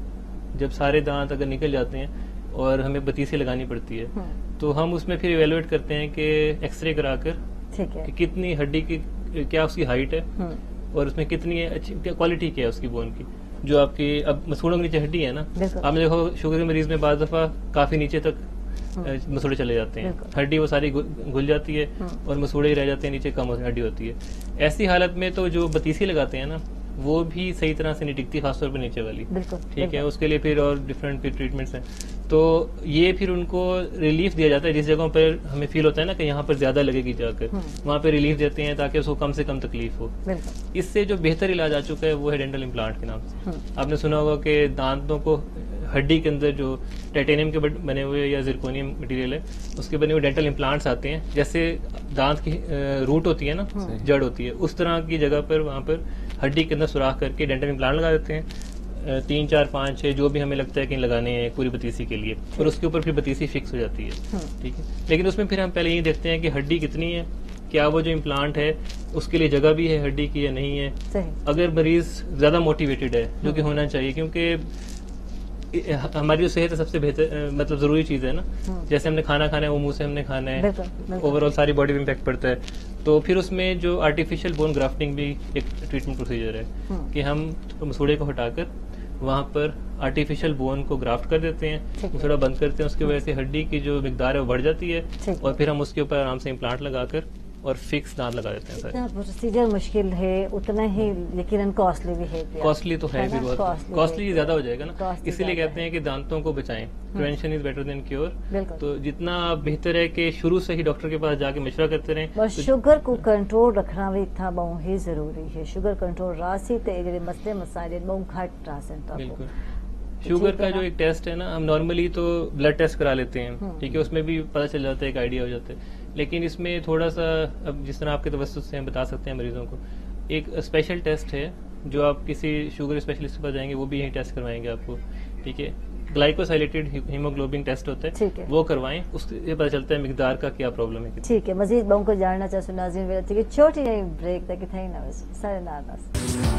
جب سارے دانت اگر نکل جاتے ہیں اور ہمیں بتیسی لگانی پڑتی ہے تو ہم اس میں پھر ایویلویٹ کرتے ہیں کہ ایکس رے کرا کر کہ کتنی ہڈی کی کیا اس کی ہائٹ ہے اور اس میں کتنی اچھی کوالٹی کیا ہے اس کی بون کی, جو آپ کی اب مسوڑوں کے نیچے ہڈی ہے نا, آپ نے دیکھو شوگر کے مریض میں بعض دفعہ کافی نیچے تک مسوڑے چلے جاتے ہیں, ہڈی وہ ساری گل جاتی ہے اور مسوڑے ہی رہ جاتے ہیں, نیچے کم ہڈی ہوتی ہے. ایسی حالت میں تو جو بتیسی لگاتے ہیں نا وہ بھی صحیح طرح سے نہیں ٹکتی, خاص طور پہ نیچے والی, ٹھیک ہے, اس کے لیے پھر اور ڈفرینٹ ٹریٹمنٹس ہیں. تو یہ پھر ان کو ریلیف دیا جاتا ہے جس جگہوں پر ہمیں فیل ہوتا ہے نا کہ یہاں پر زیادہ لگے گی جا کر, وہاں پہ ریلیف دیتے ہیں تاکہ اس کو کم سے کم تکلیف ہو. اس سے جو بہتر علاج آ چکا ہے وہ ہے ڈینٹل امپلانٹ کے نام سے. آپ نے سنا ہوگا کہ دانتوں کو ہڈی کے اندر جو ٹائٹینیم کے بنے ہوئے یا زرکونیم مٹیریل ہے اس کے بنے ہوئے ڈینٹل امپلانٹس آتے ہیں, جیسے دانت کی روٹ ہوتی ہے نا, جڑ ہوتی ہے, اس طرح کی جگہ پر وہاں پر ہڈی کے اندر سوراخ کر کے ڈینٹل امپلانٹ لگا دیتے ہیں, 3, 4, 5, 6 جو بھی ہمیں لگتا ہے کہ لگانے ہیں پوری بتیسی کے لیے, اور اس کے اوپر پھر بتیسی فکس ہو جاتی ہے, ٹھیک ہے. لیکن اس میں پھر ہم پہلے یہ دیکھتے ہیں کہ ہڈی کتنی ہے, کیا وہ جو امپلانٹ ہے اس کے لیے جگہ بھی ہے ہڈی کی یا نہیں ہے. اگر مریض زیادہ موٹیویٹڈ ہے, جو کہ ہونا چاہیے کیونکہ ہماری جو صحت ہے سب سے بہتر مطلب ضروری چیز ہے نا, جیسے ہم نے کھانا کھانا ہے وہ منہ سے ہم نے کھانا ہے, اوور آل ساری باڈی میں امپیکٹ پڑتا ہے. تو پھر اس میں جو آرٹیفیشیل بون گرافٹنگ بھی ایک ٹریٹمنٹ پروسیجر ہے کہ ہم مسوڑے کو ہٹا کر وہاں پر آرٹیفیشیل بون کو گرافٹ کر دیتے ہیں, مسوڑا بند کرتے ہیں, اس کی وجہ سے ہڈی کی جو مقدار ہے وہ بڑھ جاتی ہے, اور پھر ہم اس کے اوپر آرام سے امپلانٹ لگا کر اور فکس دانت لگا دیتے ہیں. جتنا پروسیجر مشکل ہے اتنا ہی یقیناً کاسٹلی بھی ہے. کاسٹلی تو ہے, کاسٹلی زیادہ ہو جائے گا نا, اسی لیے کہتے ہیں کہ دانتوں کو بچائیں, prevention is better than cure. تو جتنا بہتر ہے کہ شروع سے ہی ڈاکٹر کے پاس جا کے مشورہ کرتے رہیں. اور شوگر کو کنٹرول رکھنا بھی اتنا بہت ہی ضروری ہے. شوگر کنٹرول راسی تے جڑے مسئلے مسائل بہت گھٹ راسن. بالکل. شوگر کا جو ایک ٹیسٹ ہے نا, ہم نارملی تو بلڈ ٹیسٹ کرا لیتے ہیں, ٹھیک ہے, اس میں بھی پتہ چل جاتا ہے, ایک آئیڈیا ہو جاتا ہے. لیکن اس میں تھوڑا سا اب جس طرح آپ کے توسط سے ہم بتا سکتے ہیں مریضوں کو, ایک اسپیشل ٹیسٹ ہے جو آپ کسی شوگر اسپیشلسٹ کے پاس جائیں گے وہ بھی یہی ٹیسٹ کروائیں گے آپ کو, ٹھیک ہے. گلائکوسائلیٹڈ ہیموگلوبن ٹیسٹ ہوتا ہے, وہ کروائیں, اس سے پتہ چلتا ہے مقدار کا کیا پرابلم ہے. ٹھیک ہے, مزید بہت کو جاننا چاہتے ناظرین, چھوٹی بریک تک تھے نا سارے ناراض.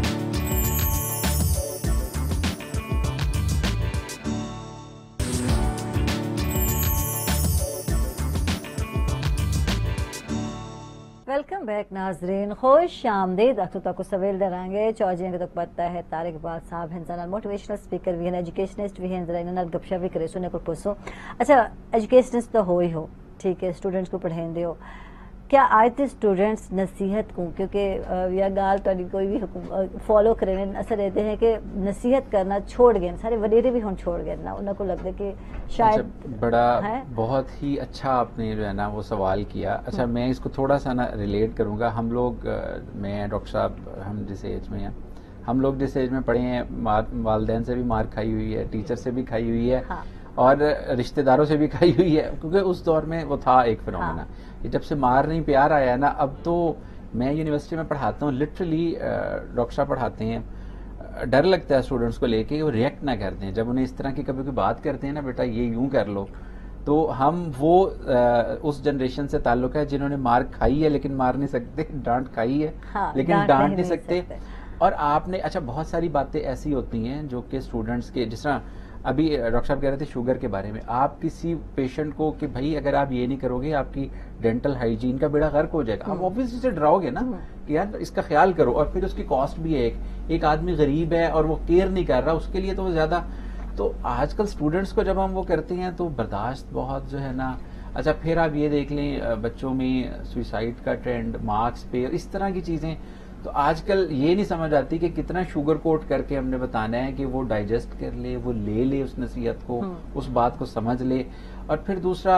ویلکم بیک ناظرین, خوش آمدید. تک سویل دیں گے چوجیاں کے تک پتہ ہے طارق اقبال صاحب ہیں, موٹیویشنل اسپیکر بھی ہیں, ایجوکیشنسٹ بھی ہیں, ذرا انہوں نے گپ شپ بھی کرے سونے کو پوچھو. اچھا ایجوکیشنسٹ تو ہو ہی ہو, ٹھیک ہے, اسٹوڈنٹس کو پڑھیں دے ہو, کیا آج تے اسٹوڈنٹس نصیحت کو کیونکہ یا گال تاری کوئی بھی فالو کریں اثر رہتے ہیں کہ نصیحت کرنا چھوڑ گئے, سارے وڈیرے بھی ہوں چھوڑ گئے نا, انہوں کو لگتا ہے کہ شاید بڑا بہت ہی اچھا آپ نے جو ہے نا وہ سوال کیا. اچھا میں اس کو تھوڑا سا نا ریلیٹ کروں گا. ہم لوگ, میں ڈاکٹر صاحب, ہم جس ایج میں ہیں, ہم لوگ جس ایج میں پڑھے ہیں والدین سے بھی مار کھائی ہوئی ہے, ٹیچر سے بھی کھائی ہوئی ہے, اور رشتہ داروں سے بھی کھائی ہوئی ہے, کیونکہ اس دور میں وہ تھا ایک فنومینا. جب سے مار نہیں پیار آیا نا, اب تو میں یونیورسٹی میں پڑھاتا ہوں, لٹرلی ڈاکٹر صاحب پڑھاتے ہیں, ڈر لگتا ہے اسٹوڈنٹس کو لے کے وہ ریئیکٹ نہ کرتے ہیں. جب انہیں اس طرح کی کبھی کوئی بات کرتے ہیں نا, بیٹا یہ یوں کر لو, تو ہم وہ اس جنریشن سے تعلق ہے جنہوں نے مار کھائی ہے لیکن مار نہیں سکتے, ڈانٹ کھائی ہے لیکن ڈانٹ نہیں سکتے. اور آپ نے, اچھا بہت ساری باتیں ایسی ہوتی ہیں جو کہ اسٹوڈنٹس کے, جس طرح ابھی ڈاکٹر صاحب کہہ رہے تھے شوگر کے بارے میں, آپ کسی پیشنٹ کو کہ بھائی اگر آپ یہ نہیں کرو گے آپ کی ڈینٹل ہائیجین کا بیڑا غرق ہو جائے گا, آپ آبویسلی سے ڈراؤ گے نا کہ یار اس کا خیال کرو, اور پھر اس کی کاسٹ بھی ہے, ایک آدمی غریب ہے اور وہ کیئر نہیں کر رہا, اس کے لیے تو وہ زیادہ. تو آج کل اسٹوڈنٹس کو جب ہم وہ کرتے ہیں تو برداشت بہت جو ہے نا. اچھا پھر آپ یہ دیکھ لیں بچوں میں سوئسائڈ کا ٹرینڈ, مارکس پہ, اس طرح کی چیزیں. تو آج کل یہ نہیں سمجھ آتی کہ کتنا شوگر کوٹ کر کے ہم نے بتانا ہے کہ وہ ڈائجسٹ کر لے, وہ لے لے اس نصیحت کو, اس بات کو سمجھ لے. اور پھر دوسرا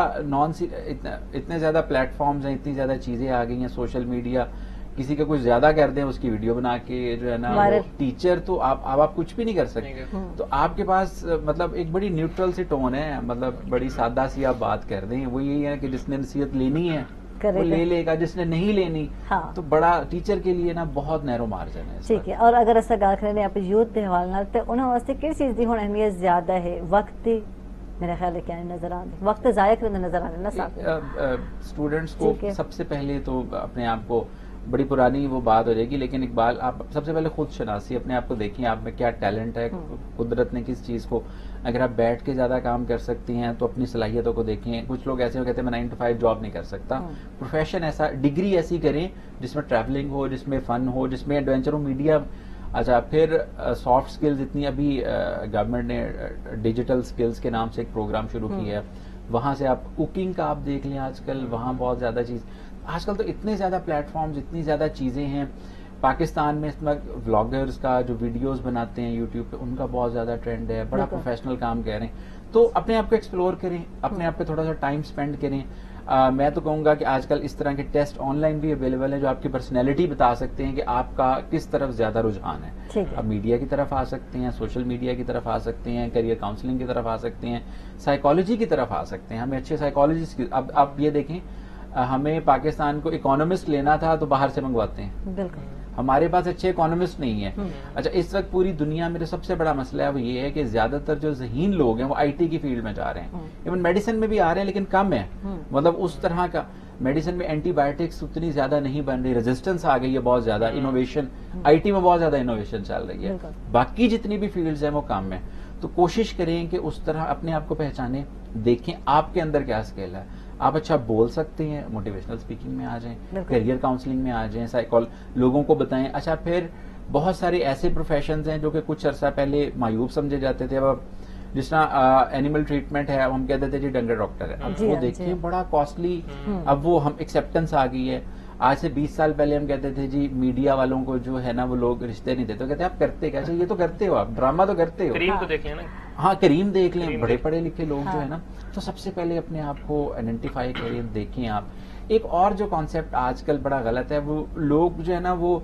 اتنے زیادہ پلیٹ فارمز ہیں, اتنی زیادہ چیزیں آ گئی ہیں, سوشل میڈیا, کسی کا کچھ زیادہ کر دیں اس کی ویڈیو بنا کے جو ہے نا, ٹیچر تو آپ کچھ بھی نہیں کر سکتے. تو آپ کے پاس مطلب ایک بڑی نیوٹرل سی ٹون ہے, مطلب بڑی سادہ سی آپ بات کر دیں, وہ یہی ہے کہ جس نے نصیحت لینی ہے وہ لے لے گا, جس نے نہیں لینی تو بڑا ٹیچر کے لیے نا بہت نیرو مارجن ہے. ٹھیک ہے. اور اگر ایسا گل کرنے آپ یوتھ کے حوالے نال تے انہاں واسطے کہڑی چیز دی ہن اہمیت زیادہ ہے؟ وقت دی میرے خیال ہے کیا نظر آندے, وقت ضائع کرنے نظر آندے نا صاحب. اسٹوڈنٹس کو سب سے پہلے تو اپنے آپ کو, بڑی پرانی وہ بات ہو جائے گی لیکن اقبال, آپ سب سے پہلے خود شناسی, اپنے آپ کو دیکھیں آپ میں کیا ٹیلنٹ ہے, قدرت نے کس چیز کو. اگر آپ بیٹھ کے زیادہ کام کر سکتی ہیں تو اپنی صلاحیتوں کو دیکھیں. کچھ لوگ ایسے کہتے ہیں میں 9 to 5 جاب نہیں کر سکتا, پروفیشن ایسا, ڈگری ایسی کریں جس میں ٹریولنگ ہو, جس میں فن ہو, جس میں ایڈونچر ہو, میڈیا. اچھا پھر سافٹ سکلز, اتنی ابھی گورنمنٹ نے ڈیجیٹل سکلز کے نام سے ایک پروگرام شروع کیا ہے, وہاں سے آپ کوکنگ کا آپ دیکھ لیں, آج کل وہاں بہت زیادہ چیز. آج کل تو اتنے زیادہ پلیٹ فارمز, اتنی زیادہ چیزیں ہیں. پاکستان میں اس وقت ولاگرز کا جو ویڈیوز بناتے ہیں یوٹیوب پہ, ان کا بہت زیادہ ٹرینڈ ہے, بڑا پروفیشنل کام کہہ رہے ہیں. تو اپنے آپ کو ایکسپلور کریں, اپنے آپ پہ تھوڑا سا ٹائم اسپینڈ کریں. میں تو کہوں گا کہ آج کل اس طرح کے ٹیسٹ آن لائن بھی اویلیبل ہیں جو آپ کی پرسنالٹی بتا سکتے ہیں کہ آپ کا کس طرف زیادہ رجحان ہے. آپ میڈیا کی طرف آ سکتے ہیں, سوشل میڈیا کی طرف آ سکتے ہیں, کیریئر کاؤنسلنگ کی طرف آ سکتے ہیں, سائیکالوجی کی طرف آ سکتے ہیں. ہمیں اچھے سائیکالوجسٹ, اب آپ یہ دیکھیں ہمیں پاکستان کو اکانومسٹ لینا تھا تو باہر سے منگواتے ہیں. بالکل, ہمارے پاس اچھے اکانومسٹ نہیں ہیں. اچھا اس وقت پوری دنیا میں سب سے بڑا مسئلہ ہے وہ یہ ہے کہ زیادہ تر جو ذہین لوگ ہیں وہ آئی ٹی کی فیلڈ میں جا رہے ہیں. ایون میڈیسن میں بھی آ رہے ہیں لیکن کم ہے, مطلب اس طرح کا. میڈیسن میں اینٹی بایوٹکس اتنی زیادہ نہیں بن رہی, ریزسٹنس آ گئی ہے بہت زیادہ. انوویشن, آئی ٹی میں بہت زیادہ انوویشن چل رہی ہے, باقی جتنی بھی فیلڈز ہیں وہ کم ہے. تو کوشش کریں کہ اس طرح اپنے آپ کو پہچانیں, دیکھیں آپ کے اندر کیا اسکل ہے. آپ اچھا بول سکتے ہیں, موٹیویشنل اسپیکنگ میں آ جائیں, کیریئر کاؤنسلنگ میں آ جائیں, لوگوں کو بتائیں. اچھا پھر بہت سارے ایسے پروفیشنز ہیں جو کہ کچھ عرصہ پہلے معیوب سمجھے جاتے تھے. اب جس طرح اینیمل ٹریٹمنٹ ہے, ہم کہتے تھے جی ڈنگر ڈاکٹر ہے, اب وہ دیکھیں بڑا کاسٹلی, اب وہ ہم ایکسیپٹنس آ گئی ہے. آج سے 20 سال پہلے ہم کہتے تھے جی میڈیا والوں کو جو ہے نا وہ لوگ رشتے نہیں دیتے, تو کہتے ہیں آپ کرتے کیا؟ یہ تو کرتے ہو, آپ ڈرامہ تو کرتے ہو. کریم تو دیکھ لیں نا, ہاں کریم دیکھ لیں, بڑے پڑھے لکھے لوگ جو ہے نا. تو سب سے پہلے اپنے آپ کو آئیڈینٹیفائی کریں, دیکھیں آپ. ایک اور جو کانسیپٹ آج کل بڑا غلط ہے, وہ لوگ جو ہے نا وہ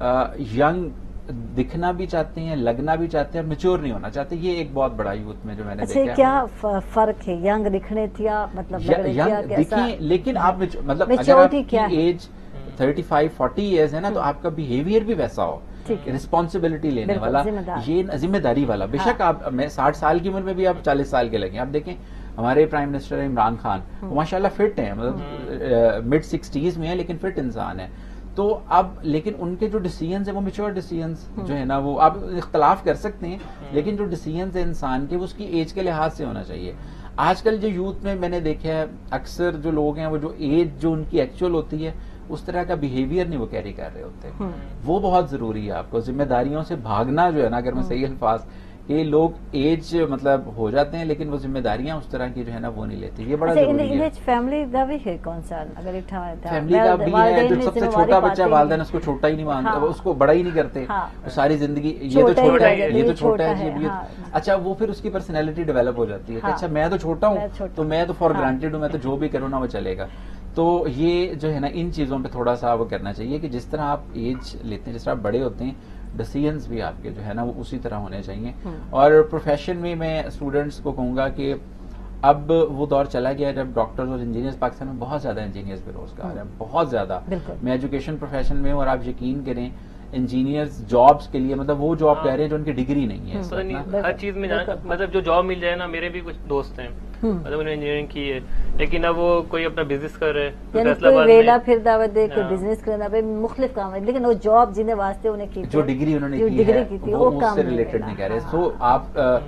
ینگ دکھنا بھی چاہتے ہیں, لگنا بھی چاہتے ہیں, میچور نہیں ہونا چاہتے. یہ ایک بہت بڑا یوتھ میں جو میں نے دیکھا ہے. کیا فرق ہے ینگ دکھنے تھیا, مطلب ینگ دکھیں لیکن آپ مطلب اگر آپ کی ایج 35-40 ایئرز ہے نا تو آپ کا بیہیویئر بھی ویسا ہو, رسپانسبلٹی لینے والا, یہ ذمہ داری والا. بے شک آپ, میں 60 سال کی عمر میں بھی آپ 40 سال کے لگیں. آپ دیکھیں ہمارے پرائم منسٹر عمران خان, ماشاءاللہ فٹ ہیں, مطلب مڈ 60s میں ہیں لیکن فٹ انسان ہے. تو اب لیکن ان کے جو ڈیسیژنز ہیں وہ میچور ڈیسیژنز جو ہے نا, وہ آپ اختلاف کر سکتے ہیں لیکن جو ڈیسیژنز ہیں انسان کے وہ اس کی ایج کے لحاظ سے ہونا چاہیے. آج کل جو یوتھ میں نے دیکھا ہے اکثر جو لوگ ہیں وہ جو ایج جو ان کی ایکچوئل ہوتی ہے اس طرح کا بیہیویئر نہیں وہ کیری کر رہے ہوتے. وہ بہت ضروری ہے. آپ کو ذمہ داریوں سے بھاگنا جو ہے نا, اگر میں صحیح الفاظ, یہ لوگ ایج مطلب ہو جاتے ہیں لیکن وہ ذمہ داریاں اس طرح کی جو ہے نا وہ نہیں لیتے. یہ بڑا ضروری ہے. فیملی کا بھی ہے کنسرن, اگر فیملی کا بھی ہے. جو سب سے چھوٹا بچہ ہے والدین اس کو چھوٹا ہی نہیں مانتے, اس کو بڑا ہی نہیں کرتے, وہ ساری زندگی یہ تو چھوٹا ہے, یہ تو چھوٹا ہے. اچھا وہ پھر اس کی پرسنالٹی ڈیولپ ہو جاتی ہے کہ اچھا میں تو چھوٹا ہوں تو میں تو فار گرانٹیڈ ہوں, میں تو جو بھی کروں نا وہ چلے گا. تو یہ جو ہے نا ان چیزوں پہ تھوڑا سا وہ کرنا چاہیے کہ جس طرح آپ ایج لیتے ہیں, جس طرح آپ بڑے ہوتے ہیں, ڈیسیژنز بھی آپ کے جو ہے نا وہ اسی طرح ہونے چاہیے. اور پروفیشن میں اسٹوڈنٹس کو کہوں گا کہ اب وہ دور چلا گیا جب ڈاکٹرز اور انجینئرز, پاکستان میں بہت زیادہ انجینئرز بے روزگار ہیں, بہت زیادہ. میں ایجوکیشن پروفیشن میں ہوں اور آپ یقین کریں انجینئرز جابس کے لیے مطلب وہ جاب کہہ رہے ہیں جو ان کی ڈگری نہیں ہے. ہر چیز میں مطلب جو جاب مل جائے نا, میرے بھی کچھ دوست ہیں مطلب انہوں نے انجینئرنگ کی ہے لیکن اب وہ کوئی اپنا بزنس کر رہے ہیں, کوئی ویلا پھر دعوت دے, کوئی بزنس کرنا پہ مختلف کام ہے, لیکن وہ جاب جن واسطے انہیں کی جو ڈگری انہوں نے کی ہے وہ اس سے ریلیٹڈ نہیں کہہ رہے. سو آپ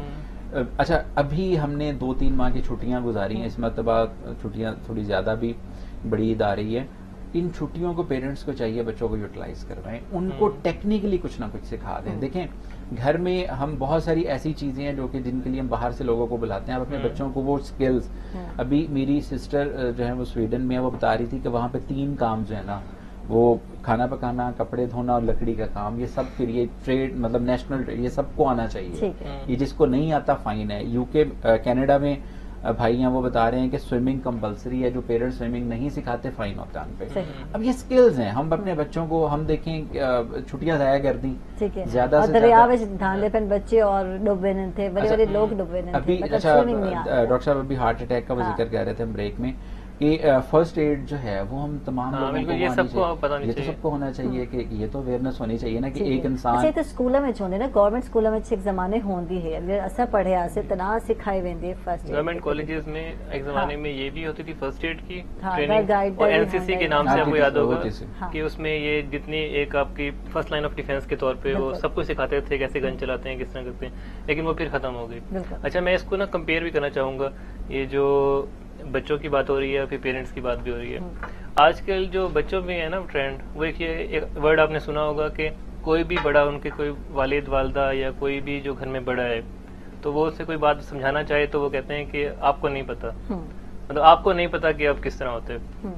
اچھا ابھی ہم نے 2-3 ماہ کی چھٹیاں گزاری ہیں, اس مرتبہ چھٹیاں تھوڑی زیادہ بھی بڑی عید آ رہی ہے. ان چھٹیوں کو پیرنٹس کو چاہیے بچوں کو یوٹیلائز کروائیں, ان کو ٹیکنیکلی کچھ نہ کچھ سکھا دیں. دیکھیں گھر میں ہم بہت ساری ایسی چیزیں ہیں جو کہ جن کے لیے ہم باہر سے لوگوں کو بلاتے ہیں, آپ اپنے بچوں کو وہ سکلز, ابھی میری سسٹر جو ہے وہ سویڈن میں ہے, وہ بتا رہی تھی کہ وہاں پہ 3 کام جو ہے نا, وہ کھانا پکانا, کپڑے دھونا اور لکڑی کا کام, یہ سب پھر یہ ٹریڈ مطلب نیشنل ٹریڈ, یہ سب کو آنا چاہیے. یہ جس کو نہیں آتا فائن ہے. یو کے کینیڈا میں بھائی ہیں وہ بتا رہے ہیں کہ سوئمنگ کمپلسری ہے, جو پیرنٹس سوئمنگ نہیں سکھاتے فائن ہوتا ہے ان پہ. اب یہ سکلز ہیں, ہم اپنے بچوں کو, ہم دیکھیں چھٹیاں ضائع کر دیں زیادہ سے زیادہ بچے اور ڈوبے تھے, بڑے بڑے لوگ ڈوبے ابھی. اچھا ڈاکٹر صاحب ابھی ہارٹ اٹیک کا وہ ذکر کر رہے تھے ہم بریک میں کہ فرسٹ ایڈ جو ہے وہ ہم تمام لوگوں کو, یہ تو سب کو ہونا چاہیے کہ یہ تو اویئرنیس ہونی چاہیے نا کہ ایک انسان. تو اسکولوں میں چھوڑے نا, گورنمنٹ اسکولوں میں ایک زمانے ہوندی ہے, اگر ایسا پڑھے سے تناہ سکھائی ویندی ہے فرسٹ ایڈ. گورنمنٹ کالجز میں ایک زمانے میں یہ بھی ہوتی تھی فرسٹ ایڈ کی ٹریننگ, اور این سی سی کے نام سے آپ کو یاد ہوگا کہ اس میں یہ جتنی ایک آپ کی فرسٹ لائن آف ڈیفینس کے طور پہ وہ سب کچھ سکھاتے تھے, کیسے گن چلاتے ہیں, کس طرح کرتے ہیں, لیکن وہ پھر ختم ہو گئی. اچھا میں اس کو نا کمپیئر بھی کرنا چاہوں گا, یہ جو بچوں کی بات ہو رہی ہے پھر پیرنٹس کی بات بھی ہو رہی ہے. آج کل جو بچوں میں ہے نا ٹرینڈ, وہ ایک ورڈ آپ نے سنا ہوگا کہ کوئی بھی بڑا, ان کے کوئی والد والدہ یا کوئی بھی جو گھر میں بڑا ہے, تو وہ اسے کوئی بات سمجھانا چاہے تو وہ کہتے ہیں کہ آپ کو نہیں پتا, مطلب آپ کو نہیں پتا کہ آپ کس طرح ہوتے.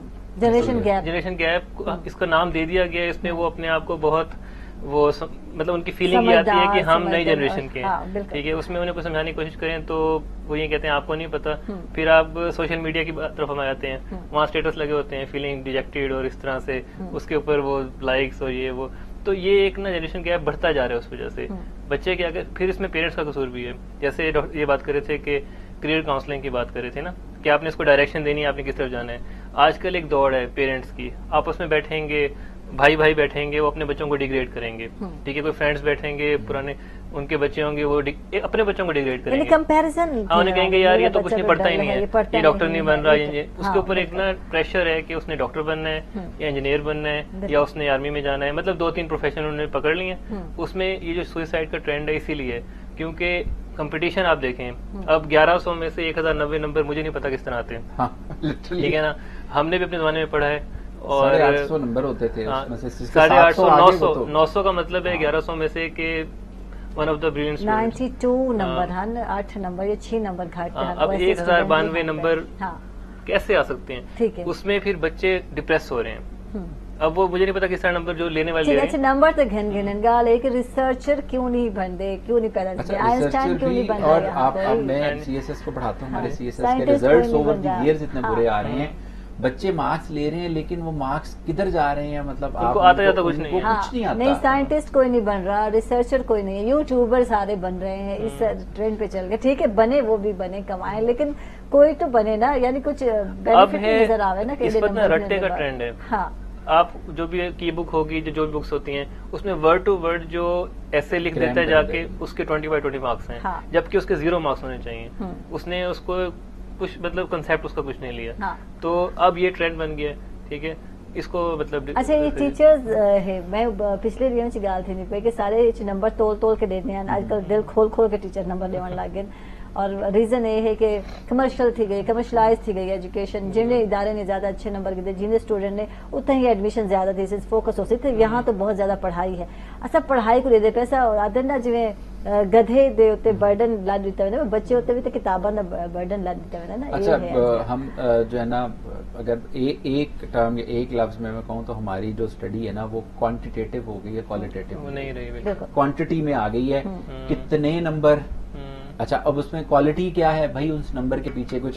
جنریشن گیپ اس کا نام دے دیا گیا, اس میں وہ اپنے آپ کو بہت وہ مطلب ان کی فیلنگ یہ آتی ہے کہ ہم نئی جنریشن کے ہیں, ٹھیک ہے. اس میں انہیں کو سمجھانے کی کوشش کریں تو وہ یہ کہتے ہیں آپ کو نہیں پتا. پھر آپ سوشل میڈیا کی طرف ہم آتے ہیں, وہاں اسٹیٹس لگے ہوتے ہیں فیلنگ ڈیجیکٹیڈ اور اس طرح سے, اس کے اوپر وہ لائکس اور یہ وہ. تو یہ ایک نا جنریشن گیپ بڑھتا جا رہا ہے اس وجہ سے. بچے کیا کہ پھر اس میں پیرنٹس کا قصور بھی ہے, جیسے یہ بات کر رہے تھے کہ کریئر کاؤنسلنگ کی بات کر رہے تھے نا, کہ آپ نے اس کو ڈائریکشن دینی ہے, آپ نے کس طرف جانا ہے. آج کل ایک دوڑ ہے پیرنٹس کی, آپس میں بیٹھیں گے, بھائی بیٹھیں گے, وہ اپنے بچوں کو ڈیگریڈ کریں گے, ٹھیک ہے. کوئی فرینڈس بیٹھیں گے پرانے, ان کے بچے ہوں گے, وہ اپنے بچوں کو ڈیگریڈ کریں گے, کمپیریزن. انہیں کہیں گے یار یہ تو کچھ نہیں پڑھتا ہی نہیں ہے, یہ ڈاکٹر نہیں بن رہا. اس کے اوپر ایک نا پریشر ہے کہ اس نے ڈاکٹر بننا ہے یا انجینئر بننا ہے یا اس نے آرمی میں جانا ہے, مطلب 2-3 پروفیشن انہوں نے پکڑ لیے. اس میں یہ جو سوئسائڈ کا ٹرینڈ ہے اسی لیے کیونکہ کمپٹیشن آپ دیکھیں, اب 1100 میں سے 1090 نمبر مجھے نہیں پتا کس طرح آتے ہیں, ٹھیک ہے نا. ہم نے بھی اپنے زمانے میں پڑھا ہے, اور 850 نمبر ہوتے تھے, 850 900 کا مطلب ہے 1100 میں سے کہ one of the brilliant 92 number, 8 number یا 6 نمبر گھٹ. اب 1092 نمبر کیسے آ سکتے ہیں, اس میں پھر بچے ڈپریس ہو رہے ہیں. اب وہ مجھے نہیں پتا کس طرح نمبر جو لینے والے اچھا نمبر تو گھن گال ہے کہ ریسرچر کیوں نہیں بنتے, کیوں نہیں پیدا کرتے, آئنسٹائن کیوں نہیں بن رہا. اور میں سی ایس ایس کو پڑھاتا ہوں, ہمارے سی ایس ایس کے ریزلٹس اوور دی ایئرز اتنے برے آ رہے ہیں, بچے مارکس لے رہے ہیں لیکن وہ مارکس کدھر جا رہے ہیں, مطلب آپ کو آتا جاتا کچھ نہیں آتا. نہیں سائنٹسٹ کوئی نہیں بن رہا, ریسرچر کوئی نہیں ہے, یوٹیوبر سارے بن رہے ہیں, اس ٹرینڈ پہ چل گئے. ٹھیک ہے بنے, وہ بھی بنے, کمائیں, لیکن کوئی تو بنے نا, یعنی کچھ بینیفٹ نظر آوے نا. اس پر رٹے کا ٹرینڈ ہے. ہاں آپ جو بھی کی بک ہوگی, جو بھی بکس ہوتی ہیں, اس میں ورڈ ٹو ورڈ جو ایسے لکھ دیتا ہے جا کے, اس کے 20/20 مارکس ہیں, جبکہ اس کے 0 مارکس ہونے چاہیے. اس نے اس کو کچھ مطلب کنسیپٹ اس کا کچھ نہیں لیا, تو اب یہ ٹرینڈ بن گیا, ٹھیک ہے. اس کو مطلب اچھا یہ ٹیچرز ہے, میں پچھلے دنوں چ گال تھی نہیں پئی کہ سارے نمبر تول کے دیتے ہیں, آج کل دل کھول کے ٹیچر نمبر لیون لگ گئے. اور ریزن یہ ہے کہ کمرشل تھی گئی, کمرشلائز تھی گئی ایجوکیشن. جن ادارے نے زیادہ اچھے نمبر دیتے, جن اسٹوڈنٹ نے اتنا ہی ایڈمیشن زیادہ تھی, فوکس ہو سکتے. یہاں تو بہت زیادہ پڑھائی ہے, اچھا پڑھائی کو دے دے پیسہ آدھے نا, جی گدھے دے ہوتے برڈن لا دیتا ہے, بچے ہوتے بھی تو کتاباں برڈن لا دیتا ہے نا. اچھا ہم جو ہے نا, اگر ایک ٹرم یا ایک لفظ میں کہوں تو ہماری جو اسٹڈی ہے نا وہ کوانٹیٹیو ہو گئی ہے, کوالٹیٹیو نہیں رہی, کوانٹٹی میں آ گئی ہے. کتنے نمبر, اچھا اب اس میں کوالٹی کیا ہے بھائی, اس نمبر کے پیچھے کچھ.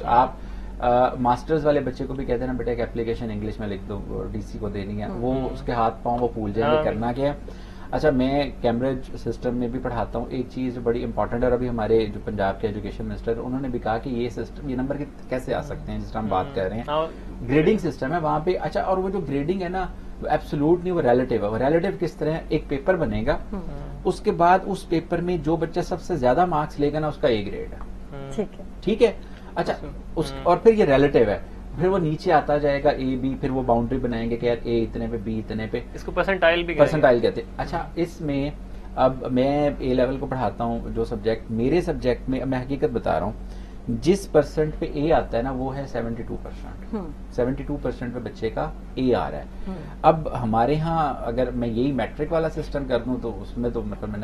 آپ ماسٹرز والے بچے کو بھی کہتے ہیں نا بیٹا ایک اپلیکیشن انگلش میں لکھ دو, ڈی سی کو دینی ہے, وہ اس کے ہاتھ پاؤں وہ پھول جائیں گے, کرنا کیا ہے. اچھا میں کیمبرج سسٹم میں بھی پڑھاتا ہوں, ایک چیز بڑی امپورٹنٹ ہے, اور ابھی ہمارے جو پنجاب کے ایجوکیشن منسٹر انہوں نے بھی کہا کہ یہ سسٹم, یہ نمبر کیسے آ سکتے ہیں, جس طرح ہم بات کر رہے ہیں گریڈنگ سسٹم ہے وہاں پہ. اچھا اور وہ جو گریڈنگ ہے نا وہ ایبسولوٹ نہیں, وہ ریلیٹیو ہے. وہ ریلیٹیو کس طرح, ایک پیپر بنے گا, اس کے بعد اس پیپر میں جو بچہ سب سے زیادہ مارکس لے گا نا اس کا اے گریڈ ہے, ٹھیک ہے. اچھا اور پھر یہ ریلیٹیو ہے, پھر وہ نیچے آتا جائے گا اے بی, پھر وہ باؤنڈری بنائیں گے کہ یار اے اتنے پہ بی اتنے پہ, اس کو پرسنٹائل بھی پرسنٹائل کہتے ہیں. اچھا اس میں اب میں اے لیول کو پڑھاتا ہوں، جو سبجیکٹ میرے سبجیکٹ میں، میں حقیقت بتا رہا ہوں، جس پرسنٹ پہ اے آتا ہے نا وہ ہے 72%. 72% پہ بچے کا اے آ رہا ہے. اب ہمارے ہاں اگر میں یہی میٹرک والا سسٹم کر دوں تو اس میں تو مطلب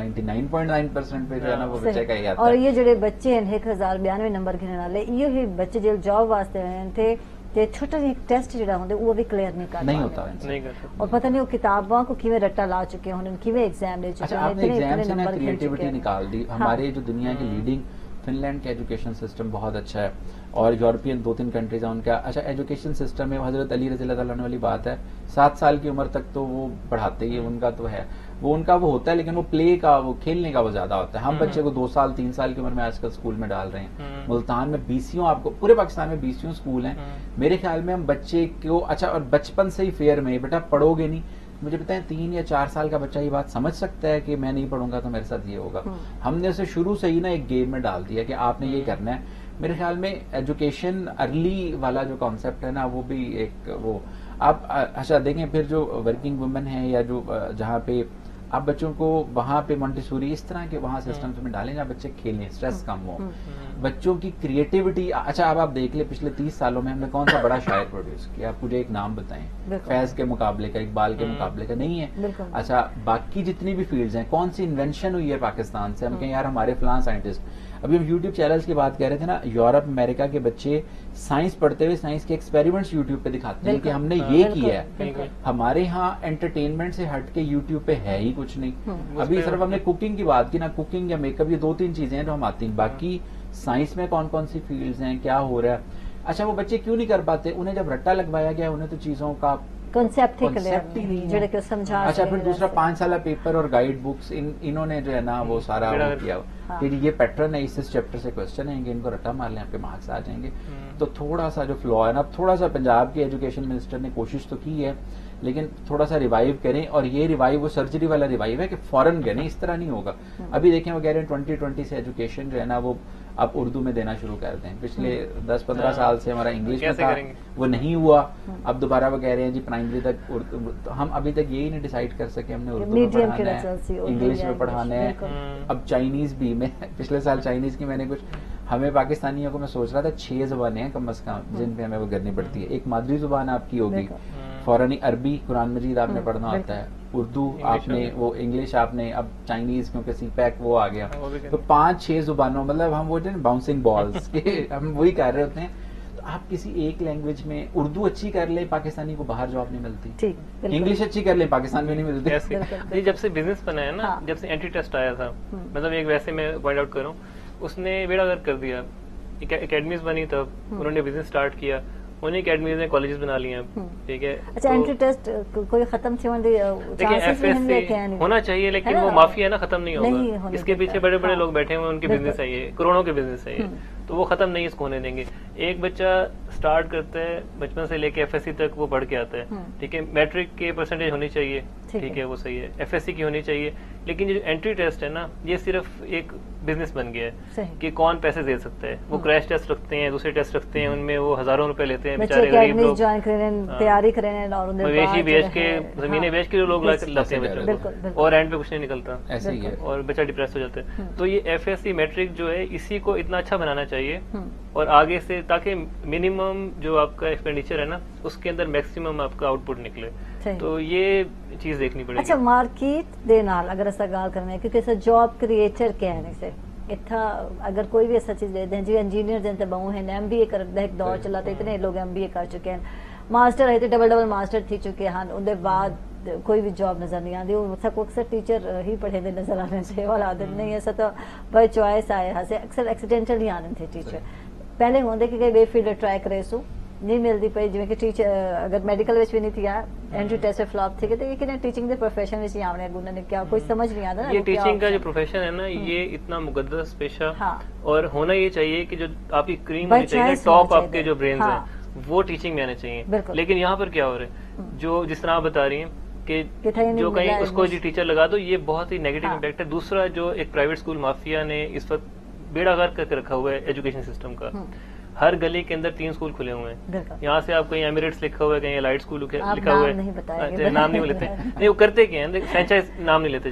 99.9% پہ جو ہے نا وہ بچے کا اے آتا ہے. اور یہ جڑے بچے ہیں 1092 نمبر گھننے والے، یہ بچے جو جاب واسطے رہے تھے تے چھوٹا جی ٹیسٹ جڑا ہوندے وہ بھی کلیئر نہیں ہوتا اور پتہ نہیں وہ کتاباں کو کیویں رٹا لا چکے ہوں، کیویں ایگزام دے چکے ہیں. آپ نے ایگزام سے نا کریٹیوٹی نکال دی. ہمارے جو دنیا کی لیڈنگ فن لینڈ کا ایجوکیشن سسٹم بہت اچھا ہے، اور یورپین 2-3 کنٹریز ہیں ان کا اچھا ایجوکیشن سسٹم ہے. حضرت علی رضی اللہ تعالیٰ عنہ والی بات ہے، 7 سال کی عمر تک تو وہ پڑھاتے ہی، ان کا تو ہے وہ ان کا وہ ہوتا ہے، لیکن وہ پلے کا، وہ کھیلنے کا وہ زیادہ ہوتا ہے. ہم بچے کو 2 سال 3 سال کی عمر میں آج کل اسکول میں ڈال رہے ہیں. ملتان میں 20 آپ کو پورے پاکستان میں 20 اسکول ہیں. میرے خیال میں ہم بچے کو اچھا اور بچپن سے ہی فیئر میں بیٹا پڑھو گے نہیں. مجھے بتائیں 3 یا 4 سال کا بچہ یہ بات سمجھ سکتا ہے کہ میں نہیں پڑھوں گا تو میرے ساتھ یہ ہوگا. ہم نے اسے شروع سے ہی نا ایک گیم میں ڈال دیا کہ آپ نے یہ کرنا ہے. میرے خیال میں ایجوکیشن ارلی والا جو کانسیپٹ ہے نا وہ بھی ایک وہ آپ اچھا دیکھیں پھر جو ورکنگ وومن ہیں یا جو جہاں پہ آپ بچوں کو وہاں پہ مونٹیسوری اس طرح کے وہاں سسٹمز میں ڈالیں جہاں بچے کھیلیں، اسٹریس کم ہو، بچوں کی کریٹیوٹی. اچھا اب آپ دیکھ لیں پچھلے 30 سالوں میں ہم نے کون سا بڑا شاعر پروڈیوس کیا؟ آپ مجھے ایک نام بتائیں. فیض کے مقابلے کا، اقبال کے مقابلے کا نہیں ہے. اچھا باقی جتنی بھی فیلڈز ہیں کون سی انوینشن ہوئی ہے پاکستان سے؟ ہم کہیں یار ہمارے فلاں سائنٹسٹ. ابھی ہم یوٹیوب چینلز کی بات کر رہے تھے نا، یورپ امریکہ کے بچے سائنس پڑھتے ہوئے سائنس کے ایکسپیریمنٹس یوٹیوب پہ دکھاتے ہیں کہ ہم نے یہ کیا ہے. ہمارے ہاں انٹرٹینمنٹ سے ہٹ کے یوٹیوب پہ ہے ہی کچھ نہیں. ابھی صرف ہم نے کوکنگ کی بات کی نا، کوکنگ یا میک اپ، یہ 2-3 چیزیں ہیں جو ہم آتی ہیں. باقی سائنس میں کون کون سی فیلڈز ہیں، کیا ہو رہا ہے. اچھا وہ بچے کیوں نہیں کر پاتے؟ انہیں جب رٹا لگوایا گیا انہیں تو چیزوں کا کنسیپٹ ہی نہیں ہے. اچھا پھر دوسرا 5 سالہ پیپر اور گائیڈ بکس انہوں نے جو ہے نا وہ سارا کیا کہ یہ پیٹرن ہے، اس چیپٹر سے کوسچن آئیں گے، ان کو رٹا مار لیں، آپ کے مارکس آ جائیں گے. تو تھوڑا سا جو فلو ہے نا، اب تھوڑا سا پنجاب کے ایجوکیشن منسٹر نے کوشش تو کی ہے لیکن تھوڑا سا ریوائیو کریں. اور یہ ریوائیو وہ سرجری والا ریوائیو ہے کہ فوراً کریں، اس طرح نہیں ہوگا. ابھی دیکھیں وہ کہہ رہے ہیں 2020 سے ایجوکیشن جو ہے نا وہ اب اردو میں دینا شروع کر دیں. پچھلے 10-15 سال سے ہمارا انگلش میں تھا، وہ نہیں ہوا. اب دوبارہ وہ کہہ رہے ہیں جی پرائمری تک اردو. ہم ابھی تک یہی نہیں ڈیسائیڈ کر سکے ہم نے اردو میں پڑھانا ہے، انگلش میں پڑھانا ہے. اب چائنیز بھی، میں پچھلے سال چائنیز کی میں نے کچھ، ہمیں پاکستانیوں کو میں سوچ رہا تھا 6 زبانیں ہیں کم از کم جن پہ ہمیں وہ کرنی پڑتی ہے. ایک مادری زبان آپ کی ہوگی، فوراً عربی قرآن مجید آپ نے پڑھنا ہوتا ہے، اردو آپ نے، وہ انگلش آپ نے، اب چائنیز کیونکہ سی پیک وہ آ گیا. تو 5-6 زبانوں، مطلب ہم وہ باؤنسنگ بالز ہم وہی کر رہے ہوتے ہیں. تو آپ کسی ایک لینگویج میں اردو اچھی کر لیں، پاکستانی کو باہر جاب نہیں ملتی. انگلش اچھی کر لیں، پاکستان میں نہیں ملتی. جب سے بزنس بنا ہے نا، جب سے اینٹی ٹیسٹ آیا تھا، مطلب ایک ویسے میں پوائنٹ آؤٹ کروں، اس نے بیڑا غرق کر دیا. اکیڈمیز بنی تب انہوں نے بزنس اسٹارٹ کیا، انہیں اکیڈمیز نے کالجز بنا لی ہیں. ٹھیک ہے. اچھا اینٹری ٹیسٹ کوئی ختم تھی دیکھیں ایف ایس سی ہونا چاہیے لیکن وہ مافیا نا ختم نہیں ہوگا. اس کے پیچھے بڑے بڑے لوگ بیٹھے ہوئے، ان کے بزنس ہے یہ، کروڑوں کے بزنس ہے یہ، تو وہ ختم نہیں اس کو ہونے دیں گے. ایک بچہ سٹارٹ کرتا ہے بچپن سے لے کے ایف ایس سی تک وہ پڑھ کے آتا ہے. ٹھیک ہے. میٹرک کے پرسنٹیج ہونی چاہیے، ٹھیک ہے وہ صحیح ہے، ایف ایس سی کی ہونی چاہیے. لیکن جو اینٹری ٹیسٹ ہے نا، یہ صرف ایک بزنس بن گیا ہے کہ کون پیسے دے سکتا ہے. وہ کریش ٹیسٹ رکھتے ہیں، دوسرے ٹیسٹ رکھتے ہیں، ان میں وہ ہزاروں روپے لیتے ہیں بیچارے غریب لوگ، تیاری کریں اور مویشی بیچ کے، زمینیں بیچ کے لوگ لاتے ہیں بچوں، اور اینڈ پہ کچھ نہیں نکلتا ایسے ہی ہے اور بچہ ڈپریس ہو جاتا ہے. تو یہ ایف ایس سی میٹرک جو ہے اسی کو اتنا اچھا بنانا چاہیے اور آگے سے، تاکہ منیمم جو آپ کا ایکسپینڈیچر ہے نا اس کے اندر میکسیمم آپ کا آؤٹ پٹ نکلے. تو یہ چیز دیکھنی پڑے گی. اچھا مارکیٹ دے نال اگر ایسا گال کرنا ہے کیونکہ ایسا جاب کریٹر کہنے سے اتھا اگر کوئی بھی ایسا چیز دے دیں جی انجینئر دیں تو بہو ہیں، ایم بی اے کر ایک دور چلا تو اتنے لوگ ایم بی اے کر چکے ہیں، ماسٹر ہے تو ڈبل ماسٹر تھی چکے ہیں، ان کے بعد کوئی بھی جاب نظر نہیں آتی. وہ اکثر ٹیچر ہی پڑھے دے نظر آنے سے والا عادت نہیں ایسا تو بائی چوائس آئے ہاں سے اکثر ایکسیڈینٹل ہی آنے تھے ٹیچر. پہلے ہوندے کہ بے فیلڈ ٹرائی کرے سو نہیں ملتی پئی، جی کہ ٹیچر اگر میڈیکل بھی نہیں تھی اینٹری ٹیسٹ فلاپ تھی تو یہ کہ ٹیچنگ دے پروفیشن میں ہی آنے انہوں نے کیا کوئی سمجھ نہیں آتا. یہ ٹیچنگ کا جو پروفیشن ہے نا یہ اتنا مقدس پیشہ، اور ہونا یہ چاہیے کہ جو آپ کی کریم ہونی چاہیے، ٹاپ آپ کے جو برینز ہیں وہ ٹیچنگ میں آنے چاہیے. لیکن یہاں پر کیا ہو رہا ہے، جو جس طرح آپ بتا رہی ہیں کہ جو کہیں اس کو جی ٹیچر لگا دو، یہ بہت ہی نیگیٹو امپیکٹ ہے. دوسرا جو ایک پرائیویٹ اسکول مافیا نے اس وقت بیڑا غرق کر کے رکھا ہوا ہے ایجوکیشن سسٹم کا. ہر گلی کے اندر 3 اسکول کھلے ہوئے ہیں. یہاں سے آپ کہیں ایمریٹس لکھا ہوا ہے، کہیں لائٹ اسکول لکھا ہوا ہے، نام نہیں لیتے. نہیں وہ کرتے کیا ہیں، فرینچائز نام نہیں لیتے. چلے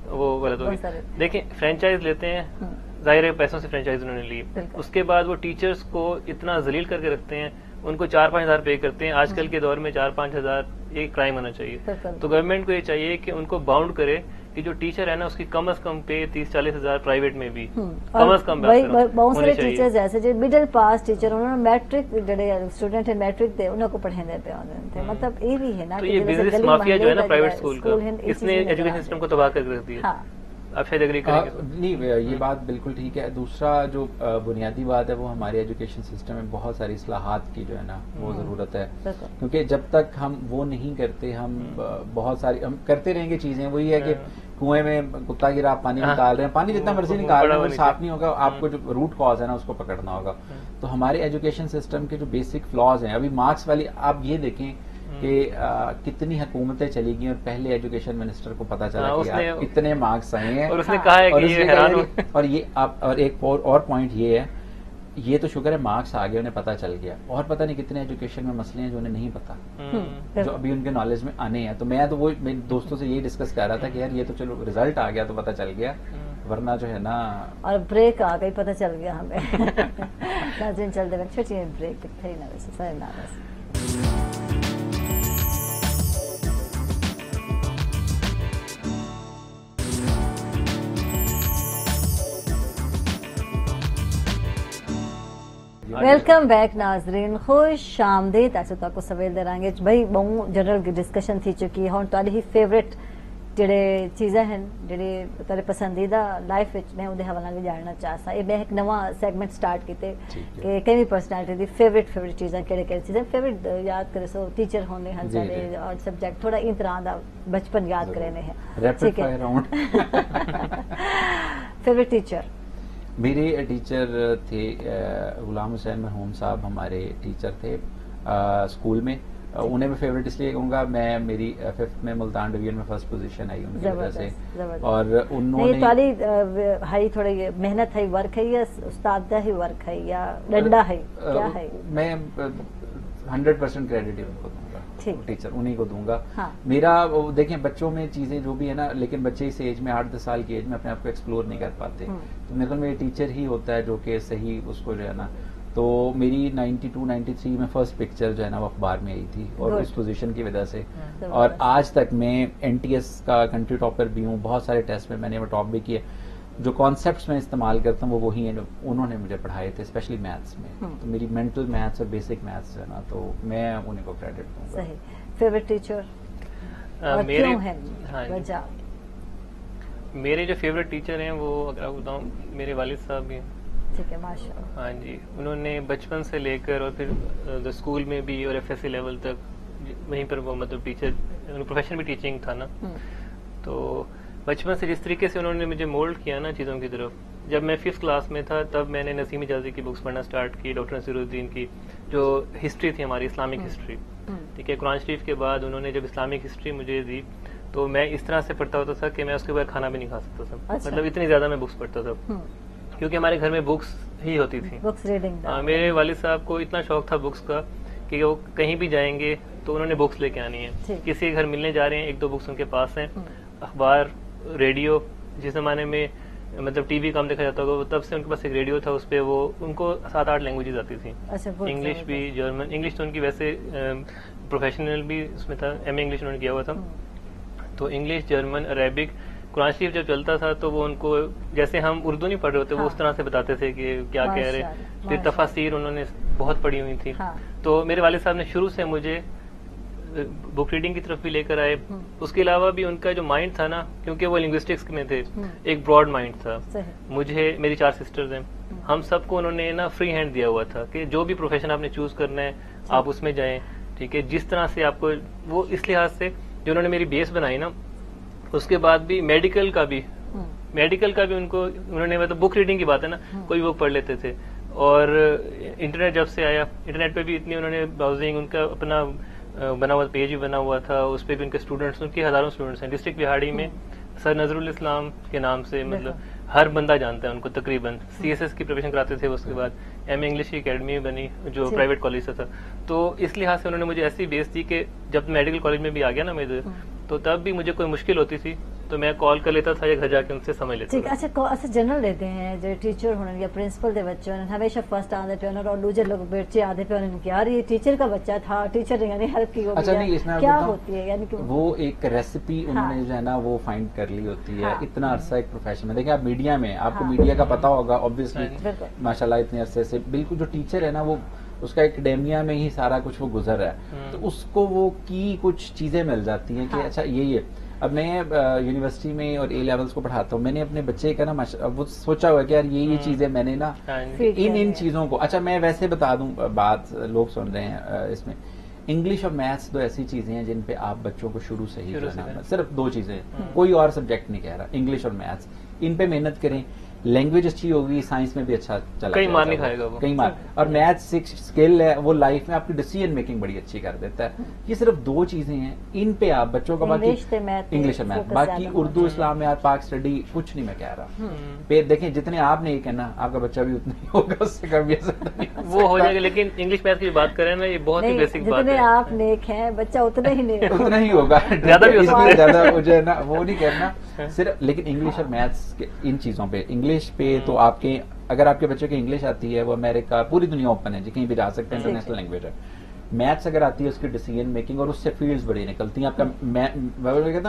وہ غلط ہوگی. دیکھیں فرینچائز لیتے ہیں, ظاہر ہے پیسوں سے فرینچائز انہوں نے لی, اس کے بعد وہ ٹیچرز کو اتنا ذلیل کر کے رکھتے ہیں, ان کو 4-5 ہزار پے کرتے ہیں. آج کل کے دور میں 4-5 ہزار ایک کرائم ہونا چاہیے. تو گورنمنٹ کو یہ چاہیے کہ ان کو باؤنڈ کرے کہ جو ٹیچر ہے نا اس کی کم از کم پے 30-40 ہزار پرائیویٹ میں بھی کم از کم بہت سارے ٹیچرز ایسے جو مڈل پاس ٹیچر انہوں نے میٹرک جڑے اسٹوڈنٹ ہیں میٹرک دے انہوں کو پڑھانے پہ آنے تھے. مطلب یہ بھی ہے نا کہ یہ بزنس مافیا جو ہے نا پرائیویٹ اسکول کا, اس نے ایجوکیشن سسٹم کو تباہ کر کے رکھ دیا. آپ شاید اگری کریں گے. نہیں, یہ بات بالکل ٹھیک ہے. دوسرا جو بنیادی بات ہے وہ ہمارے ایجوکیشن سسٹم میں بہت ساری اصلاحات کی جو ہے نا وہ ضرورت ہے, کیونکہ جب تک ہم وہ نہیں کرتے ہم بہت ساری ہم کرتے رہیں گے چیزیں. وہی ہے کہ کنویں میں کتا گرا آپ پانی نکال رہے ہیں, پانی جتنا مرضی نکال رہے ہیں صاف نہیں ہوگا. آپ کو جو روٹ کاز ہے نا اس کو پکڑنا ہوگا. تو ہمارے ایجوکیشن سسٹم کے جو بیسک فلاز ہیں, ابھی مارکس والی آپ یہ دیکھیں کہ کتنی حکومتیں چلی گئی اور پہلے ایجوکیشن منسٹر کو پتا چلا کہ اتنے مارکس آئے ہیں اور اس نے کہا ہے کہ یہ حیران ہو. اور یہ اور ایک اور پوائنٹ یہ ہے, یہ تو شکر ہے مارکس آگے انہیں پتا چل گیا, اور پتہ نہیں کتنے ایجوکیشن میں مسئلے ہیں جو انہیں نہیں پتا, جو ابھی ان کے نالج میں آنے ہیں. تو میں تو وہ میرے دوستوں سے یہی ڈسکس کر رہا تھا کہ یار یہ تو چلو رزلٹ آ گیا تو پتا چل گیا, ورنہ جو ہے نا اور بریک آ گئی پتہ چل گیا ہمیں. ناظرین چلتے وقت چھوٹی بریک تھے نا ویسے سارے ناراض. ویلکم بیک ناظرین, خوش آمدید. ایسے تو آپ کو سویل دے رہے ہیں بھائی بہت جنرل ڈسکشن تھی چکی ہے. ہوں تاری فیوریٹ جڑے چیزیں ہیں جڑی تیرے پسندیدہ لائف میں اندر حوالہ بھی جاننا چاہتا. یہ میں ایک نواں سیگمنٹ سٹارٹ کیتے کہ کئی پرسنالٹی دی فیوریٹ چیزیں کہڑے چیزیں فیوریٹ یاد کرے سو ٹیچر ہونے ہیں سارے اور سبجیکٹ تھوڑا ان طرح دا بچپن یاد کرنے ہیں. ٹھیک ہے, فیوریٹ ٹیچر میرے ٹیچر تھے غلام حسین مرحوم صاحب, ہمارے ٹیچر تھے اسکول میں. انہیں میں فیوریٹ اس لیے کہوں گا, میں میری 5th میں ملتان ڈویژن میں فرسٹ پوزیشن آئی ان کی وجہ سے. اور انہوں نے تاری ہائی تھوڑی محنت ہے ورک ہے یا استاد کا ہی ورک ہے یا ڈنڈا ہے کیا ہے؟ میں 100% کریڈٹ ان کو دوں گا, ٹیچر انہیں کو دوں گا. میرا دیکھیں بچوں میں چیزیں جو بھی ہے نا, لیکن بچے اس ایج میں 8-10 سال کی ایج میں اپنے آپ کو ایکسپلور نہیں کر پاتے. تو میرے خیال میں ٹیچر ہی ہوتا ہے جو کہ صحیح اس کو جو ہے نا. تو میری 92-93 میں فرسٹ پکچر جو ہے نا وہ اخبار میں آئی تھی, اور اس پوزیشن کی وجہ سے. اور آج تک میں NTS کا کنٹری ٹاپر بھی ہوں, بہت سارے ٹیسٹ میں نے وہ ٹاپ بھی کیے. جو کانسیپٹس میں استعمال کرتا ہوں وہ وہی ہیں جو انہوں نے مجھے پڑھائے تھے, اسپیشلی میتھس میں. تو میری مینٹل میتھس اور بیسک میتھس ہے نا, تو میں انہیں کو کریڈٹ دوں گا. صحیح. فیوریٹ ٹیچر میرے جو فیوریٹ ٹیچر ہیں وہ اگر آپ بتاؤں میرے والد صاحب بھی ہیں. ٹھیک ہے, ماشاء اللہ. ہاں جی, انہوں نے بچپن سے لے کر اور پھر اسکول میں بھی اور FSC لیول تک وہیں پر وہ مطلب ٹیچر پروفیشن بھی ٹیچنگ تھا نا. تو بچپن سے جس طریقے سے انہوں نے مجھے مولڈ کیا نا چیزوں کی طرف, جب میں 5th کلاس میں تھا تب میں نے نسیم حجازی کی بکس پڑھنا سٹارٹ کی, ڈاکٹر نصیر الدین کی جو ہسٹری تھی ہماری اسلامک ہسٹری. ٹھیک ہے, قرآن شریف کے بعد انہوں نے جب اسلامک ہسٹری مجھے دی تو میں اس طرح سے پڑھتا ہوتا تھا کہ میں اس کے بعد کھانا بھی نہیں کھا سکتا تھا. مطلب اتنی زیادہ میں بکس پڑھتا تھا کیونکہ ہمارے گھر میں بکس ہی ہوتی تھی. میرے والد صاحب کو اتنا شوق تھا بکس کا کہ وہ کہیں بھی جائیں گے تو انہوں نے بکس لے کے آنی ہے. کسی کے گھر ملنے جا رہے ہیں 1-2 بکس ان کے پاس ہیں. اخبار, ریڈیو, جس زمانے میں مطلب ٹی وی کام دیکھا جاتا ہوگا, تب سے ان کے پاس ایک ریڈیو تھا, اس پہ وہ ان کو 7-8 لینگویجز آتی تھیں. انگلش بھی, جرمن, انگلش تو ان کی ویسے پروفیشنل بھی اس میں تھا, MA انگلش انہوں نے کیا ہوا تھا. تو انگلش, جرمن, عربک, قرآن شریف جب چلتا تھا تو وہ ان کو جیسے ہم اردو نہیں پڑھ رہے ہوتے وہ اس طرح سے بتاتے تھے کہ کیا کہہ رہے. پھر تفاسیر انہوں نے بہت پڑھی ہوئی تھی. تو میرے والد صاحب نے شروع سے مجھے بک ریڈنگ کی طرف بھی لے کر آئے. اس کے علاوہ بھی ان کا جو مائنڈ تھا نا, کیونکہ وہ لنگوسٹکس میں تھے, ایک براڈ مائنڈ تھا. مجھے, میری 4 سسٹرز ہیں, ہم سب کو انہوں نے نا فری ہینڈ دیا ہوا تھا کہ جو بھی پروفیشن آپ نے چوز کرنا ہے آپ اس میں جائیں. ٹھیک ہے, جس طرح سے آپ کو وہ اس لحاظ سے جو انہوں نے میری بیس بنائی نا, اس کے بعد بھی میڈیکل کا بھی ان کو انہوں نے, مطلب بک ریڈنگ کی بات ہے نا, کوئی بک پڑھ لیتے تھے. اور انٹرنیٹ جب سے آیا, انٹرنیٹ پہ بھی اتنی انہوں نے براؤزنگ, ان کا اپنا بنا ہوا پیج بھی بنا ہوا تھا, اس پہ بھی ان کے اسٹوڈنٹس, ان کے ہزاروں اسٹوڈنٹس ہیں. ڈسٹرکٹ بہاڑی میں سر نظر الاسلام کے نام سے مطلب ہر بندہ جانتا ہے ان کو تقریباً. CSS کی پریپریشن کراتے تھے. اس کے بعد MA انگلش کی اکیڈمی بنی جو پرائیویٹ کالج سے تھا. تو اس لحاظ سے انہوں نے مجھے ایسی بیس دی کہ جب میڈیکل کالج میں بھی آ گیا نا میں ادھر, تو تب بھی مجھے کوئی مشکل ہوتی تھی تو میں کال کر لیتا تھا یا گھر جا کے ان سے سمجھ لیتا تھا. اچھا جنرل لیتے ہیں جو ٹیچر ہونے یا پرنسپل دے بچے ہونے ہمیشہ فرسٹ آدھے پہ اور دوسرے لوگ بچے آدھے پہ ہونے یار یہ ٹیچر کا بچہ تھا, ٹیچر نے یعنی ہیلپ کی ہوگی, کیا ہوتی ہے یعنی کہ وہ ایک ریسیپی انہوں نے جو ہے نا وہ فائنڈ کر لی ہوتی ہے. اتنا عرصہ ایک پروفیشن میں دیکھیں آپ میڈیا میں, آپ کو میڈیا کا پتا ہوگا obviously ماشاء اللہ اتنے عرصے سے. بالکل جو ٹیچر ہے نا وہ اس کا اکیڈیمیا میں ہی سارا کچھ وہ گزر رہا ہے, تو اس کو وہ کی کچھ چیزیں مل جاتی ہیں کہ اچھا یہ اب میں یونیورسٹی میں اور اے لیولز کو پڑھاتا ہوں, میں نے اپنے بچے کا نا وہ سوچا ہوا کہ یار یہ چیزیں میں نے نا ان چیزوں کو, اچھا میں ویسے بتا دوں بات لوگ سن رہے ہیں اس میں, انگلش اور میتھس دو ایسی چیزیں ہیں جن پہ آپ بچوں کو شروع سے ہی صرف 2 چیزیں, کوئی اور سبجیکٹ نہیں کہہ رہا, انگلش اور میتھس, ان پہ محنت کریں. لینگویج اچھی ہوگی, سائنس میں بھی اچھا چلا, کئی مار نہیں کھائے گا وہ, کئی مار. اور میتھس ایک اسکل ہے, وہ لائف میں آپ کی ڈیسیژن میکنگ بڑی اچھی کر دیتا ہے. یہ صرف 2 چیزیں ہیں, ان پہ آپ بچوں کو, باقی انگلش اور میتھ, باقی اردو اسلامیات پاک اسٹڈی کچھ نہیں میں کہہ رہا. پھر دیکھیں جتنے آپ نے یہ کہنا آپ کا بچہ بھی اتنا ہی ہوگا, اس سے کم وہ ہو جائے گا. لیکن انگلش میتھ کی بات کریں نا, یہ بہت ہی بیسک بات ہے. جتنے آپ نیک ہیں بچہ اتنا ہی ہوگا, زیادہ بھی ہو سکتا ہے, زیادہ ہو جائے نا وہ نہیں کرنا صرف. لیکن انگلش اور میتھس ان چیزوں پہ, انگلش پہ تو آپ کے, اگر آپ کے بچے کو انگلش آتی ہے, وہ امریکہ پوری دنیا اوپن ہے جی, کہیں بھی جا سکتے ہیں, انٹرنیشنل لینگویج ہے. میتھس اگر آتی ہے اس کی ڈیسیژن میکنگ اور اس سے فیلڈز بڑی نکلتی ہیں. آپ کا کہتا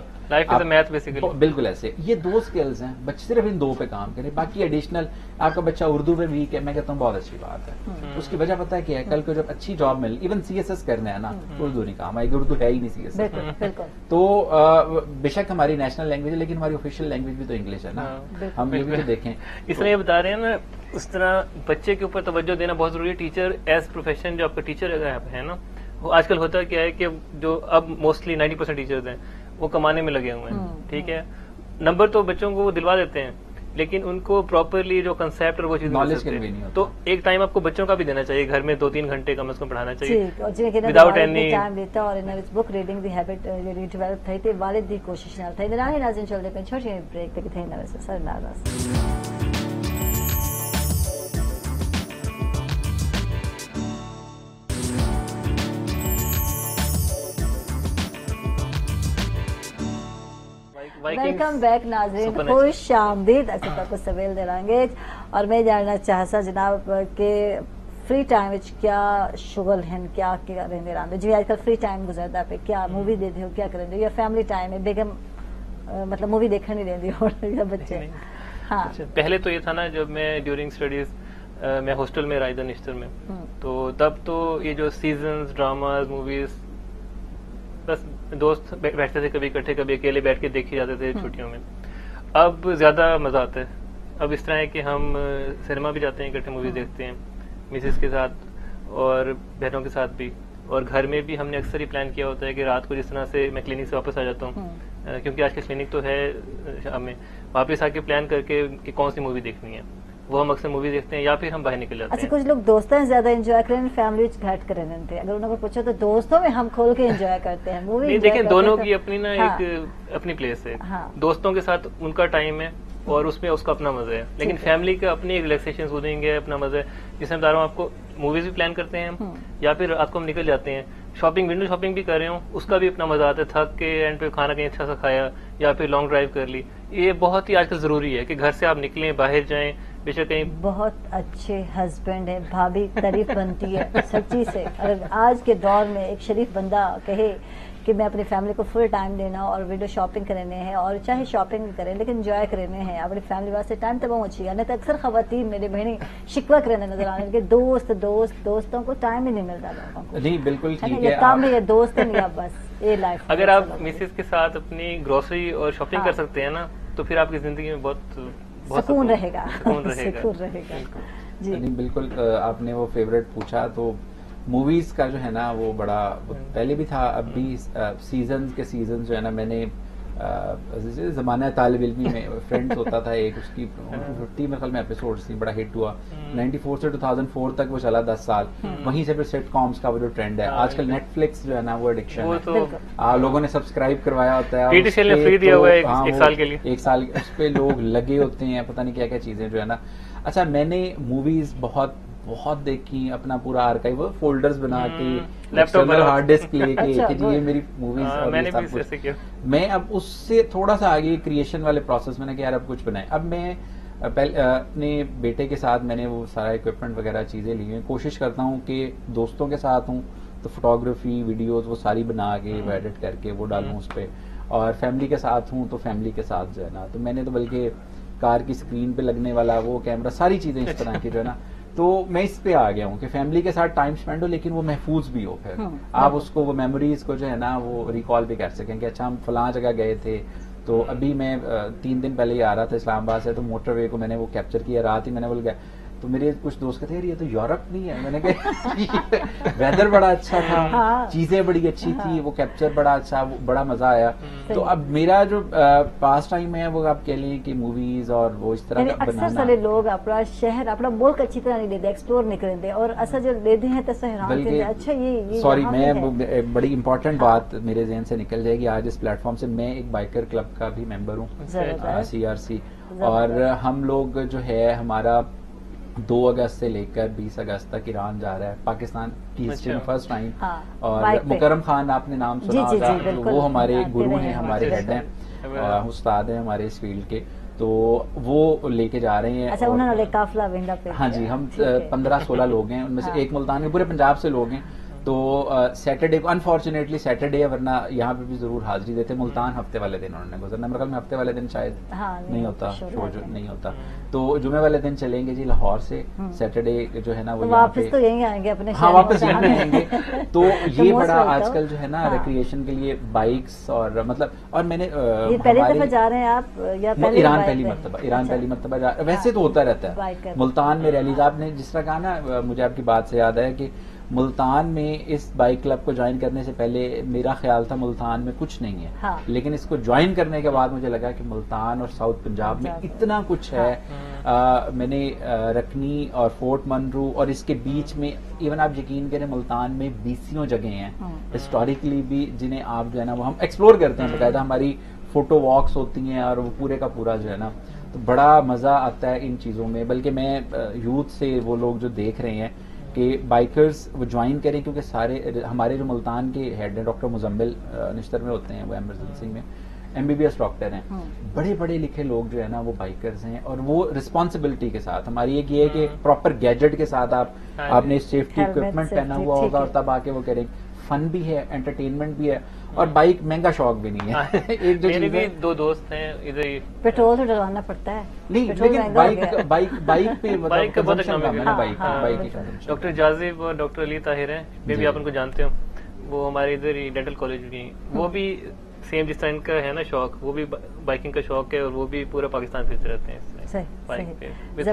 ہوں بالکل ایسے, یہ 2 سکلز ہیں, بچے صرف ان 2 پہ کام کریں. باقی ایڈیشنل آپ کا بچہ اردو پہ ویک ہے, میں کہتا ہوں بہت اچھی بات ہے. اس کی وجہ پتہ ہے کیا ہے, کل کو جب اچھی جاب مل, ایون CSS کرنا ہے نا, اردو نہیں کام آئے گی, اردو ہے ہی نہیں CSS. تو بے شک ہماری نیشنل لینگویج ہے, لیکن ہماری آفیشیل لینگویج بھی تو انگلش ہے نا. ہم یہ بھی دیکھیں, اس لیے بتا رہے ہیں نا, اس طرح بچے کے اوپر توجہ دینا بہت ضروری ہے. ٹیچر ایز پروفیشن, جو آپ کا ٹیچر ہے نا, وہ آج کل ہوتا کیا ہے کہ جو اب موسٹلی 90% ٹیچرز ہیں وہ کمانے میں لگے ہوئے ہیں. ٹھیک ہے, نمبر تو بچوں کو وہ دلوا دیتے ہیں, لیکن ان کو پراپرلی جو کنسیپٹ اور وہ چیز نہیں, تو ایک ٹائم آپ کو بچوں کا بھی دینا چاہیے, گھر میں 2-3 گھنٹے کم از کم پڑھانا چاہیے without any book reading the habit develop تھئی تے والد دی کوشش نال تھئی. میرا ناظرین چلدے پے چھوٹی بریک تے کتھے نہ ویسے سر ناراض. ویلکم بیک ناظرین, خوش آمدید. اسی تک سویل دے رانگے اور میں جاننا چاہتا جناب کہ فری ٹائم کیا شغل ہیں, کیا رہندے رہندے جی آج کل فری ٹائم گزردا پہ, کیا مووی دیکھتے ہو, کیا کرندے ہو, یا فیملی ٹائم ہے بیگم مطلب مووی دیکھنے نہیں دیندی ہو یا بچے. ہاں پہلے تو یہ تھا نا, جب میں ڈیورنگ اسٹڈیز میں ہاسٹل میں رہا تھا نشتر میں, تو تب تو یہ جو سیزنز, ڈراماز, موویز بس دوست بیٹھتے تھے, کبھی اکٹھے کبھی اکیلے بیٹھ کے دیکھے جاتے تھے چھٹیوں میں. اب زیادہ مزہ آتا ہے. اب اس طرح ہے کہ ہم سنیما بھی جاتے ہیں, اکٹھے موویز دیکھتے ہیں مسز کے ساتھ اور بہنوں کے ساتھ بھی, اور گھر میں بھی ہم نے اکثر ہی پلان کیا ہوتا ہے کہ رات کو جس طرح سے میں کلینک سے واپس آ جاتا ہوں, کیونکہ آج کل کلینک تو ہے شام میں, واپس آ کے پلان کر کے کہ کون سی مووی دیکھنی ہے, وہ ہم اکثر مووی دیکھتے ہیں یا پھر ہم باہر نکل جاتے ہیں. اچھا, کچھ لوگ دوستوں زیادہ انجوائے کریں, فیملی گھٹ کریں, اگر انہوں کو پوچھو تو دوستوں میں ہم کھول کے انجوائے کرتے ہیں مووی. دیکھیں دونوں کی اپنی نا ایک اپنی پلیس ہے. دوستوں کے ساتھ ان کا ٹائم ہے اور اس میں اس کا اپنا مزہ ہے, لیکن فیملی کا اپنی ریلیکسیشن وہ دیں گے, اپنا مزہ ہے. جس میں بتا رہا ہوں آپ کو, موویز بھی پلان کرتے ہیں یا پھر رات کو ہم نکل جاتے ہیں, شاپنگ, ونڈو شاپنگ بھی کر رہے ہوں, اس کا بھی اپنا مزہ آتا ہے. تھک کے اینڈ پہ کھانا کہیں اچھا سا کھایا یا پھر لانگ ڈرائیو کر لی. یہ بہت ہی آج کل ضروری ہے کہ گھر سے آپ نکلیں, باہر جائیں, بے شک کہیں. بہت اچھے ہسبینڈ ہیں, بھابھی تعریف بنتی ہے سچی سے. اگر آج کے دور میں ایک شریف بندہ کہے کہ میں اپنی فیملی کو فل ٹائم دینا اور ونڈو شاپنگ کرنے ہیں, اور چاہے شاپنگ بھی کریں لیکن انجوائے کرنے ہیں اپنی فیملی واسطے, ٹائم تو بہت اچھی ہے. نہیں تو اکثر خواتین میری بہنیں شکوہ کرنے نظر آنے کہ دوستوں کو ٹائم ہی نہیں ملتا لوگوں کو. نہیں بالکل ٹھیک ہے, یہ کام ہے, یہ دوست نہیں, اب بس یہ لائف. اگر آپ مسز کے ساتھ اپنی گروسری اور شاپنگ کر سکتے ہیں نا, تو پھر آپ کی زندگی میں بہت سکون رہے گا. جی نہیں بالکل. آپ نے وہ فیوریٹ پوچھا, تو موویز کا جو ہے نا وہ بڑا پہلے بھی تھا, اب بھی سیزنز کے سیزنز جو ہے نا, میں نے زمانہ طالب علمی میں فرینڈز ہوتا تھا ایک, اس کی 50 میں خیال میں ایپیسوڈز تھی, بڑا ہٹ ہوا. 94 سے 2004 تک وہ چلا 10 سال. وہیں سے پھر سیٹ کامس کا وہ جو ٹرینڈ ہے آج کل, نیٹ فلکس جو ہے نا وہ ایڈکشن ہے, لوگوں نے سبسکرائب کروایا ہوتا ہے, ایک سال اس پہ لوگ لگے ہوتے ہیں, پتہ نہیں کیا کیا چیزیں جو ہے نا. اچھا, میں نے موویز بہت بہت دیکھی, اپنا پورا آرکائیو فولڈرز بنا کے لیپٹاپ پر ہارڈ ڈسک لے کے کہ جی یہ میری موویز اور میں نے یہ بھی سب ایسے کیا. میں اب اس سے تھوڑا سا آگے کریشن والے پروسیس میں نے کہ یار اب کچھ بنائے. اب میں اپنے بیٹے کے ساتھ میں نے وہ سارا اکوپمنٹ وغیرہ چیزیں لی ہیں. کوشش کرتا ہوں کہ دوستوں کے ساتھ ہوں تو فوٹوگرافی ویڈیوز وہ ساری بنا کے وہ ایڈٹ کر کے وہ ڈالوں اس پہ, اور فیملی کے ساتھ ہوں تو فیملی کے ساتھ جو ہے نا, تو میں نے تو بلکہ کار کی اسکرین پہ لگنے والا وہ کیمرہ ساری چیزیں اس طرح کی جو ہے نا, تو میں اس پہ آ گیا ہوں کہ فیملی کے ساتھ ٹائم اسپینڈ ہو لیکن وہ محفوظ بھی ہو, پھر آپ اس کو وہ میموریز کو جو ہے نا وہ ریکال بھی کر سکیں کہ اچھا ہم فلاں جگہ گئے تھے. تو ابھی میں 3 دن پہلے ہی آ رہا تھا اسلام آباد سے, تو موٹر وے کو میں نے وہ کیپچر کیا رات ہی, میں نے بول گیا تو میرے کچھ دوست کہتے ہیں یہ تو یورپ نہیں ہے. میں نے کہا ویدر بڑا اچھا تھا, چیزیں بڑی اچھی تھی, وہ کیپچر بڑا اچھا, بڑا مزہ آیا. تو اب میرا جو پاس ٹائم ہے وہ آپ کہہ لیں کہ موویز اور وہ اس طرح کا بنانا. اکثر سارے لوگ اپنا شہر اپنا ملک اچھی طرح نہیں لیتے, ایکسپلور نہیں کرتے, اور اصل جو لیتے ہیں تو حیران تھے اچھا یہ سوری میں بڑی امپورٹنٹ بات میرے ذہن سے نکل جائے گی آج اس پلیٹ فارم سے. میں ایک بائکر کلب کا بھی ممبر ہوں, CRC, اور ہم لوگ جو ہے ہمارا 2 اگست سے لے کر 20 اگست تک ایران جا رہا ہے, پاکستان کی ہسٹری میں فرسٹ ٹائم. اور مکرم خان آپ نے نام سنا ہوگا, وہ ہمارے گرو ہیں, ہمارے ہیڈ ہیں, استاد ہیں ہمارے اس فیلڈ کے, تو وہ لے کے جا رہے ہیں. اچھا انہوں نے قافلہ وینڈا پہ. ہاں جی, ہم 15-16 لوگ ہیں, ان میں سے ایک ملتان کے پورے پنجاب سے لوگ ہیں. تو سیٹرڈے کو انفارچونیٹلی سیٹرڈے ہے, ورنہ یہاں پہ بھی ضرور حاضری دیتے. ملتان ہفتے والے دن انہوں نے گزرنا, میرے خیال میں ہفتے والے دن شاید نہیں ہوتا, شو جو نہیں ہوتا, تو جمعے والے دن چلیں گے جی لاہور سے. سیٹرڈے جو ہے نا وہ واپس تو یہیں آئیں گے اپنے, ہاں واپس یہیں آئیں گے. تو یہ بڑا آج کل جو ہے نا ریکریشن کے لیے بائکس, اور مطلب, اور میں نے پہلی دفعہ جا رہے ہیں آپ یا ایران پہلی مرتبہ, ایران پہلی مرتبہ جا, ویسے تو ہوتا رہتا ہے ملتان میں ریلیز. آپ نے جس طرح کہا نا, مجھے آپ کی بات سے یاد ہے کہ ملتان میں اس بائک کلب کو جوائن کرنے سے پہلے میرا خیال تھا ملتان میں کچھ نہیں ہے, لیکن اس کو جوائن کرنے کے بعد مجھے لگا کہ ملتان اور ساؤتھ پنجاب میں اتنا کچھ ہے. میں نے رکنی اور فورٹ منرو اور اس کے بیچ میں ایون آپ یقین کریں ملتان میں 20 جگہیں ہیں ہسٹوریکلی بھی, جنہیں آپ جو ہے نا وہ ہم ایکسپلور کرتے ہیں. باقاعدہ ہماری فوٹو واکس ہوتی ہیں اور وہ پورے کا پورا جو ہے نا, تو بڑا مزہ آتا ہے ان چیزوں میں. بلکہ میں یوتھ سے وہ لوگ جو دیکھ رہے ہیں کہ بائکرز وہ جوائن کریں, کیونکہ سارے ہمارے جو ملتان کے ہیڈ ہیں ڈاکٹر مزمل نشتر میں ہوتے ہیں, وہ ایمرجنسی میں MBBS ڈاکٹر ہیں, بڑے بڑے لکھے لوگ جو ہے نا وہ بائکرز ہیں. اور وہ رسپانسبلٹی کے ساتھ, ہماری ایک یہ ہے کہ پراپر گیجٹ کے ساتھ آپ نے سیفٹی اکوپمنٹ پہنا ہوا ہوگا, اور تب آ کے وہ کریں. فن بھی ہے, انٹرٹینمنٹ بھی ہے, اور بائک مہنگا شوق بھی نہیں ہے. ایک جو میرے بھی 2 دوست ہیں ادھر ہی, پیٹرول تو ڈلوانا پڑتا ہے نہیں, لیکن بائک پہ بائک کا بہت اچھا بائک. ڈاکٹر جازب اور ڈاکٹر علی طاہر ہیں, میں بھی آپ ان کو جانتے ہوں, وہ ہمارے ادھر ہی ڈینٹل کالج میں ہیں. وہ بھی سیم جس طرح ان کا ہے نا شوق, وہ بھی بائکنگ کا شوق ہے, اور وہ بھی پورا پاکستان پھرتے رہتے ہیں بائک پہ.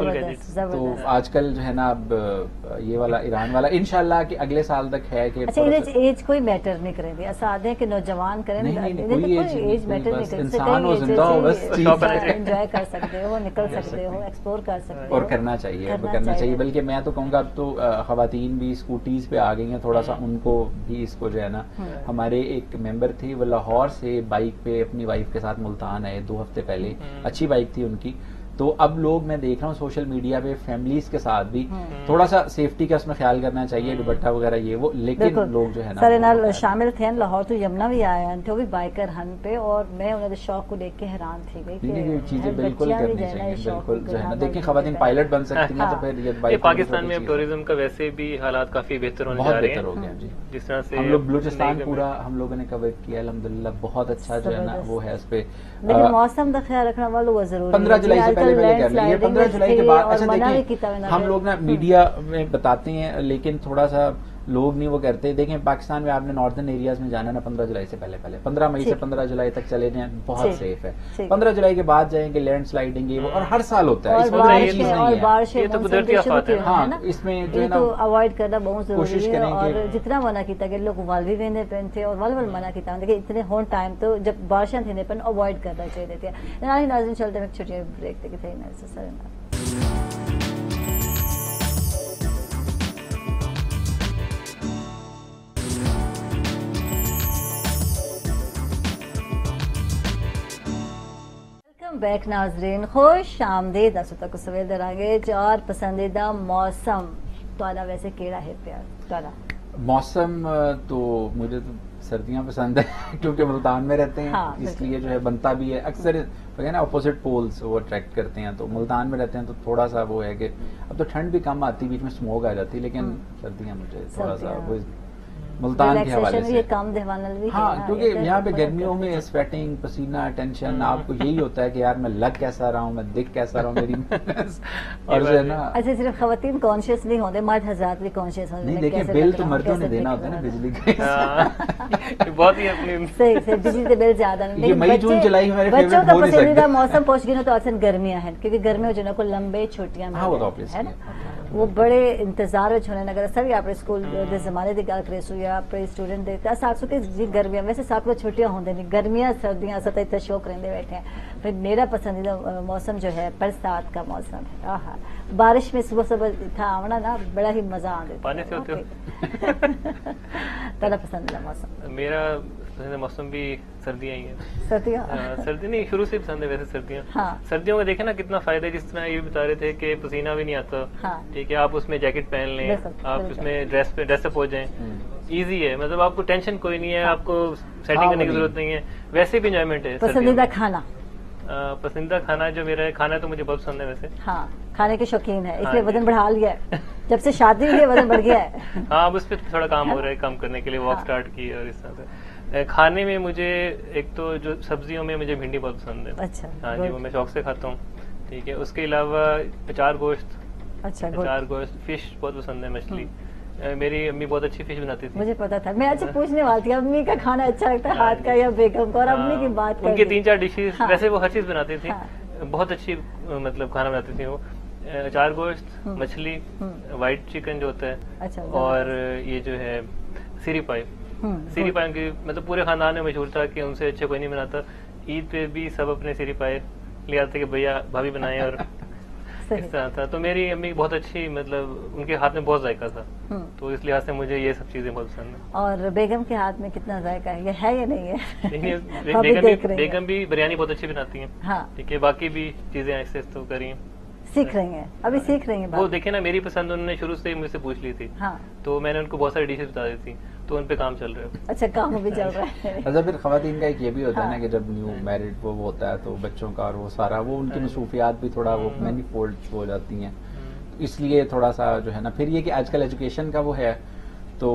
تو آج کل جو ہے نا اب یہ والا ایران والا انشاءاللہ کہ اگلے سال تک ہے کہ اچھا ایج کوئی میٹر نہیں کرے گی, اساتذہ کہ نوجوان کریں, کوئی ایج میٹر نہیں کرے, انسان ہو زندہ ہو بس انجوائے کر سکتے ہو, نکل سکتے ہو, ایکسپلور کر سکتے ہو, اور کرنا چاہیے. بلکہ میں تو کہوں گا اب تو خواتین بھی اسکوٹیز پہ آ گئی ہیں, تھوڑا سا ان کو بھی اس کو جو ہے نا, ہمارے ایک ممبر تھی وہ لاہور سے بائک پہ اپنی وائف کے ساتھ ملتان آئے 2 ہفتے پہلے, اچھی بائک تھی ان کی. تو اب لوگ میں دیکھ رہا ہوں سوشل میڈیا پہ فیملیز کے ساتھ بھی تھوڑا سا سیفٹی کا اس میں خیال کرنا چاہیے, دوپٹہ وغیرہ یہ وہ, لیکن لوگ جو ہے نا سارے نال شامل تھے. لاہور تو یمنا بھی آئے ہیں, وہ بھی بائکر ہن پہ, اور میں انہوں نے شوق کو دیکھ کے حیران تھی گئی کہ چیزیں بالکل کرنی چاہیے. بالکل جو ہے نا دیکھیں خواتین پائلٹ بن سکتی ہیں, تو پھر یہ پاکستان میں ٹورزم کا ویسے بھی حالات کافی بہتر ہونے جا رہے ہیں. جس طرح سے ہم لوگ بلوچستان پورا ہم لوگوں نے کور کیا الحمدللہ, بہت اچھا جو ہے نا وہ ہے اس پہ. لیکن موسم کا خیال رکھنا والا وہ ضروری ہے. 15 جولائی سے پہلے کر لیجیے, 15 جولائی کے بعد. اچھا دیکھیں ہم لوگ نا میڈیا میں بتاتے ہیں, لیکن تھوڑا سا لوگ نہیں وہ کرتے. دیکھیں پاکستان میں آپ نے ناردرن ایریاز میں جانا نا 15 جولائی سے پہلے 15 مئی سے 15 جولائی تک چلے جائیں, بہت سیف ہے. 15 جولائی کے بعد جائیں گے لینڈ سلائڈنگ یہ وہ, اور ہر سال ہوتا ہے, اس میں کوئی چیز نہیں ہے, یہ تو قدرتی آفات ہے. ہاں اس میں جو ہے نا اوائڈ کرنا بہت ضروری ہے. اور جتنا منع کیتا کہ لوگ وال بھی ویندے پہن تھے, اور وال منع کیتا کہ اتنے ہون ٹائم تو جب بارشیں تھے پن اوائڈ کرنا چاہیے تھے. ناظرین چلتے ہیں چھوٹی بریک تک تھے میرے سے سر. بیک ناظرین خوش آمدید. کو سویل درانگے اور پسندیدہ موسم ਤੁਹਾਡਾ ਵੈਸੇ ਕਿਹੜਾ ਹੈ ਪਿਆਰ ਤੁਹਾਡਾ? मौसम तो मुझे तो सर्दियाँ पसंद है क्योंकि मुल्तान में रहते हैं, हाँ, इसलिए जो है बनता भी है। अक्सर ना अपोजिट पोल्स वो अट्रैक्ट करते हैं, तो मुल्तान में रहते हैं तो थोड़ा सा वो है कि अब तो ठंड भी कम आती, बीच में स्मोक आ जाती है, लेकिन सर्दियाँ मुझे थोड़ा सा वो मुल्तान के हवाले से कम भी हाँ, क्योंकि यहाँ पे गर्मियों में स्वेटिंग, पसीना, टेंशन, आपको यही होता है कि यार मैं लग कैसा रहा हूँ, मैं दिख कैसा रहा हूँ, मेरी और जो है ना। अच्छा, सिर्फ खवातीन कॉन्शियस नहीं होते, मर्द हज़रात भी कॉन्शियस होते। नहीं देखिए, बिल तो मर्दों ने देना होता है ना बिजली का। बहुत ही अपनी सही बिजली के बिल ज्यादा नहीं। ये मई जून जुलाई हमारे बच्चों का पसंदीदा मौसम पहुंच गया तो अक्सर गर्मियां हैं, क्योंकि गर्मियों जो को लंबे छुट्टियां है ना, वो बड़े इंतजार में होने लगा। सभी आप स्कूल के जमाने की गल करें या आप स्टूडेंट देखते सात सौ जी गर्मियां, वैसे सात को छुट्टियां होंगे नहीं, गर्मियां सर्दियां सब इतना शौक रहते बैठे हैं। फिर मेरा पसंदीदा मौसम जो है बरसात का मौसम है। आहा, बारिश में सुबह सुबह था आवना ना, बड़ा ही मजा आ गया। तेरा पसंदीदा मौसम? मेरा पसंदीदा मौसम भी सर्दियाँ ही है। सर्दियाँ? सर्दी नहीं, शुरू से पसंद है वैसे सर्दियाँ। हाँ। सर्दियों में देखे ना कितना फायदा है, जिस तरह ये बता रहे थे कि पसीना भी नहीं आता। हाँ। ठीक है, आप उसमें जैकेट पहन लें, आप उसमें ड्रेसअप हो जाएं, इजी है, मतलब आपको टेंशन कोई नहीं है, आपको सेटिंग करने की जरूरत नहीं है, वैसे भी इंजॉयमेंट है। पसंदीदा खाना? पसंदीदा खाना जो मेरा है, खाना तो मुझे बहुत पसंद है वैसे। हाँ, खाने के शौकीन है, इसलिए वजन बढ़ा लिया है। जब से शादी हुई है वजन बढ़ गया है। हाँ, अब उस पर थोड़ा काम हो रहा है, कम करने के लिए वॉक स्टार्ट की और इस तरह से। खाने में मुझे एक तो जो सब्जियों में मुझे भिंडी बहुत पसंद है। अच्छा, हाँ जी, वो मैं शौक से खाता हूँ। ठीक है, उसके अलावा अचार गोश्त। अच्छा, अचार गोश्त, फिश बहुत पसंद है, मछली। मेरी अम्मी बहुत अच्छी फिश बनाती थी। मुझे पता था, मैं अच्छा पूछने वाली थी अम्मी का खाना अच्छा लगता है हाथ का या बेगम को, और अम्मी की बात कर उनकी 3-4 डिशेस। हाँ। वैसे वो हर चीज बनाती थी। हाँ। बहुत अच्छी मतलब खाना बनाती थी वो। अचार गोश्त, मछली, व्हाइट चिकन जो होता है, अच्छा, और ये जो है सीरी पाई। सीरी पाई की मतलब पूरे खानदान में मशहूर था कि उनसे अच्छे कोई नहीं बनाता। ईद पे भी सब अपने सीरी पाई ले आते कि भैया भाभी बनाए, और इस तरह था। तो मेरी अम्मी बहुत अच्छी, मतलब उनके हाथ में बहुत जायका था, तो इस लिहाज से मुझे ये सब चीजें बहुत पसंद है। और बेगम के हाथ में कितना जायका है, ये है या नहीं है? बेगम भी बिरयानी बहुत अच्छी बनाती है। हाँ। ठीक है, बाकी भी चीजें ऐसे तो करी हैं, सीख रही हैं, अभी सीख रही हैं। वो देखे ना, मेरी पसंद उन्होंने शुरू से ही मुझसे पूछ ली थी। हाँ। तो मैंने उनको बहुत सारी डिशेस बता दी थी, तो उन पे काम चल रहा है। अच्छा, काम भी चल रहा है। अच्छा, फिर खवातीन का एक ये भी होता है हाँ। ना कि जब न्यू मैरिड वो होता है तो बच्चों का और वो सारा वो उनकी मसरूफियात भी थोड़ा वो मैनी फोल्ड हो जाती हैं, इसलिए थोड़ा सा जो है ना। फिर ये कि आजकल एजुकेशन का वो है, तो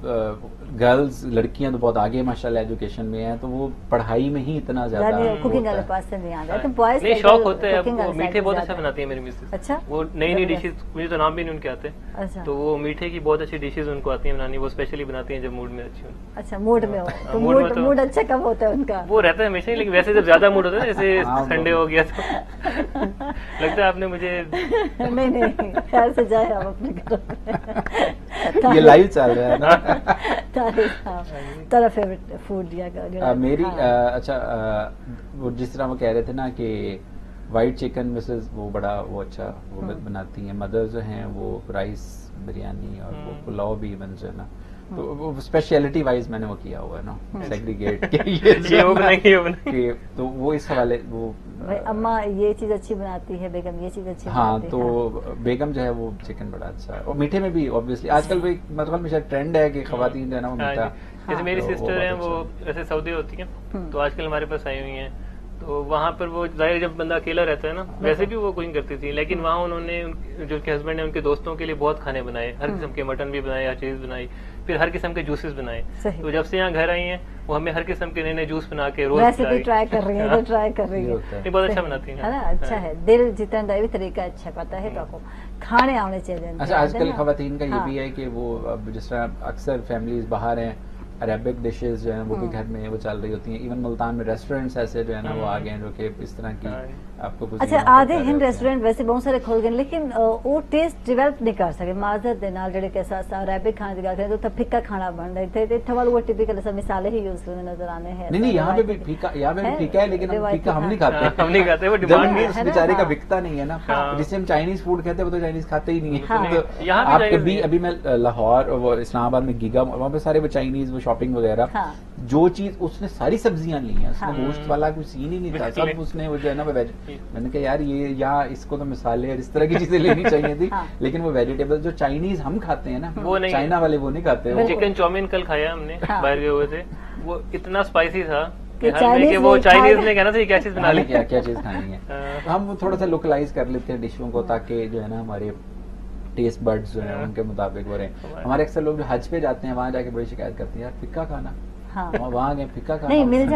गर्ल्स लड़कियां तो बहुत आगे माशाल्लाह एजुकेशन में हैं, तो वो पढ़ाई में ही इतना ज्यादा कुकिंग वाले पास से नहीं आ गया, तो बॉयज नहीं शौक होते हैं। वो मीठे बहुत अच्छा बनाती है मेरी मिसेस। अच्छा, वो नई नई डिशेज, मुझे तो नाम भी नहीं उनके आते। अच्छा, तो वो मीठे की बहुत अच्छी डिशेज उनको आती है बनानी, वो स्पेशली बनाती है जब मूड में अच्छी हो। अच्छा, मूड में हो तो मूड अच्छा कब होता है उनका? वो रहता है हमेशा ही, लेकिन वैसे जब ज्यादा मूड होता है, जैसे संडे हो गया तो लगता है आपने मुझे नहीं ख्याल से जाए आप अपने घर। ये लाइव चल रहा है ना। तेरा फेवरेट फूड या मेरी अच्छा, वो जिस तरह वो कह रहे थे ना कि वाइट चिकन मिसेस वो बड़ा वो अच्छा वो बनाती हैं, मदर जो हैं वो राइस बिरयानी और वो पुलाव भी बन जो है ना, तो वो स्पेशलिटी वाइज मैंने वो किया हुआ है ना, सेग्रीगेट के ये वो बनाएंगे, तो वो इस हवाले वो अम्मा ये चीज अच्छी बनाती है, बेगम ये चीज अच्छी हाँ, तो बेगम जो है वो चिकन बड़ा अच्छा है, और मीठे में भी ऑब्वियसली आजकल भी मतलब में शायद ट्रेंड है कि खवातीन जो है ना वो मीठा। जैसे मेरी सिस्टर है वो ऐसे सौदी होती है, तो आजकल हमारे पास आई हुई है, तो वहाँ पर वो जाहिर जब बंदा अकेला रहता है ना, वैसे भी वो कुकिंग करती थी, लेकिन वहाँ उन्होंने जो उनके हस्बैंड ने उनके दोस्तों के लिए बहुत खाने बनाए, हर किस्म के मटन भी बनाए, हर चीज बनाई, फिर हर किस्म के जूसेस बनाए। तो जब से यहाँ घर आई हैं वो हमें हर किस्म के नए नए जूस बना के रोज ट्राई कर रही है, ट्राई कर रही है, बहुत अच्छा बनाती है ना, अच्छा है। दिल जितना भी तरीका अच्छा पता है, तो आपको खाने आने चाहिए। अच्छा, आजकल खवातीन का ये भी है कि वो जिस तरह अक्सर फैमिलीज बाहर हैं, अरेबिक डिशेज जो है वो भी घर में वो चल रही होती हैं, इवन मुल्तान में रेस्टोरेंट्स ऐसे जो है ना वो आ गए हैं जो कि इस तरह की आपको कुछ। अच्छा, आधे हिंद रेस्टोरेंट वैसे बहुत सारे खुल गए, लेकिन वो टेस्ट डिवेलप नहीं कर सके माजरत दे नाल जेडे के साथ अरेबिक खाने की गल करें तो फिक्का खाना बन रहे थे, इत्थे वाले वो टिपिकल सब मिसाले ही यूज करने नजर आने हैं। नहीं, यहाँ पे भी फीका, यहाँ पे भी फीका है, लेकिन फीका हम नहीं खाते, हम नहीं खाते, वो डिमांड इस बेचारे का बिकता नहीं है ना, जिसे हम चाइनीज फूड कहते हैं वो तो चाइनीज खाते ही नहीं है। आप कभी अभी मैं लाहौर वो इस्लामाबाद में गीगा वहाँ पे सारे वो चाइनीज वो शॉपिंग वगैरह جو چیز اس نے ساری سبزیاں لی ہیں, اس نے گوشت والا کوئی سین ہی نہیں تھا, سب اس نے وہ جو ہے نا وہ میں نے کہا یار یہ یہاں اس کو تو مسالے اور اس طرح کی چیزیں لینی چاہیے تھی, لیکن وہ ویجیٹیبل جو چائنیز ہم کھاتے ہیں نا, وہ چائنا والے وہ نہیں کھاتے. چکن چاؤمین کل کھایا ہم نے, باہر گئے ہوئے تھے, وہ کہ اسپائسی تھا کہ وہ چائنیز نے کہنا تھا کیا چیز بنا لی, کیا چیز کھانی ہے. ہم وہ تھوڑا سا لوکلائز کر لیتے ہیں ڈشوں کو, تاکہ جو ہے نا ہمارے ٹیسٹ برڈز جو ہیں ان کے مطابق ہو رہے ہیں. ہمارے اکثر لوگ جو حج پہ جاتے ہیں وہاں جا کے بڑی شکایت کرتے ہیں یار پھکا کھانا, وہاں گئے پھکا کھانا نہیں مل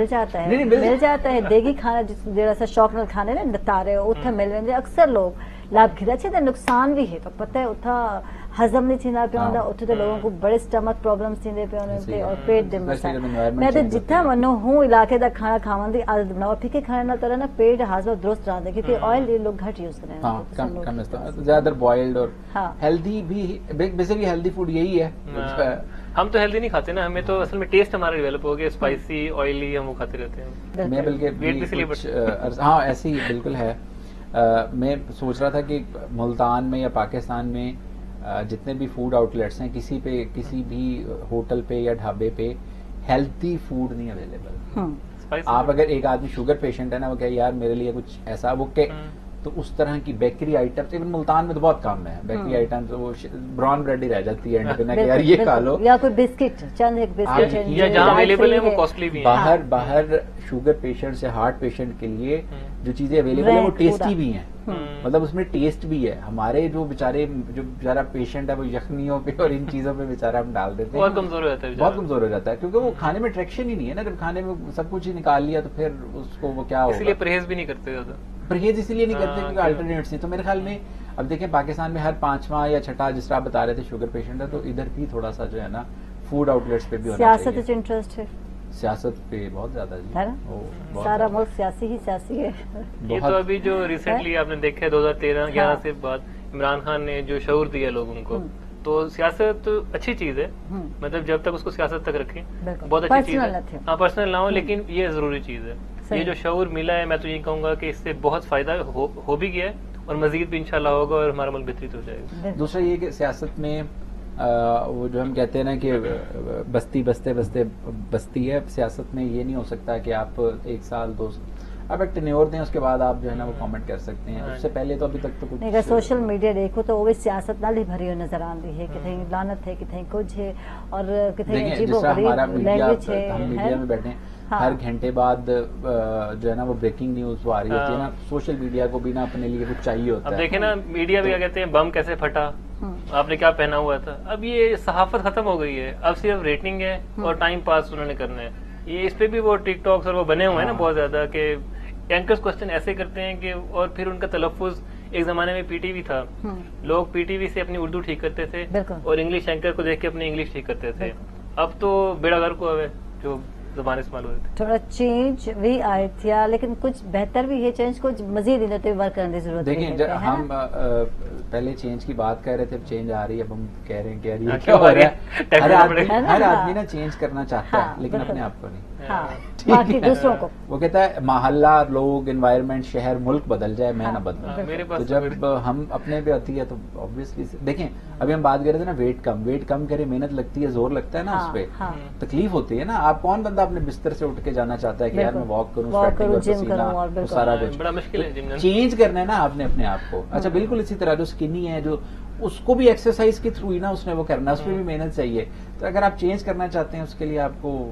جاتا ہے دیگی کھانا جڑا سا شوق نال کھانے نا نتارے اتھے مل ویندے اکثر لوگ لابھ گھر اچھے تے نقصان بھی ہے تو پتہ ہے اتھا ہضم نہیں تھیندا پیا ہوندا, اتھے تے لوگوں کو بڑے سٹمک پرابلمز تھیندے پے ہوندے اور پیٹ دے مسائل. میں تے جتھا ونو ہوں علاقے دا کھانا کھاون دی عادت بناؤ, پھکے کھانے نال ترا نا پیٹ ہاضمہ درست رہندا کیونکہ آئل لوگ گھٹ یوز کریں, ہاں کم استعمال, زیادہ بوائلڈ اور ہیلدی بھی, بیسیکلی ہیلدی فوڈ یہی ہے. ہم تو ہیلدی نہیں کھاتے نا, ہمیں تو اصل میں ٹیسٹ ہمارا ڈیولپ ہو گیا اسپائسی آئلی, ہم وہ کھاتے رہتے ہیں. میں بلکہ ہاں ایسے ہی بالکل ہے. میں سوچ رہا تھا کہ ملتان میں یا پاکستان میں جتنے بھی فوڈ آؤٹ لیٹس ہیں کسی بھی ہوٹل پہ یا ڈھابے پہ ہیلتھی فوڈ نہیں اویلیبل. آپ اگر ایک آدمی شوگر پیشنٹ ہے نا, وہ کہ یار میرے لیے کچھ ایسا, وہ کہ تو اس طرح کی بیکری آئٹمس, ایون ملتان میں تو بہت کم ہے بیکری آئٹمس, وہ براؤن بریڈ ہی رہ جاتی ہے اینڈ پہ نا کہ یار یہ کھا لو, یا کوئی بسکٹ, چند ایک بسکٹ یا جہاں اویلیبل ہے وہ کاسٹلی بھی ہیں. باہر شوگر پیشنٹ سے ہارٹ پیشنٹ کے لیے جو چیزیں اویلیبل ہیں وہ ٹیسٹی بھی ہیں, مطلب اس میں ٹیسٹ بھی ہے. ہمارے جو بیچارہ پیشنٹ ہے وہ یخنیوں پہ اور ان چیزوں پہ بیچارہ ہم ڈال دیتے ہیں, بہت کمزور ہو جاتا ہے کیونکہ وہ کھانے میں اٹریکشن ہی نہیں ہے نا. جب کھانے میں سب کچھ ہی نکال لیا تو پھر اس کو وہ کیا ہوگا. اس لیے پرہیز بھی نہیں کرتے زیادہ, پرہیز اسی لیے نہیں کرتے کیونکہ الٹرنیٹس نہیں. تو میرے خیال میں اب دیکھیں پاکستان میں ہر 5واں یا 6واں جس طرح آپ بتا رہے تھے شوگر پیشنٹ ہے, تو ادھر بھی تھوڑا سا جو ہے نا فوڈ آؤٹ لیٹس پہ بھی ہونا چاہیے. سیاست انٹرسٹ ہے, سیاست پہ بہت زیادہ جی, سارا ملک سیاسی ہے. یہ تو ابھی جو ریسنٹلی آپ نے دیکھا 2013-11 سے بعد عمران خان نے جو شعور دیا لوگوں کو, تو سیاست اچھی چیز ہے, مطلب جب تک اس کو سیاست تک رکھیں بہت اچھی چیز ہے. ہاں پرسنل نہ ہو, لیکن یہ ضروری چیز ہے. یہ جو شعور ملا ہے, میں تو یہ کہوں گا کہ اس سے بہت فائدہ ہو بھی گیا ہے, اور مزید بھی انشاءاللہ ہوگا, اور ہمارا ملک بہتری ہو جائے گا. دوسرا یہ کہ سیاست میں وہ جو ہم کہتے ہیں نا کہ بستی بستی ہے, سیاست میں یہ نہیں ہو سکتا کہ آپ 1 سال 2 سال آپ ایک ٹینیور دیں, اس کے بعد آپ جو ہے نا وہ کامنٹ کر سکتے ہیں. اس سے پہلے تو ابھی تک تو کچھ اگر سوشل میڈیا دیکھو تو وہ سیاست نال ہی بھری ہوئی نظر آتی ہے, کہیں لعنت ہے, کہیں کچھ ہے, اور کہیں عجیب و غریب لینگویج ہے. ہم میڈیا میں بیٹھے ہیں, ہر گھنٹے بعد جو ہے نا وہ بریکنگ نیوز وہ آ رہی ہوتی ہے نا. سوشل میڈیا کو بھی نا اپنے لیے کچھ چاہیے ہوتا ہے. اب دیکھیں نا میڈیا بھی کیا کہتے ہیں, بم کیسے پھٹا, آپ نے کیا پہنا ہوا تھا. اب یہ صحافت ختم ہو گئی ہے, اب صرف ریٹنگ ہے اور ٹائم پاس انہوں نے کرنا ہے. یہ اس پہ بھی وہ ٹک ٹاکس اور وہ بنے ہوئے ہیں نا بہت زیادہ, کہ اینکرز کوسچن ایسے کرتے ہیں کہ, اور پھر ان کا تلفظ, ایک زمانے میں پی ٹی وی تھا, لوگ پی ٹی وی سے اپنی اردو ٹھیک کرتے تھے اور انگلش اینکر کو دیکھ کے اپنی انگلش ٹھیک کرتے تھے. اب تو بیڑا گرک ہوا ہے جو زبان استعمال ہوئے تھے. تھوڑا چینج بھی آئی تھی, لیکن کچھ بہتر بھی ہے چینج, کچھ مزید ادھر پہ ورک کرنے کی ضرورت ہے. دیکھیں ہم پہلے چینج کی بات کر رہے تھے, اب چینج آ رہی ہے, اب ہم کہہ رہے ہیں کہ یہ کیا ہو رہا ہے. ہر آدمی نا چینج کرنا چاہتا ہے, لیکن اپنے آپ کو نہیں. باقی دوسروں کو وہ کہتا ہے محلہ, لوگ, انوائرمنٹ, شہر, ملک بدل جائے, میں نہ بدلوں. تو جب ہم اپنے پہ آتی ہے تو obviously دیکھیں ابھی ہم بات کر رہے تھے نا ویٹ کم کرے, محنت لگتی ہے, زور لگتا ہے نا اس پہ, تکلیف ہوتی ہے نا. آپ کون بندہ اپنے بستر سے اٹھ کے جانا چاہتا ہے کہ یار میں واک کروں, سارا کچھ. بڑا مشکل ہے چینج کرنا ہے نا آپ نے اپنے آپ کو. اچھا بالکل اسی طرح جو اسکنی ہے, جو اس کو بھی ایکسرسائز کے تھرو ہی نا اس نے وہ کرنا, اس پہ بھی محنت چاہیے. تو اگر آپ چینج کرنا چاہتے ہیں اس کے لیے آپ کو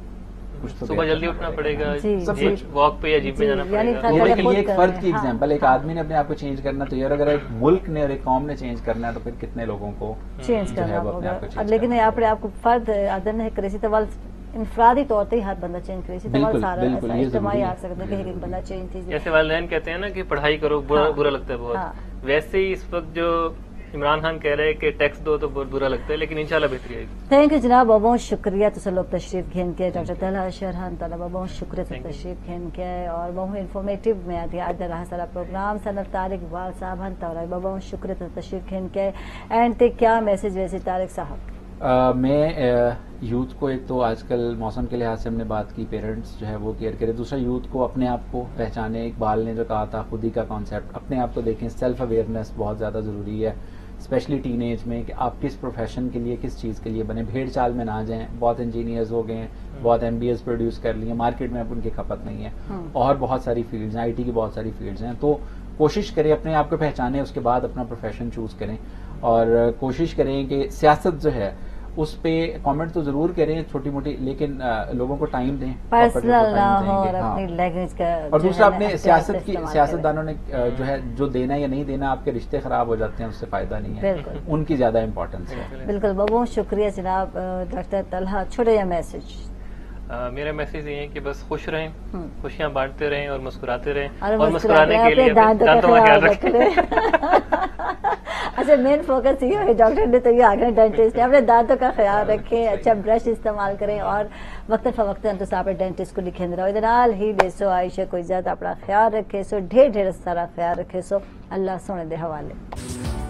صبح جلدی اٹھنا پڑے گا, سب کچھ واک پہ یا جم پہ جانا پڑے گا. یہ دیکھیں, یہ ایک فرد کی ایگزامپل, ایک آدمی نے اپنے آپ کو چینج کرنا, تو یار اگر ایک ملک نے اور ایک قوم نے چینج کرنا ہے تو پھر کتنے لوگوں کو چینج کرنا ہوگا. لیکن اپنے آپ کو فرد ادن نہیں کرے تو انفرادی طور پہ ہر بندہ چینج کرے, سارا اجتماعی آ سکتا ہے کہ ایک بندہ چینج تھی. جیسے والدین کہتے ہیں نا کہ پڑھائی کرو, برا لگتا ہے بہت, ویسے ہی اس وقت جو عمران خان کہہ رہے ہیں کہ ٹیکس دو تو بہت برا لگتا ہے, لیکن انشاءاللہ بہتری آئے گی. تھینک یو جناب, بہت شکریہ تو لوگ تشریف گھن کے. ڈاکٹر طلحہ شرحان تعالیٰ بہت شکریہ تشریف گھن کے, اور بہت انفارمیٹیو میں آتی آج رہا سارا پروگرام. سنت طارق اقبال صاحب ہن تعالیٰ بہت شکریہ تشریف گھن کے. اینڈ تے کیا میسج ویسے طارق صاحب؟ میں یوتھ کو, ایک تو آج کل موسم کے لحاظ سے ہم نے بات کی, پیرنٹس جو ہے وہ کیئر کرے. دوسرا یوتھ کو اپنے آپ کو پہچانے. اقبال نے جو کہا تھا خودی کا کانسیپٹ, اپنے آپ کو دیکھیں, سیلف اویئرنیس بہت زیادہ ضروری ہے. اسپیشلی ٹین ایج میں کہ آپ کس پروفیشن کے لیے کس چیز کے لیے بنے, بھیڑ چال میں نہ جائیں. بہت انجینئرز ہو گئے ہیں, بہت ایم بی ایز پروڈیوس کر لیے, مارکیٹ میں اب ان کی کھپت نہیں ہے, اور بہت ساری فیلڈز ہیں, آئی ٹی کی بہت ساری فیلڈز ہیں. تو کوشش کریں اپنے آپ کو پہچانیں, اس کے بعد اپنا پروفیشن چوز کریں, اور کوشش کریں کہ سیاست جو ہے اس پہ کامنٹ تو ضرور کریں چھوٹی موٹی, لیکن لوگوں کو ٹائم دیں, پرسنل نہ ہو, اور اپنی لینگویج کا. اور دوسرا اپنے سیاستدانوں نے جو ہے جو دینا یا نہیں دینا, آپ کے رشتے خراب ہو جاتے ہیں, اس سے فائدہ نہیں ہے, ان کی زیادہ امپورٹنس ہے. بالکل, بہت شکریہ جناب. ڈاکٹر طلحہ, چھوٹے یا میسج. میرا میسج یہ ہے کہ بس خوش رہیں, خوشیاں بانٹتے رہیں اور مسکراتے رہیں, اور مسکرانے کے لیے دانتوں کا خیال رکھیں. اچھا, مین فوکس یہ ہے, ڈاکٹر نے تو یہ آگے ڈینٹسٹ ہے, اپنے دانتوں کا خیال رکھیں, اچھا برش استعمال کریں, اور وقتاً فوقتاً تو آپ ڈینٹسٹ کو لکھیں رہو. ادنال ہی دیسو عائشہ کو زیادہ اپنا خیال رکھے سو, ڈھیر سارا خیال رکھے سو, اللہ سونے دے حوالے.